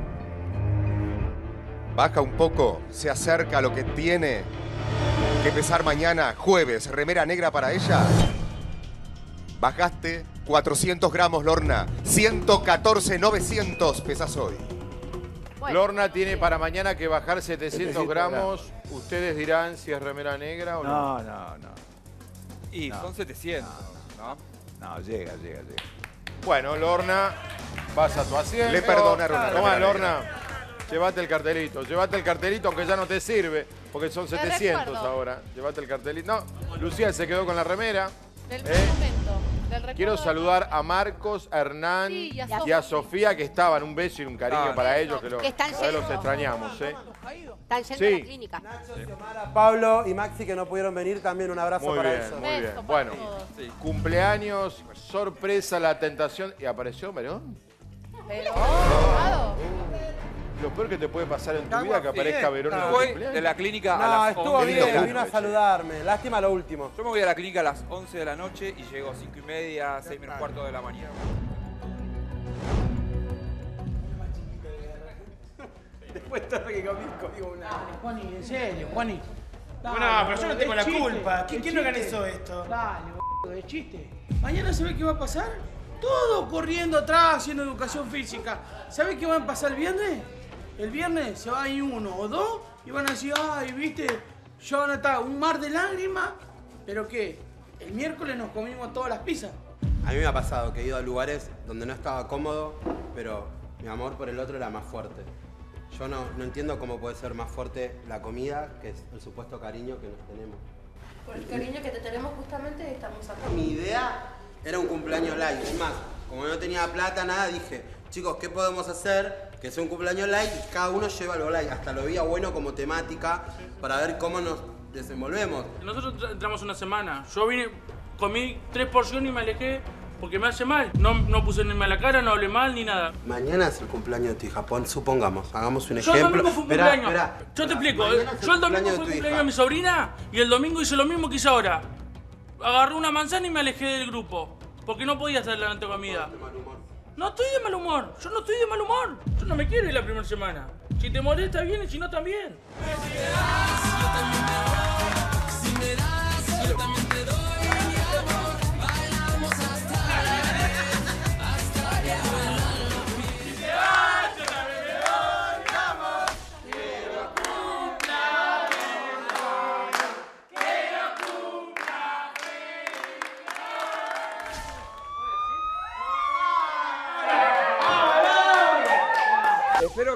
Speaker 8: Baja un poco, se acerca a lo que tiene que pesar mañana, jueves. Remera negra para ella. Bajaste cuatrocientos gramos, Lorna. ciento catorce novecientos pesas hoy.
Speaker 2: Bueno,
Speaker 1: Lorna tiene para mañana que bajar setecientos
Speaker 3: setecientos
Speaker 1: gramos. Ustedes dirán si es remera negra o no.
Speaker 3: No, no, no.
Speaker 4: Y
Speaker 3: No.
Speaker 4: son setecientos, ¿no?
Speaker 3: No, llega, llega, llega.
Speaker 1: Bueno, Lorna, vas a tu asiento.
Speaker 8: Le perdonaron la
Speaker 1: Toma,
Speaker 8: remera
Speaker 1: Lorna, llévate el cartelito. Llévate el cartelito, aunque ya no te sirve, porque son
Speaker 2: Te
Speaker 1: setecientos
Speaker 2: recuerdo.
Speaker 1: ahora. Llévate el cartelito. No, Lucía se quedó con la remera.
Speaker 2: del
Speaker 1: ¿eh?
Speaker 2: momento. Del recuerdo
Speaker 1: Quiero
Speaker 2: del
Speaker 1: saludar a Marcos, a Hernán
Speaker 2: Sí, y a
Speaker 1: y a
Speaker 2: Sofi.
Speaker 1: Sofía, que estaban. Un beso y un cariño
Speaker 4: Claro.
Speaker 1: para ellos, que, lo-
Speaker 5: Que están
Speaker 1: a ver, los
Speaker 5: yendo.
Speaker 1: extrañamos. ¿eh?
Speaker 5: Están yendo
Speaker 1: Sí.
Speaker 5: a la clínica.
Speaker 17: Pablo y Maxi que no pudieron venir, también un abrazo
Speaker 1: Muy
Speaker 17: para
Speaker 1: bien,
Speaker 17: ellos.
Speaker 1: muy bien.
Speaker 2: Beso para
Speaker 1: Bueno,
Speaker 2: todos.
Speaker 1: cumpleaños, sorpresa, la tentación. ¿Y apareció Verón?
Speaker 2: Pero, abogado,
Speaker 1: Lo peor que te puede pasar en tu
Speaker 4: Está
Speaker 1: vida es que aparezca
Speaker 4: bien.
Speaker 1: Verón en tu
Speaker 4: Fue
Speaker 1: cumpleaños.
Speaker 4: de la clínica a
Speaker 17: No,
Speaker 4: las
Speaker 17: estuvo
Speaker 4: once.
Speaker 17: bien,
Speaker 1: Lindo
Speaker 17: vino a
Speaker 1: cumple,
Speaker 17: saludarme. Lástima lo último.
Speaker 4: Yo me voy a la clínica a las once de la noche y llego a cinco y media, seis menos cuarto de la mañana.
Speaker 17: Después tarde que comí, comí una.
Speaker 10: Juani, en serio, Juani. Dale,
Speaker 7: Bueno, pero yo no
Speaker 10: es
Speaker 7: tengo la
Speaker 10: chiste,
Speaker 7: culpa. ¿Quién-
Speaker 10: es
Speaker 7: quién
Speaker 10: chiste.
Speaker 7: organizó esto?
Speaker 10: Dale, boludo, es chiste. Mañana ¿sabe qué va a pasar? Todo corriendo atrás, haciendo educación física. ¿Sabe qué va a pasar el viernes? El viernes se va a ir uno o dos y van a decir, ay, viste, ya van a estar un mar de lágrimas. ¿Pero qué? El miércoles nos comimos todas las pizzas.
Speaker 17: A mí me ha pasado que he ido a lugares donde no estaba cómodo, pero mi amor por el otro era más fuerte. Yo no, no entiendo cómo puede ser más fuerte la comida que es el supuesto cariño que nos tenemos.
Speaker 15: Por el cariño que te tenemos justamente estamos acá.
Speaker 17: Mi idea era un cumpleaños light. Es más, como no tenía plata, nada, dije, chicos, ¿qué podemos hacer? Que sea un cumpleaños light y cada uno lleva algo light. Hasta lo veía bueno como temática para ver cómo nos desenvolvemos.
Speaker 13: Nosotros tra- entramos una semana. Yo vine, comí tres porciones y me alejé porque me hace mal. No, no puse ni mala cara, no hablé mal ni nada.
Speaker 17: Mañana es el cumpleaños de tu hija, pon, supongamos, hagamos un
Speaker 13: Yo el
Speaker 17: ejemplo.
Speaker 13: domingo fue un
Speaker 17: Esperá,
Speaker 13: cumpleaños.
Speaker 17: esperá,
Speaker 13: Yo te
Speaker 17: esperá.
Speaker 13: explico.
Speaker 17: Mañana es
Speaker 13: Yo el domingo
Speaker 17: cumpleaños
Speaker 13: fue
Speaker 17: de
Speaker 13: el
Speaker 17: tu
Speaker 13: cumpleaños
Speaker 17: hija.
Speaker 13: de mi sobrina y el domingo hice lo mismo que hice ahora. Agarré una manzana y me alejé del grupo porque no podía estar delante de comida. No estoy de mal humor. Yo no estoy de mal humor. Yo no me quiero ir la primera semana. Si te molesta bien y si no también.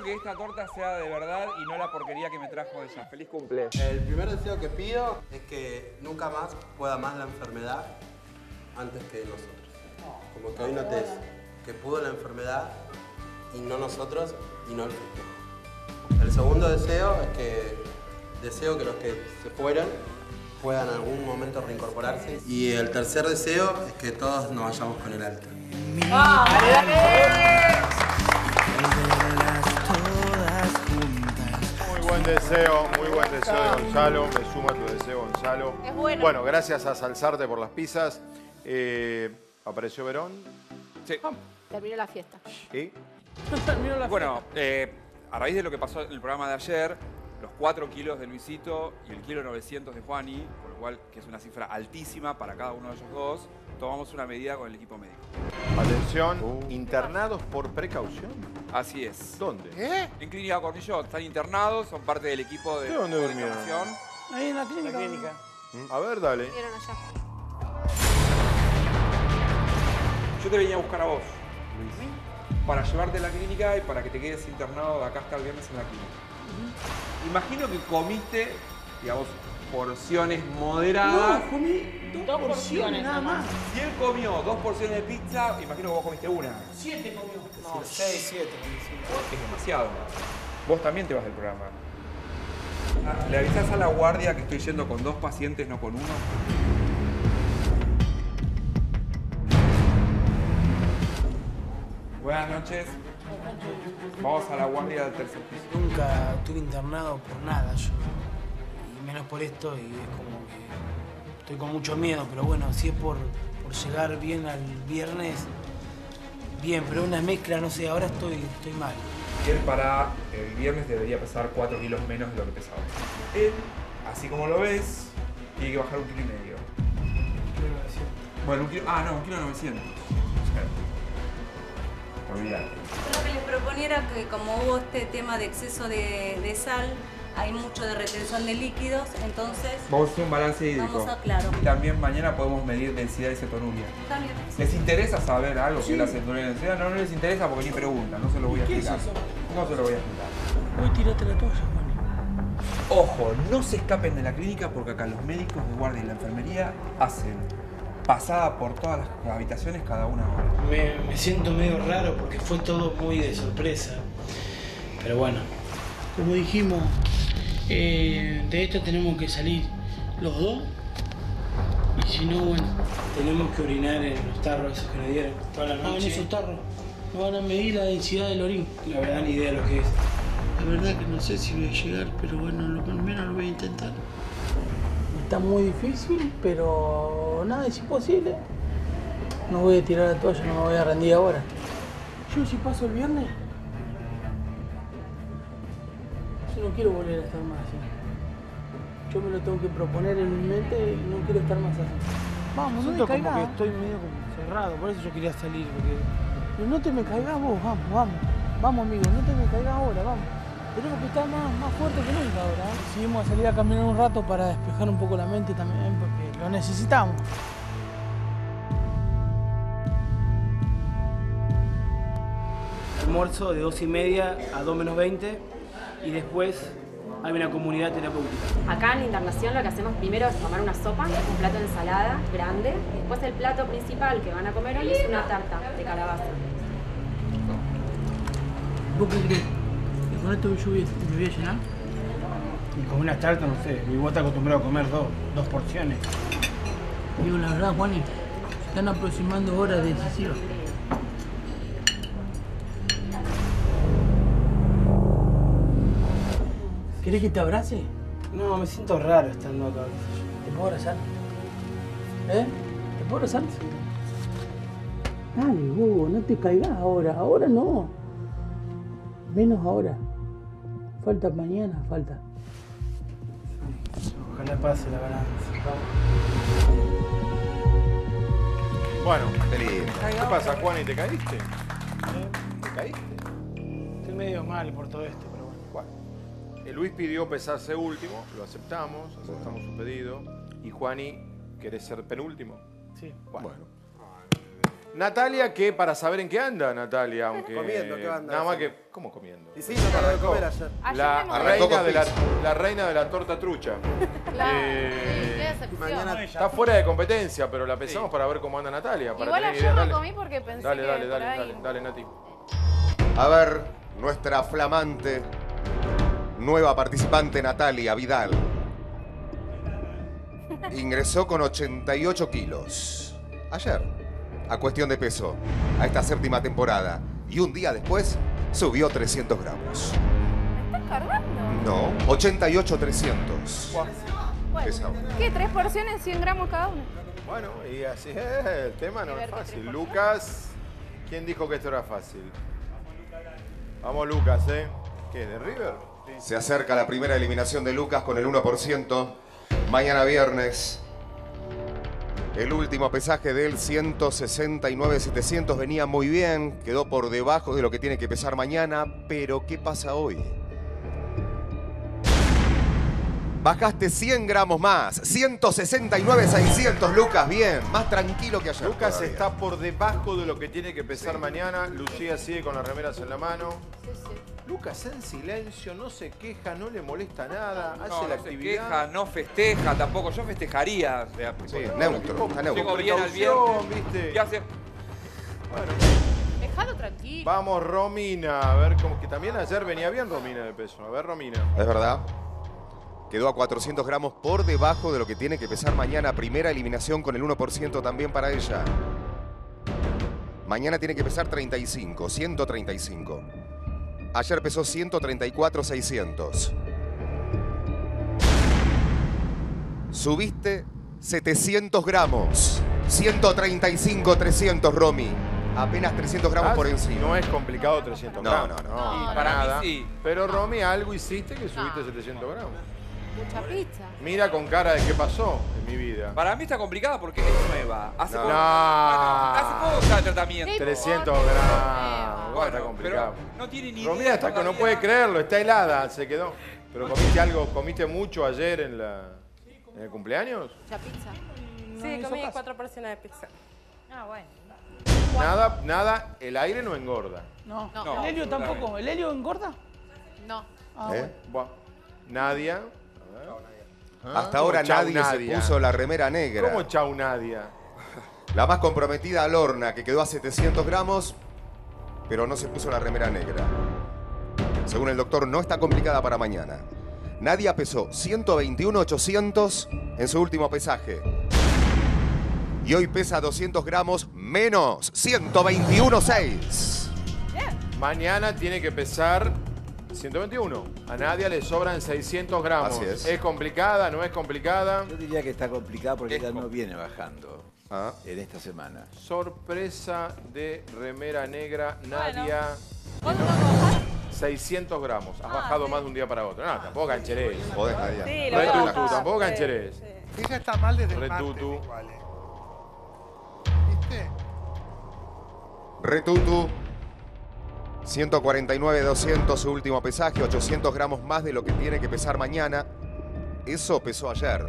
Speaker 4: que esta torta sea de verdad y no la porquería que me trajo ella. Feliz cumple.
Speaker 17: El primer deseo que pido es que nunca más pueda más la enfermedad antes que nosotros. Como que hoy notes que pudo la enfermedad y no nosotros y no el festejo. El segundo deseo es que deseo que los que se fueran puedan en algún momento reincorporarse. Y el tercer deseo es que todos nos vayamos con el alta.
Speaker 1: ¡Dale, dale! Muy buen deseo, muy buen deseo de Gonzalo. Me sumo a tu deseo, Gonzalo.
Speaker 2: Es bueno.
Speaker 1: Bueno, gracias a Salsarte por las pizzas. Eh, ¿Apareció Verón?
Speaker 4: Sí.
Speaker 2: Terminó la fiesta.
Speaker 1: ¿Y?
Speaker 4: Bueno, eh, a raíz de lo que pasó en el programa de ayer, los cuatro kilos de Luisito y el kilo novecientos de Juani, por lo cual, que es una cifra altísima para cada uno de ellos dos, tomamos una medida con el equipo médico.
Speaker 1: Atención, internados por precaución.
Speaker 4: Así es.
Speaker 1: ¿Dónde?
Speaker 4: ¿Eh? En Clínica Cornillot. Están internados, son parte del equipo de...
Speaker 1: ¿De dónde
Speaker 4: de
Speaker 1: durmieron?
Speaker 4: internación.
Speaker 10: Ahí en la clínica.
Speaker 4: La clínica.
Speaker 1: A ver, dale.
Speaker 2: Vieron allá.
Speaker 4: Yo te venía a buscar a vos, Luis, para llevarte a la clínica y para que te quedes internado de acá hasta el viernes en la clínica. Imagino que comiste, digamos, porciones moderadas.
Speaker 10: No, comí dos,
Speaker 2: Dos
Speaker 10: porciones
Speaker 2: porciones
Speaker 10: nada
Speaker 2: nomás.
Speaker 10: más.
Speaker 4: Si él comió dos porciones de pizza, imagino que vos comiste una.
Speaker 10: Siete comió.
Speaker 4: No, seis, siete. Es demasiado. Vos también te vas del programa. ¿Le avisás a la guardia que estoy yendo con dos pacientes, no con uno? Buenas noches. Vamos a la guardia del tercer piso.
Speaker 10: Nunca estuve internado por nada yo. Y menos por esto, y es como que estoy con mucho miedo, pero bueno, si es por, por llegar bien al viernes, bien, pero una mezcla, no sé, ahora estoy, estoy mal.
Speaker 4: Él para el viernes debería pesar cuatro kilos menos de lo que pesaba. Él, así como lo ves, tiene que bajar un kilo y medio. Bueno, un kilo... Ah, no, un kilo novecientos. Olvídate.
Speaker 19: Lo que les proponía era que como hubo este tema de exceso de, de sal, hay mucho de retención de líquidos, entonces
Speaker 4: Vamos a hacer un balance hídrico.
Speaker 19: vamos a, claro.
Speaker 4: Y también mañana podemos medir densidad de cetonuria.
Speaker 19: También.
Speaker 4: ¿Les interesa saber algo
Speaker 10: Sí.
Speaker 4: que es la cetonuria de densidad? No, no les interesa porque ni preguntan, no se lo voy a
Speaker 10: ¿Qué es
Speaker 4: explicar.
Speaker 10: eso?
Speaker 4: No se lo voy a explicar.
Speaker 10: Hoy tírate la toalla, Juan.
Speaker 4: Ojo, no se escapen de la clínica porque acá los médicos de guardia y la enfermería hacen pasada por todas las habitaciones cada una hora.
Speaker 10: Me, me siento medio raro porque fue todo muy de sorpresa. Pero bueno, como dijimos, eh, de esto tenemos que salir los dos. Y si no, bueno, tenemos que orinar en los tarros esos que nos dieron toda la noche. Ah, en esos tarros nos van a medir la densidad del orín. La verdad, ni idea de lo que es. La verdad que no sé si voy a llegar, pero bueno, lo menos lo voy a intentar. Está muy difícil, pero nada es imposible. No voy a tirar la toalla, no me voy a rendir ahora. Yo si paso el viernes, yo no quiero volver a estar más así. Yo me lo tengo que proponer en mi mente y no quiero estar más así. Vamos, no te
Speaker 20: Siento como
Speaker 10: caigas.
Speaker 20: que estoy medio como cerrado, por eso yo quería salir, porque...
Speaker 10: Pero no te me caigas vos, vamos, vamos. Vamos, amigo, no te me caigas ahora, vamos. Tenemos que estar más, más fuerte que nunca ahora. ¿eh? Decidimos salir a caminar un rato para despejar un poco la mente también, porque lo necesitamos.
Speaker 20: Almuerzo de dos y media a dos menos veinte y después hay una comunidad terapéutica.
Speaker 21: Acá en la internación lo que hacemos primero es tomar una sopa, un plato de ensalada grande, y después el plato principal que van a comer hoy es una tarta de calabaza.
Speaker 10: ¿Vos qué crees? ¿Que con esto yo voy a- me voy a llenar?
Speaker 20: Y con una tarta, no sé, mi vos está acostumbrado a comer dos, dos porciones.
Speaker 10: Digo la verdad, Juani, se están aproximando horas decisivas. ¿Querés que te abrace?
Speaker 20: No, me siento raro estando acá.
Speaker 10: ¿Te puedo abrazar? ¿Eh? ¿Te puedo abrazar? Dale, bobo, no te caigas ahora. Ahora no. Menos ahora. Falta mañana, falta.
Speaker 20: Ojalá pase la balanza.
Speaker 1: Bueno,
Speaker 8: Qué lindo.
Speaker 1: ¿qué pasa, Juan? ¿Y te caíste? ¿Te caíste?
Speaker 20: Estoy medio mal por todo esto, pero bueno.
Speaker 1: Bueno, eh, Luis pidió pesarse último, lo aceptamos, aceptamos su pedido. Y Juani, ¿querés ser penúltimo?
Speaker 20: Sí.
Speaker 1: Bueno. Natalia, que para saber en qué anda, Natalia, aunque...
Speaker 14: Comiendo, ¿qué anda
Speaker 1: Nada más
Speaker 14: haciendo?
Speaker 1: que... ¿Cómo comiendo?
Speaker 14: Y sí, no paró de comer ayer.
Speaker 1: La,
Speaker 14: Ayer me
Speaker 1: reina
Speaker 14: morí.
Speaker 1: de la, la reina de la torta trucha.
Speaker 2: Claro,
Speaker 1: Eh,
Speaker 2: qué decepción.
Speaker 14: mañana-
Speaker 1: Está fuera de competencia, pero la pensamos para ver cómo anda Natalia. Para
Speaker 2: Igual
Speaker 1: tener
Speaker 2: ayer
Speaker 1: idea.
Speaker 2: no
Speaker 1: Dale.
Speaker 2: comí porque pensé
Speaker 1: Dale,
Speaker 2: que
Speaker 1: dale,
Speaker 2: por
Speaker 1: dale,
Speaker 2: ahí...
Speaker 1: dale, dale, Nati.
Speaker 8: A ver, nuestra flamante nueva participante Natalia Vidal ingresó con ochenta y ocho kilos ayer, a cuestión de peso, a esta séptima temporada. Y un día después subió trescientos gramos.
Speaker 5: ¿Estás cargando?
Speaker 8: No, ochenta y ocho trescientos. Pesa ahora.
Speaker 5: ¿Qué? ¿Tres porciones, cien gramos cada una?
Speaker 1: Bueno, y así es, el tema no es fácil. Lucas, ¿quién dijo que esto era fácil? Vamos Lucas, ¿eh? ¿Qué, de River?
Speaker 8: Se acerca la primera eliminación de Lucas con el uno por ciento. Mañana viernes. El último pesaje de él, ciento sesenta y nueve setecientos, venía muy bien. Quedó por debajo de lo que tiene que pesar mañana. Pero, ¿qué pasa hoy? Bajaste cien gramos más. ciento sesenta y nueve seiscientos, Lucas. Bien, más tranquilo que ayer.
Speaker 1: Lucas
Speaker 8: todavía.
Speaker 1: está por debajo de lo que tiene que pesar mañana. Lucía sigue con las remeras en la mano. Lucas en silencio, no se queja, no le molesta nada, hace
Speaker 4: No,
Speaker 1: la
Speaker 4: no se
Speaker 1: actividad.
Speaker 4: queja, no festeja tampoco. Yo festejaría. O sea,
Speaker 8: Sí, neutro, está neutro.
Speaker 4: Llego bien al
Speaker 1: Precaución,
Speaker 4: viernes.
Speaker 1: ¿viste?
Speaker 4: ¿Qué hace?
Speaker 2: Dejalo tranquilo.
Speaker 1: Vamos, Romina, a ver, como que también ayer venía bien Romina de peso. A ver, Romina.
Speaker 8: Es verdad. Quedó a cuatrocientos gramos por debajo de lo que tiene que pesar mañana. Primera eliminación con el uno por ciento también para ella. Mañana tiene que pesar treinta y cinco, ciento treinta y cinco. Ayer pesó ciento treinta y cuatro seiscientos. Subiste setecientos gramos. ciento treinta y cinco trescientos, Romy. Apenas trescientos gramos
Speaker 1: Ah,
Speaker 8: por encima.
Speaker 1: No es complicado trescientos
Speaker 8: No,
Speaker 1: gramos.
Speaker 8: no, no.
Speaker 1: Y
Speaker 2: No,
Speaker 1: para
Speaker 4: para mí
Speaker 1: nada.
Speaker 4: sí.
Speaker 1: Pero Romy, algo hiciste que subiste
Speaker 2: No.
Speaker 1: setecientos gramos.
Speaker 2: Mucha pizza.
Speaker 1: Mira con cara de qué pasó en mi vida.
Speaker 4: Para mí está complicada porque es nueva. Hace
Speaker 1: No.
Speaker 4: poco, bueno, hace poco está el tratamiento.
Speaker 2: ¿Qué
Speaker 1: trescientos
Speaker 2: importa?
Speaker 1: gramos. Bueno, está
Speaker 4: Bueno,
Speaker 1: complicado.
Speaker 4: pero no tiene ni
Speaker 1: Romina
Speaker 4: idea
Speaker 1: está que no
Speaker 4: todavía.
Speaker 1: puede creerlo, está helada, se quedó. Pero comiste algo, comiste mucho ayer en la en el cumpleaños.
Speaker 2: Mucha pizza.
Speaker 15: Sí, comí cuatro porciones de pizza.
Speaker 5: Ah, bueno.
Speaker 1: Nada, nada, el aire no engorda.
Speaker 10: No,
Speaker 2: No.
Speaker 10: el helio tampoco. ¿El helio engorda?
Speaker 2: No.
Speaker 10: Ah,
Speaker 8: ¿Eh?
Speaker 10: bueno.
Speaker 1: Buah. Nadia.
Speaker 8: Hasta ahora
Speaker 1: ¿Cómo chau,
Speaker 8: nadie se
Speaker 1: Nadia?
Speaker 8: puso la remera negra.
Speaker 1: ¿Cómo chau Nadia?
Speaker 8: La más comprometida, Lorna, que quedó a setecientos gramos, pero no se puso la remera negra. Según el doctor, no está complicada para mañana. Nadia pesó ciento veintiuno ochocientos en su último pesaje. Y hoy pesa doscientos gramos menos, ciento veintiuno seis.
Speaker 1: Mañana tiene que pesar ciento veintiuno. A Nadia le sobran seiscientos gramos.
Speaker 8: Así es.
Speaker 1: complicada? ¿No es complicada?
Speaker 3: Yo diría que está complicada porque
Speaker 4: Es
Speaker 3: ella no
Speaker 4: com-
Speaker 3: viene bajando
Speaker 8: Ah.
Speaker 3: en esta semana.
Speaker 1: Sorpresa de remera negra, Nadia.
Speaker 5: ¿Cuándo vas a bajar?
Speaker 1: seiscientos gramos. Has
Speaker 5: Ah,
Speaker 1: bajado
Speaker 5: sí.
Speaker 1: más de un día para otro. No, tampoco cancherés.
Speaker 8: Podés, Nadia.
Speaker 5: Sí, lo voy a
Speaker 1: Retutu,
Speaker 5: bajar.
Speaker 1: tampoco
Speaker 5: Sí,
Speaker 1: cancherés.
Speaker 5: sí.
Speaker 6: Ella está mal desde el
Speaker 1: Retutu.
Speaker 6: martes igual, ¿eh? ¿Viste?
Speaker 8: Retutu, ciento cuarenta y nueve doscientos su último pesaje, ochocientos gramos más de lo que tiene que pesar mañana. Eso pesó ayer.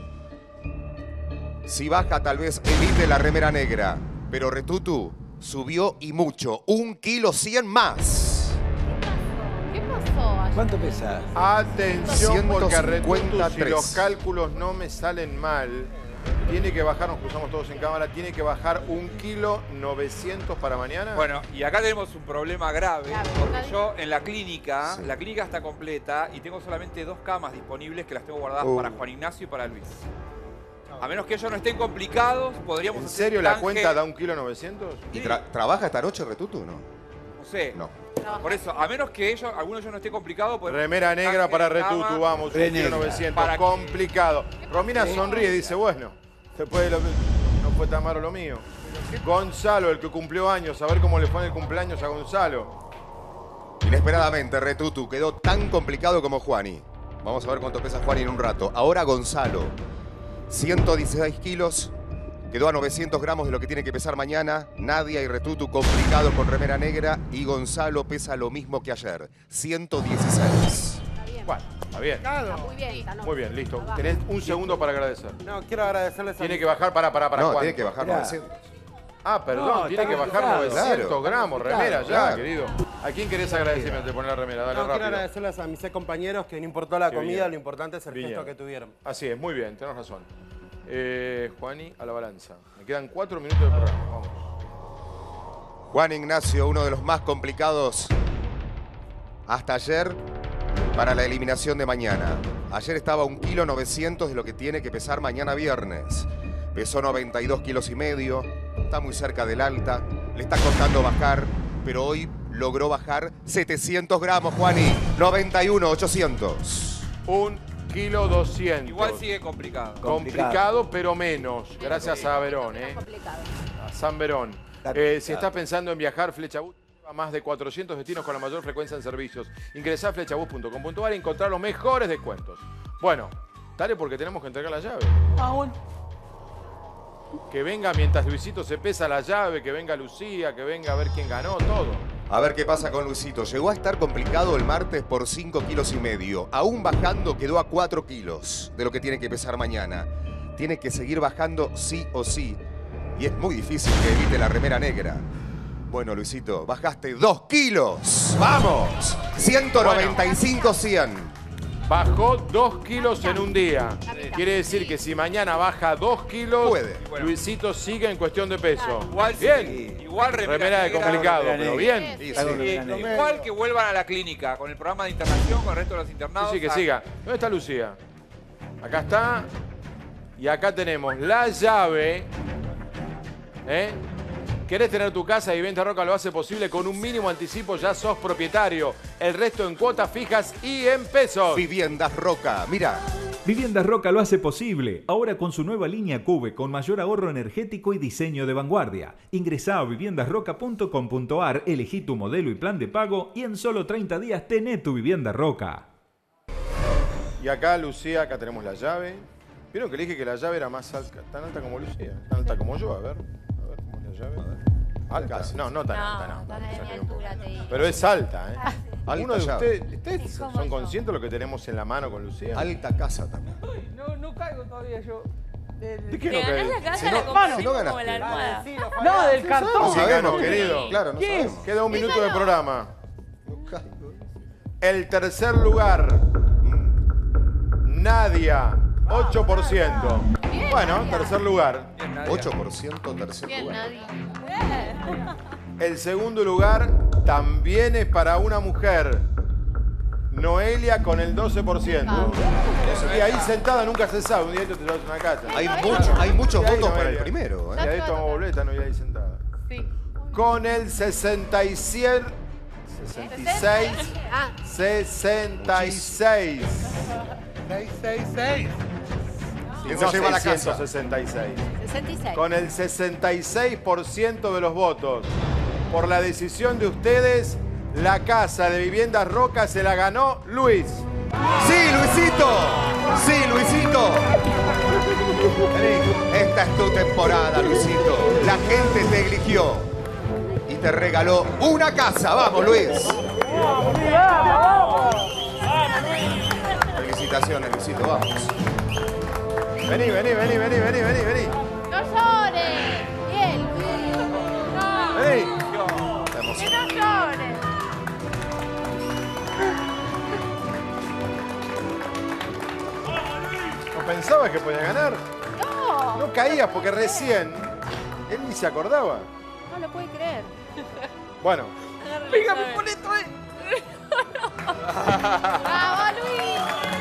Speaker 8: Si baja, tal vez evite la remera negra. Pero Retutu subió y mucho. Un kilo cien más.
Speaker 2: ¿Qué pasó ayer?
Speaker 3: ¿Cuánto pesa?
Speaker 1: Atención, porque a Retutu, si
Speaker 8: ciento cincuenta y tres.
Speaker 1: los cálculos no me salen mal, tiene que bajar, nos cruzamos todos en cámara, tiene que bajar un kilo novecientos para mañana.
Speaker 4: Bueno, y acá tenemos un problema grave,
Speaker 2: Grave,
Speaker 4: porque
Speaker 2: grave.
Speaker 4: yo en la clínica,
Speaker 8: Sí.
Speaker 4: la clínica está completa y tengo solamente dos camas disponibles que las tengo guardadas
Speaker 8: Uh.
Speaker 4: para Juan Ignacio y para Luis. A menos que ellos no estén complicados, podríamos
Speaker 1: ¿En
Speaker 4: hacer
Speaker 1: serio
Speaker 4: un
Speaker 1: la
Speaker 4: canje-
Speaker 1: cuenta da un kilo novecientos?
Speaker 8: ¿Y tra- trabaja esta noche Retutu o no?
Speaker 4: No sé.
Speaker 8: No.
Speaker 4: Por eso, a menos que ellos, alguno de ellos no esté complicado, podemos
Speaker 1: Remera
Speaker 4: hacer un
Speaker 1: negra
Speaker 4: canje
Speaker 1: para
Speaker 4: de cama.
Speaker 1: Retutu, vamos, un
Speaker 3: Re
Speaker 1: kilo
Speaker 3: negra.
Speaker 1: novecientos,
Speaker 4: Para que-
Speaker 1: complicado. Romina
Speaker 3: Sí.
Speaker 1: sonríe y dice, bueno, después de lo no fue tan malo lo mío. Gonzalo, el que cumplió años, a ver cómo le fue en el cumpleaños a Gonzalo.
Speaker 8: Inesperadamente, Retutu quedó tan complicado como Juani. Vamos a ver cuánto pesa Juani en un rato. Ahora Gonzalo, ciento dieciséis kilos, quedó a novecientos gramos de lo que tiene que pesar mañana. Nadia y Retutu complicados con remera negra y Gonzalo pesa lo mismo que ayer, ciento dieciséis.
Speaker 2: Está bien.
Speaker 1: Bueno, está bien.
Speaker 6: Claro.
Speaker 2: Muy bien, está, no.
Speaker 1: Muy bien, listo. Tenés un segundo para agradecer.
Speaker 14: No, quiero agradecerles a
Speaker 1: Tiene
Speaker 14: mi-
Speaker 1: que bajar para, para, para
Speaker 8: No,
Speaker 1: Juan.
Speaker 8: tiene que bajar
Speaker 3: Mirá.
Speaker 8: novecientos.
Speaker 1: Ah, perdón,
Speaker 17: No,
Speaker 1: tiene
Speaker 17: está
Speaker 1: que bajar
Speaker 17: complicado.
Speaker 1: novecientos
Speaker 17: Claro,
Speaker 1: gramos,
Speaker 17: complicado,
Speaker 1: remera ya,
Speaker 17: claro.
Speaker 1: querido. ¿A quién querés agradecerme antes de poner la remera? Dale,
Speaker 17: No, quiero
Speaker 1: rápido.
Speaker 17: agradecerles a mis seis compañeros que no importó la
Speaker 1: Qué
Speaker 17: comida,
Speaker 1: bien.
Speaker 17: lo importante es el
Speaker 1: Bien.
Speaker 17: gesto que tuvieron.
Speaker 1: Así es, muy bien, tenés razón. Eh, Juani, a la balanza. Me quedan cuatro minutos de programa, vamos.
Speaker 8: Juan Ignacio, uno de los más complicados hasta ayer para la eliminación de mañana. Ayer estaba a un kilo novecientos de lo que tiene que pesar mañana viernes. Pesó noventa y dos kilos y medio, está muy cerca del alta, le está costando bajar, pero hoy logró bajar setecientos gramos, Juani. noventa y uno, ochocientos.
Speaker 1: Un kilo doscientos.
Speaker 4: Igual sigue complicado.
Speaker 1: Complicado, pero menos. Gracias a Verón, ¿eh? A San Verón. Eh, si estás pensando en viajar, Flechabús a más de cuatrocientos destinos con la mayor frecuencia en servicios. Ingresá a flechabús punto com punto ar y encontrar los mejores descuentos. Bueno, dale porque tenemos que entregar la llave.
Speaker 10: Ah, bueno.
Speaker 1: Que venga mientras Luisito se pesa la llave, que venga Lucía, que venga a ver quién ganó, todo.
Speaker 8: A ver qué pasa con Luisito. Llegó a estar complicado el martes por cinco kilos y medio. Aún bajando quedó a cuatro kilos de lo que tiene que pesar mañana. Tiene que seguir bajando sí o sí. Y es muy difícil que evite la remera negra. Bueno, Luisito, bajaste dos kilos. ¡Vamos! ciento noventa y cinco, cien.
Speaker 1: Bajó dos kilos en un día. Quiere decir que si mañana baja dos kilos,
Speaker 8: puede.
Speaker 1: Luisito sigue en cuestión de peso.
Speaker 4: Igual,
Speaker 1: bien.
Speaker 4: sí, igual remera,
Speaker 1: Remera de
Speaker 4: negra,
Speaker 1: complicado,
Speaker 4: remera
Speaker 1: pero
Speaker 4: negra.
Speaker 1: bien.
Speaker 4: Sí, sí. Igual que vuelvan a la clínica con el programa de internación, con el resto de los internados.
Speaker 1: Sí, sí, que
Speaker 4: a-
Speaker 1: siga. ¿Dónde está Lucía? Acá está. Y acá tenemos la llave. ¿Eh? ¿Querés tener tu casa? Y Vivienda Roca lo hace posible con un mínimo anticipo, ya sos propietario. El resto en cuotas fijas y en pesos.
Speaker 8: Viviendas Roca, mira.
Speaker 11: Viviendas Roca lo hace posible, ahora con su nueva línea Cube con mayor ahorro energético y diseño de vanguardia. Ingresá a viviendas roca punto com punto ar, elegí tu modelo y plan de pago y en solo treinta días tené tu Vivienda Roca.
Speaker 1: Y acá, Lucía, acá tenemos la llave. ¿Vieron que le dije que la llave era más alta, tan alta como Lucía? Tan alta como yo, a ver. A ver cómo es la llave. Alta. No, no tan alta, no.
Speaker 5: Están en mi altura, te digo.
Speaker 1: Pero es alta, ¿eh?
Speaker 8: Alta
Speaker 1: ¿Uno de
Speaker 8: llave.
Speaker 1: ustedes, ustedes son conscientes de lo que tenemos en la mano con Lucía?
Speaker 8: Alta casa también.
Speaker 10: No, no caigo todavía yo. Del...
Speaker 1: ¿De qué
Speaker 5: Te
Speaker 1: no
Speaker 5: ganás
Speaker 1: caes?
Speaker 5: la casa,
Speaker 1: Si
Speaker 5: la
Speaker 1: no-
Speaker 5: compartimos
Speaker 1: si no
Speaker 5: como
Speaker 1: ganaste.
Speaker 5: la almohada.
Speaker 10: No, del
Speaker 1: No
Speaker 10: cartón.
Speaker 1: sabemos,
Speaker 8: Sí,
Speaker 1: querido.
Speaker 8: claro, no
Speaker 10: ¿Qué es?
Speaker 8: sabemos.
Speaker 1: Queda un minuto de
Speaker 5: Déjalo.
Speaker 1: programa. El tercer lugar, Nadia, ocho por ciento.
Speaker 2: Bien,
Speaker 1: Bueno,
Speaker 2: Nadia.
Speaker 1: tercer lugar.
Speaker 8: ocho por ciento tercer
Speaker 2: Bien,
Speaker 8: lugar.
Speaker 2: Nadie.
Speaker 1: El segundo lugar también es para una mujer. Noelia con el doce por ciento. Y ahí sentada nunca se sabe. Un día te llevas una casa.
Speaker 8: Hay, mucho- hay muchos
Speaker 1: Y ahí
Speaker 8: votos para el
Speaker 1: Noelia.
Speaker 8: primero.
Speaker 1: Y
Speaker 8: ¿eh?
Speaker 1: ahí vamos a volver, está Noelia ahí sentada.
Speaker 2: Sí.
Speaker 1: Con el sesenta y siete, sesenta y seis,
Speaker 5: Ah,
Speaker 1: sesenta y seis.
Speaker 14: seis seis seis.
Speaker 8: ¿Quién se lleva la casa?
Speaker 1: seiscientos sesenta y seis.
Speaker 5: sesenta y seis.
Speaker 1: Con el sesenta y seis por ciento de los votos. Por la decisión de ustedes, la casa de Viviendas Roca se la ganó Luis.
Speaker 8: ¡Sí, Luisito! ¡Sí, Luisito! Esta es tu temporada, Luisito. La gente te eligió y te regaló una casa. ¡Vamos, Luis! Felicitaciones, Luisito. Vamos.
Speaker 1: Vení, vení, vení, vení, vení, vení, vení.
Speaker 2: ¡No llores! Bien, Luis. No.
Speaker 1: Vení.
Speaker 2: Que no llores.
Speaker 1: ¿No pensabas que podía ganar?
Speaker 2: No.
Speaker 1: No caías porque recién él ni se acordaba.
Speaker 2: No lo puede creer.
Speaker 1: Bueno,
Speaker 10: Venga, mi boleto, eh.
Speaker 2: ¡Bravo, Luis!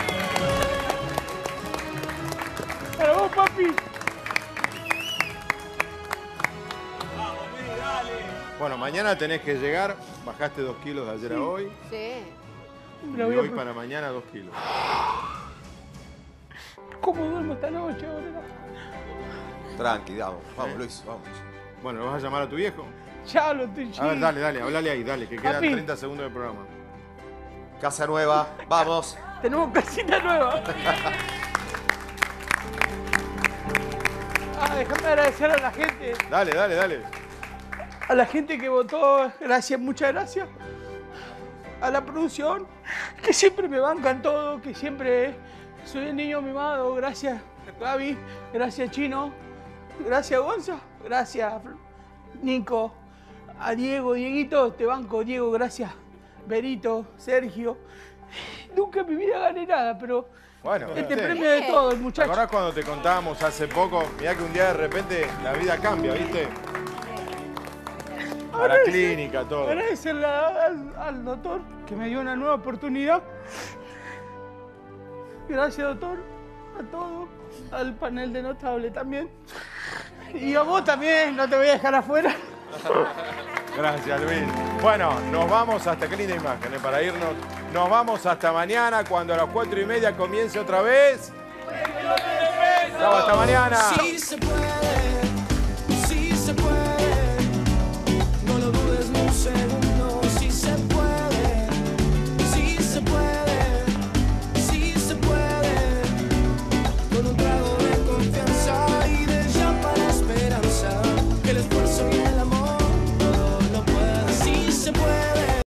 Speaker 10: Para vos, papi.
Speaker 1: bueno, mañana tenés que llegar. Bajaste dos kilos de ayer a hoy.
Speaker 5: Sí.
Speaker 1: Y
Speaker 10: La voy a
Speaker 1: hoy
Speaker 10: pro-
Speaker 1: para mañana dos kilos.
Speaker 10: ¿Cómo duermo esta noche ahora?
Speaker 8: Tranqui, vamos. Vamos, Luis, vamos.
Speaker 1: Bueno, ¿lo vas a llamar a tu viejo?
Speaker 10: Ya lo estoy
Speaker 1: A ver, dale, dale, hablale ahí, dale, que quedan
Speaker 10: Papi.
Speaker 1: treinta segundos del programa.
Speaker 8: Casa nueva. Vamos.
Speaker 10: Tenemos casita nueva. Ah, déjame agradecer a la gente.
Speaker 1: Dale, dale, dale.
Speaker 10: A la gente que votó, gracias, muchas gracias. A la producción, que siempre me bancan todo, que siempre soy el niño mimado. Gracias, Gaby. Gracias, Chino. Gracias, Gonza. Gracias, Nico, a Diego, Dieguito, te banco, Diego, gracias. Berito, Sergio. Nunca en mi vida gané nada, pero
Speaker 1: Bueno,
Speaker 10: este
Speaker 1: ¿viste?
Speaker 10: premio de todo, el
Speaker 1: ¿Te
Speaker 10: muchacho.
Speaker 1: acordás cuando te contábamos hace poco? Mirá que un día de repente la vida cambia, ¿viste? A la clínica, todo.
Speaker 10: Agradecerle al, al doctor que me dio una nueva oportunidad. Gracias, doctor. A todos. Al panel de notable también. Y a vos también, no te voy a dejar afuera.
Speaker 1: Gracias, Luis. Bueno, nos vamos hasta, qué linda imagen, ¿eh? Para irnos. Nos vamos hasta mañana, cuando a las cuatro y media comience otra vez. Chau, hasta mañana.